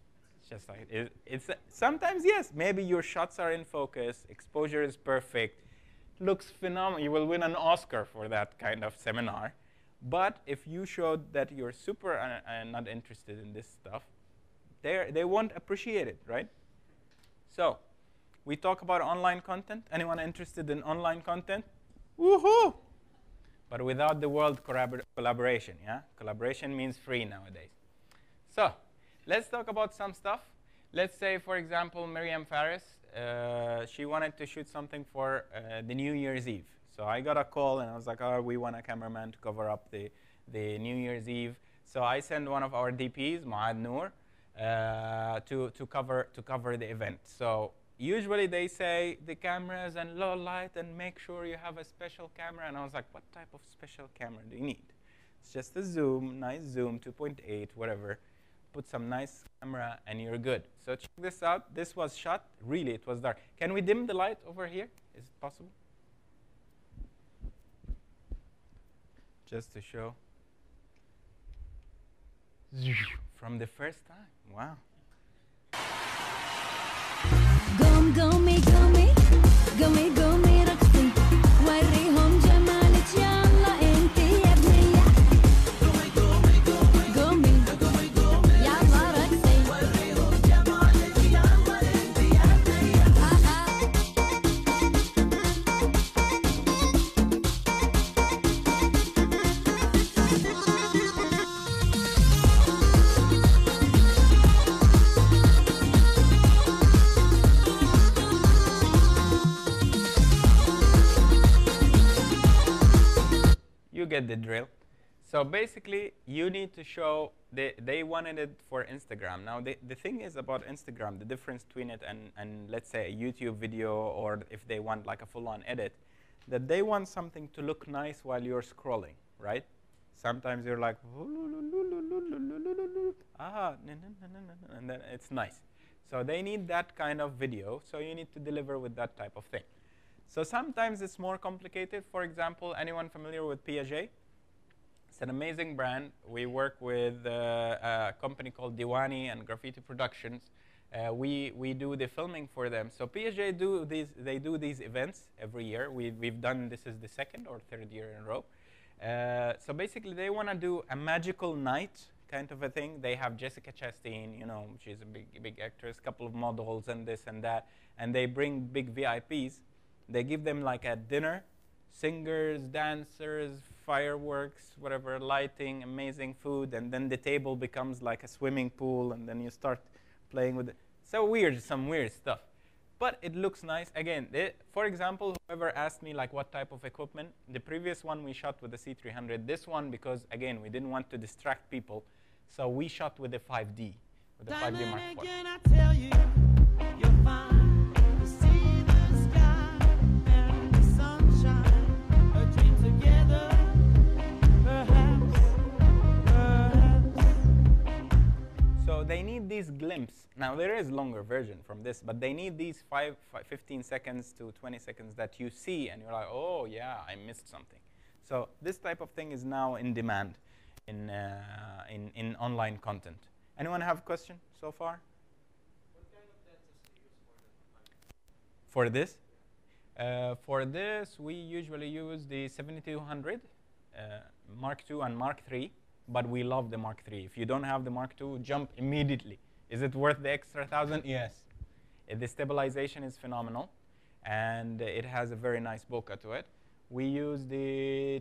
It's just like, sometimes, yes, maybe your shots are in focus, exposure is perfect, looks phenomenal. You will win an Oscar for that kind of seminar. But if you showed that you're super not interested in this stuff, they won't appreciate it, right? So we talk about online content. Anyone interested in online content? Woohoo! But without the world collaboration, yeah? Collaboration means free nowadays. So let's talk about some stuff. Let's say, for example, Miriam Faris. She wanted to shoot something for the New Year's Eve. So I got a call, and I was like, oh, we want a cameraman to cover up the New Year's Eve. So I sent one of our DPs, Muad Noor, to cover the event. So usually they say the cameras and low light and make sure you have a special camera. And I was like, what type of special camera do you need? It's just a zoom, nice zoom, 2.8, whatever. Put some nice camera and you're good. So check this out. This was shot. Really, it was dark. Can we dim the light over here? Is it possible? Just to show. From the first time. Wow. قوم قومي قومي قومي قومي رقصي وريهم جمالك يلا انت يا بنية قومي قومي قومي قومي قومي يلا رقصي وريهم جمالك يلا انت يا بنية You get the drill. So basically, you need to show, they wanted it for Instagram. Now, the thing is about Instagram, the difference between it and let's say a YouTube video, or if they want like a full-on edit, that they want something to look nice while you're scrolling, right? Sometimes you're like, and then it's nice. So they need that kind of video, so you need to deliver with that type of thing. So sometimes it's more complicated. For example, anyone familiar with Piaget? It's an amazing brand. We work with a company called Diwani and Graffiti Productions. We do the filming for them. So Piaget they do these events every year. We've done, this is the second or third year in a row. So basically, they want to do a magical night kind of a thing. They have Jessica Chastain, you know, she's a big actress, couple of models and this and that, and they bring big VIPs. They give them like a dinner, singers, dancers, fireworks, whatever, lighting, amazing food, and then the table becomes like a swimming pool, and then you start playing with it. So weird, some weird stuff. But it looks nice. Again, for example, whoever asked me like what type of equipment, the previous one we shot with the C300. This one, because again, we didn't want to distract people, so we shot with the 5D, with the 5D Mark IV. again, I tell you, you're fine. You see the sky and the sunshine, a dream together, perhaps. So they need these glimpses. Now, there is longer version from this, but they need these 15 seconds to 20 seconds that you see, and you're like, oh, yeah, I missed something. So this type of thing is now in demand in online content. Anyone have a question so far? What kind of lenses do you use For this? For this, we usually use the 7200, Mark II and Mark III, but we love the Mark III. If you don't have the Mark II, jump immediately. Is it worth the extra 1,000? Yes. The stabilization is phenomenal, and it has a very nice bokeh to it. We use the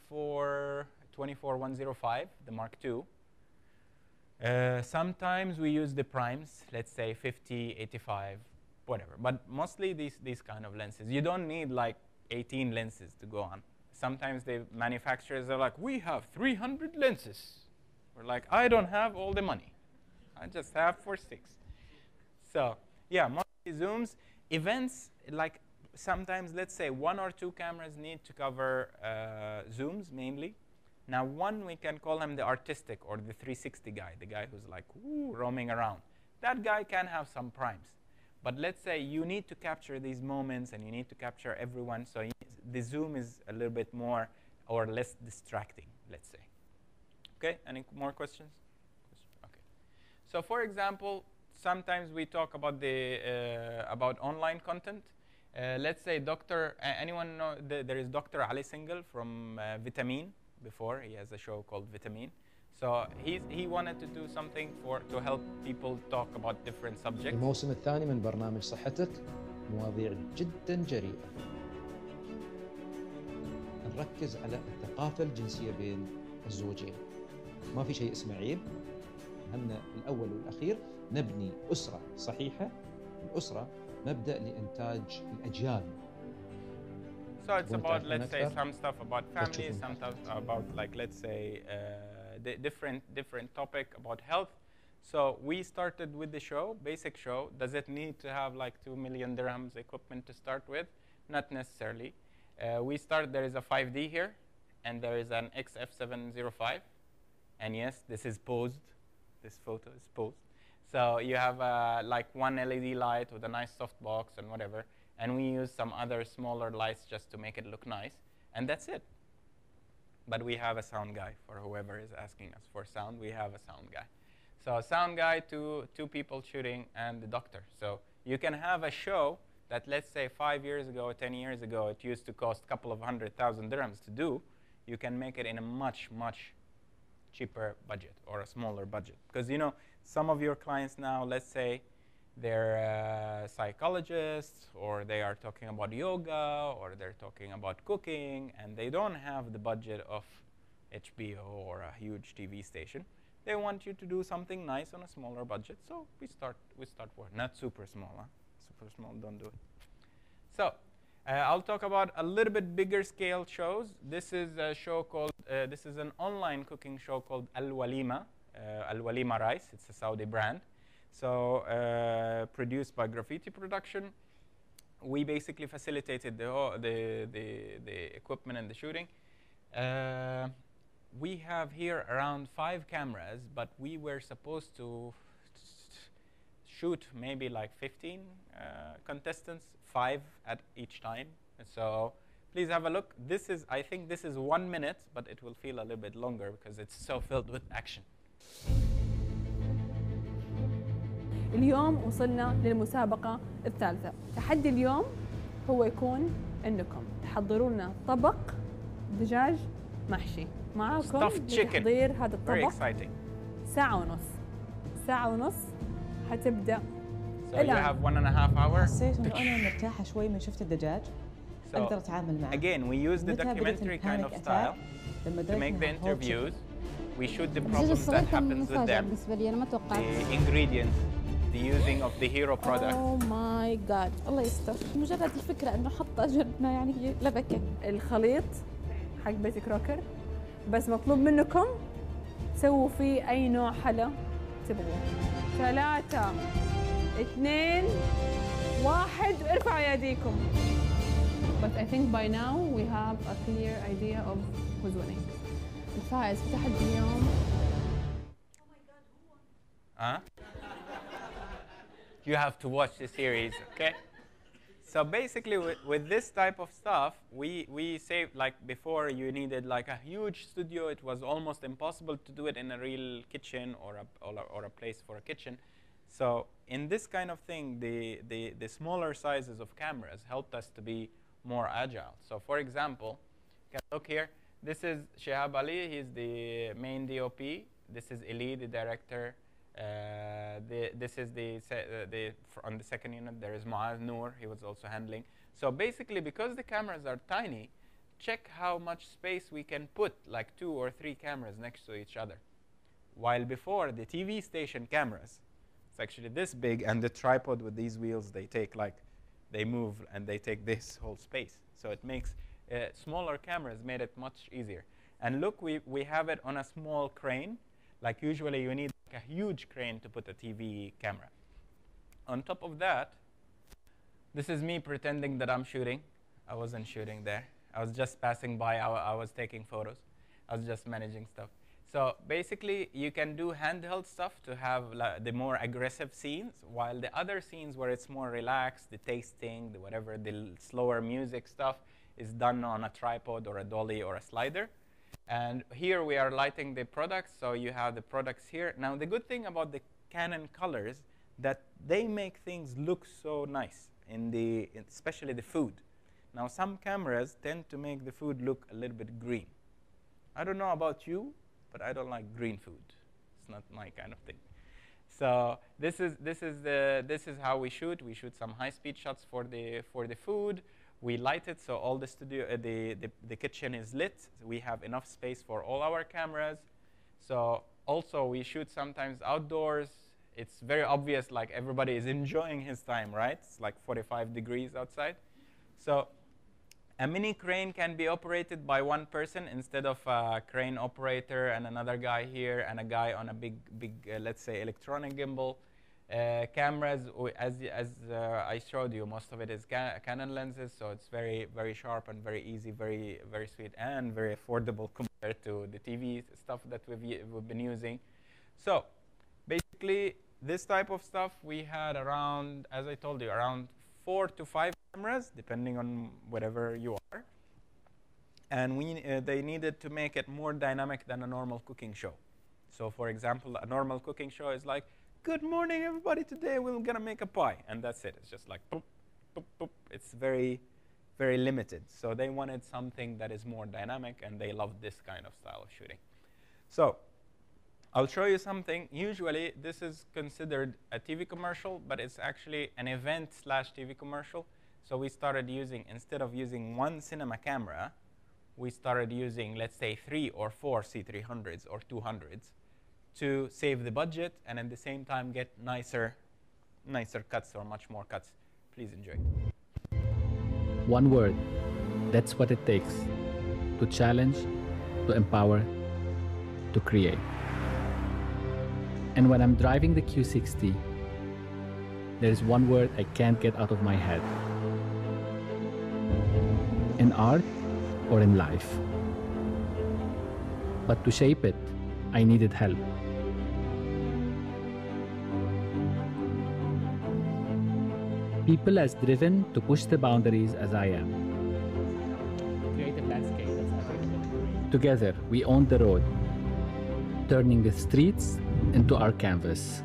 24105, the Mark II. Sometimes we use the primes, let's say 50, 85, whatever. But mostly these kind of lenses. You don't need like 18 lenses to go on. Sometimes the manufacturers are like, we have 300 lenses. We're like, I don't have all the money. I just have for 6. So yeah, multi-zooms. Events, like sometimes, let's say 1 or 2 cameras need to cover zooms mainly. Now one, we can call him the artistic or the 360 guy, the guy who's like roaming around. That guy can have some primes. But let's say you need to capture these moments and you need to capture everyone, so the zoom is a little bit more or less distracting, let's say. Okay, any more questions? Okay. So for example, sometimes we talk about about online content. Let's say anyone know there is Dr. Ali Singhal from Vitamin before. He has a show called Vitamin. So he wanted to do something to help people talk about different subjects. الموسم الثاني من برنامج صحتك مواضيع جدا جريئة. نركز على الثقافة الجنسية بين الزوجين. ما في شيء اسمه عيب. همنا الأول والأخير نبني أسرة صحيحة. الأسرة مبدأ لإنتاج الأجيال. So it's about, let's say, some stuff about family, some stuff about, like, let's say, different topic about health. So we started with the show, basic show. Does it need to have like 2 million dirhams equipment to start with? Not necessarily. There is a 5D here, and there is an XF705. And yes, this is posed. This photo is posed. So you have like one LED light with a nice softbox and whatever. And we use some other smaller lights just to make it look nice. And that's it. But we have a sound guy for whoever is asking us for sound. We have a sound guy. So a sound guy, two people shooting, and the doctor. So you can have a show that, let's say, 5 years ago, 10 years ago, it used to cost a couple of 100,000 dirhams to do. You can make it in a much, much cheaper budget or a smaller budget. Because, you know, some of your clients now, let's say, they're psychologists, or they are talking about yoga, or they're talking about cooking, and they don't have the budget of HBO or a huge TV station. They want you to do something nice on a smaller budget, so we start work. Not super small, huh? Super small, don't do it. So I'll talk about a little bit bigger scale shows. This is a show called, this is an online cooking show called Al-Walima, Al-Walima Rice. It's a Saudi brand. So produced by Graffiti Production. We basically facilitated the equipment and the shooting. We have here around 5 cameras, but we were supposed to shoot maybe like 15 contestants, 5 at each time. So please have a look. I think this is 1 minute, but it will feel a little bit longer because it's so filled with action. اليوم وصلنا للمسابقة الثالثة. تحدي اليوم هو يكون أنكم تحضروا لنا طبق دجاج محشي. معكم لتحضير هذا الطبق ساعة ونص حتبدأ. So you have 1.5 hours. حسيت إنه أنا مرتاحة شوي من شفت الدجاج. أقدر أتعامل معه. Again, we use the documentary kind of style to make the interviews. We shoot the problems that happens with them, the ingredients, the using of the hero product. Oh my god. الله يستر. مجرد الفكرة إنه حط جبنة يعني هي لبكة. الخليط حق بيتي كروكر. بس مطلوب منكم تسووا فيه أي نوع حلا تبغوه. 3 2 1 ارفعوا يديكم. But I think by now we have a clear idea of who's winning. الفائز في تحدي اليوم. You have to watch the series, okay? So basically, with this type of stuff, we saved, like before, you needed like a huge studio. It was almost impossible to do it in a real kitchen or a place for a kitchen. So in this kind of thing, the smaller sizes of cameras helped us to be more agile. So for example, you can look here. This is Shihab Ali. He's the main DOP. This is Eli, the director. This is on the second unit. There is Muaz Noor. He was also handling. So basically, because the cameras are tiny, check how much space we can put, like 2 or 3 cameras next to each other. While before, the TV station cameras, it's actually this big, and the tripod with these wheels, they move and they take this whole space. So it makes smaller cameras made it much easier. And look, we have it on a small crane. Like usually you need like a huge crane to put a TV camera. On top of that, this is me pretending that I'm shooting. I wasn't shooting there. I was just passing by. I was taking photos. I was just managing stuff. So basically, you can do handheld stuff to have the more aggressive scenes, while the other scenes where it's more relaxed, the tasting, the whatever, the slower music stuff is done on a tripod or a dolly or a slider. And here we are lighting the products, so you have the products here. Now, the good thing about the Canon colors, that they make things look so nice, especially the food. Now, some cameras tend to make the food look a little bit green. I don't know about you, but I don't like green food. It's not my kind of thing. So this is how we shoot. We shoot some high-speed shots for the food. We light it so all the kitchen is lit. We have enough space for all our cameras. So also we shoot sometimes outdoors. It's very obvious, like everybody is enjoying his time, right? It's like 45 degrees outside. So a mini crane can be operated by one person instead of a crane operator and another guy here and a guy on a big, let's say, electronic gimbal. Cameras, as I showed you, most of it is Canon lenses, so it's very, very sharp and very easy, very, very sweet, and very affordable compared to the TV stuff that we've been using. So basically, this type of stuff we had around, as I told you, around 4 to 5 cameras, depending on whatever you are. And they needed to make it more dynamic than a normal cooking show. So for example, a normal cooking show is like, good morning, everybody. Today we're going to make a pie. And that's it. It's just like, boop, boop, boop. It's very, very limited. So they wanted something that is more dynamic, and they loved this kind of style of shooting. So I'll show you something. Usually, this is considered a TV commercial, but it's actually an event/TV commercial. So we started using, instead of using one cinema camera, we started using, let's say, 3 or 4 C300s or 200s to save the budget and at the same time get nicer cuts or much more cuts. Please enjoy. One word, that's what it takes to challenge, to empower, to create. And when I'm driving the Q60, there's one word I can't get out of my head. In art or in life. But to shape it, I needed help. People as driven to push the boundaries as I am. Creative landscape, that's everything. Together, we own the road, turning the streets into our canvas.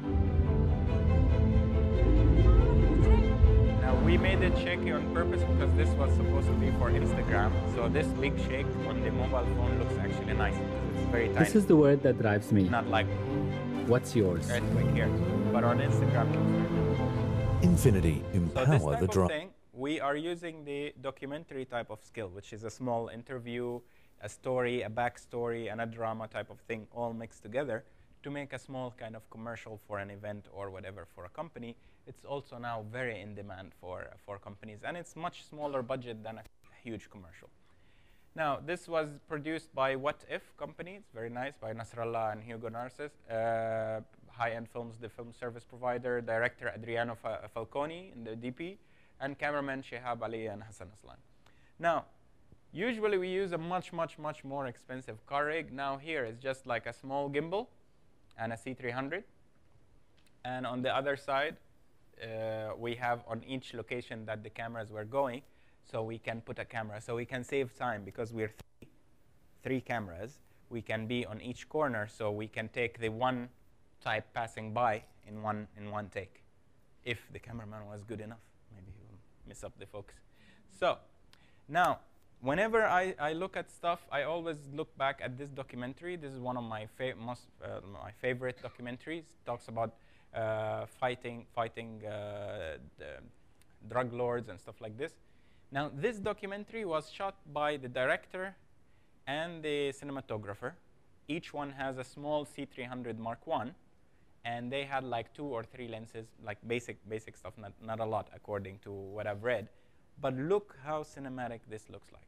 Now, we made it shaky on purpose because this was supposed to be for Instagram. So this big shake on the mobile phone looks actually nice. It's very tiny. This is the word that drives me. Not like, what's yours? Earthquake here. But on Instagram, it looks very good. Infinity, empower the so this type drive. of thing, we are using the documentary type of skill, which is a small interview, a story, a backstory, and a drama type of thing all mixed together to make a small kind of commercial for an event or whatever for a company. It's also now very in demand for companies, and it's much smaller budget than a huge commercial. Now, this was produced by What If company. It's very nice, by Nasrallah and Hugo Narcis. High-End Films, the film service provider, director Adriano Falconi in the DP, and cameraman Shihab Ali and Hasan Aslan. Now, usually we use a much, much, much more expensive car rig. Now here it's just like a small gimbal and a C300. And on the other side, we have on each location that the cameras were going, so we can put a camera. So we can save time because we're three cameras. We can be on each corner, so we can take the one type passing by in one take. If the cameraman was good enough, maybe he will miss up the focus. So now, whenever I look at stuff, I always look back at this documentary. This is one of my my favorite documentaries. It talks about fighting the drug lords and stuff like this. Now, this documentary was shot by the director and the cinematographer. Each one has a small C300 Mark I, and they had like 2 or 3 lenses, like basic stuff, not a lot according to what I've read. But look how cinematic this looks like.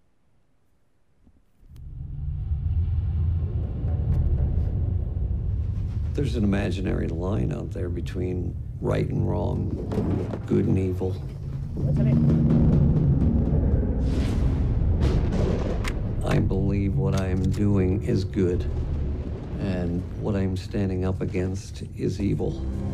There's an imaginary line out there between right and wrong, good and evil. I believe what I am doing is good, and what I'm standing up against is evil.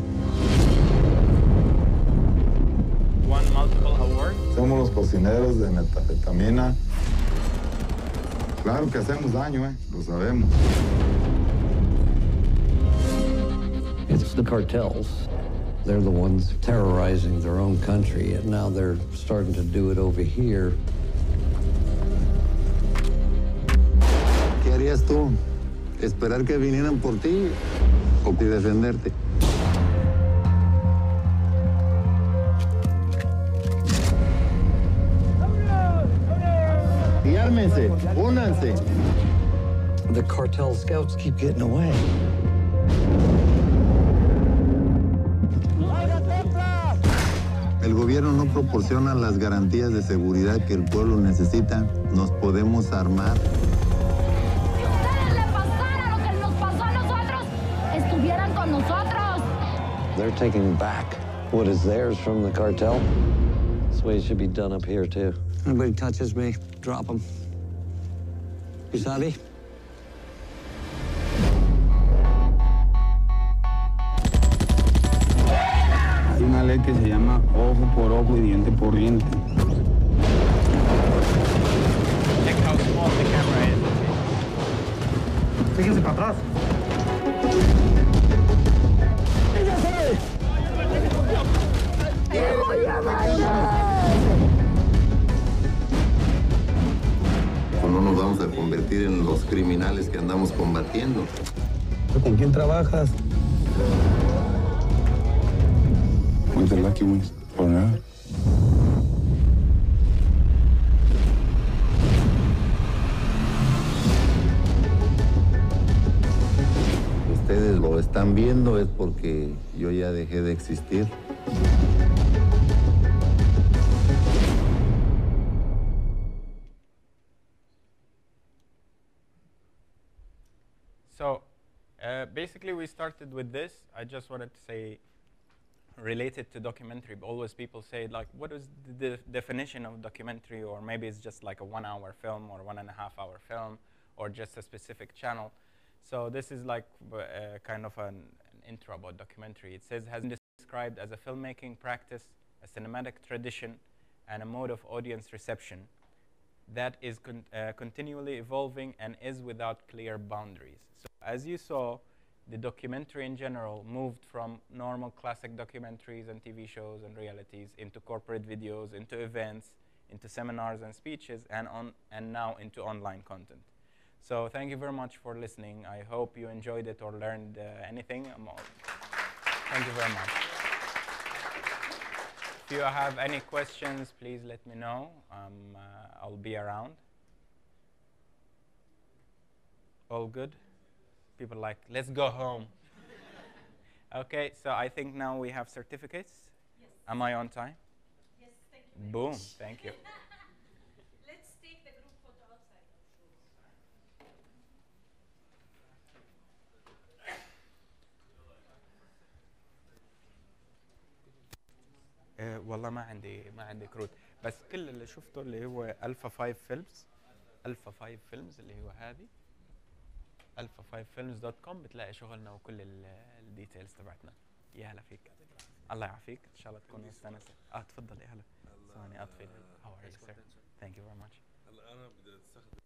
Won multiple awards. Somos los cocineros de metanfetamina. Claro que hacemos daño, lo sabemos. It's the cartels They're the ones terrorizing their own country, and now they're starting to do it over here. ¿Qué harías tú? ¿Esperar que vinieran por ti o defenderte? Y ármense, únanse. The cartel scouts keep getting away. El gobierno no proporciona las garantías de seguridad que el pueblo necesita. Nos podemos armar. Si a ustedes les pasara lo que nos pasó a nosotros, estuvieran con nosotros. They're taking back what is theirs from the cartel. This way it should be done up here, too. Anybody touches me, drop them. You sabi? Hay una ley que se llama ojo por ojo y diente por diente. Check how small the camera is. Fíjense para atrás. O no nos vamos a convertir en los criminales que andamos combatiendo. ¿Con quién trabajas? With the lucky ones, or not. Ustedes lo están viendo es porque yo ya dejé de existir. So basically we started with this. I just wanted to say, related to documentary, always people say like, what is the definition of documentary? Or maybe it's just like a 1 hour film or 1.5 hour film or just a specific channel. So this is like kind of an intro about documentary. It says, has been described as a filmmaking practice, a cinematic tradition, and a mode of audience reception that is continually evolving and is without clear boundaries. So as you saw, the documentary in general moved from normal classic documentaries and TV shows and realities into corporate videos, into events, into seminars and speeches, and now into online content. So thank you very much for listening. I hope you enjoyed it or learned anything. Thank you very much. If you have any questions, please let me know. I'll be around. All good? People like, let's go home. Okay, so I think now we have certificates. Yes. Am I on time? Yes, thank you. Boom, thank you. Let's take the group photo outside. والله ما عندي كروت، بس كل اللي شفته اللي هو الفا 5 فيلمز، الفا 5 فيلمز اللي هو هذه alpha5films.com، بتلاقي شغلنا وكل الديتيلز تبعتنا. يا هلا فيك. الله يعافيك، ان شاء الله تكون مستانسه. تفضل يا هلا. ثواني اطفي. How are you sir? Thank you very much. هلا انا بدي استخدم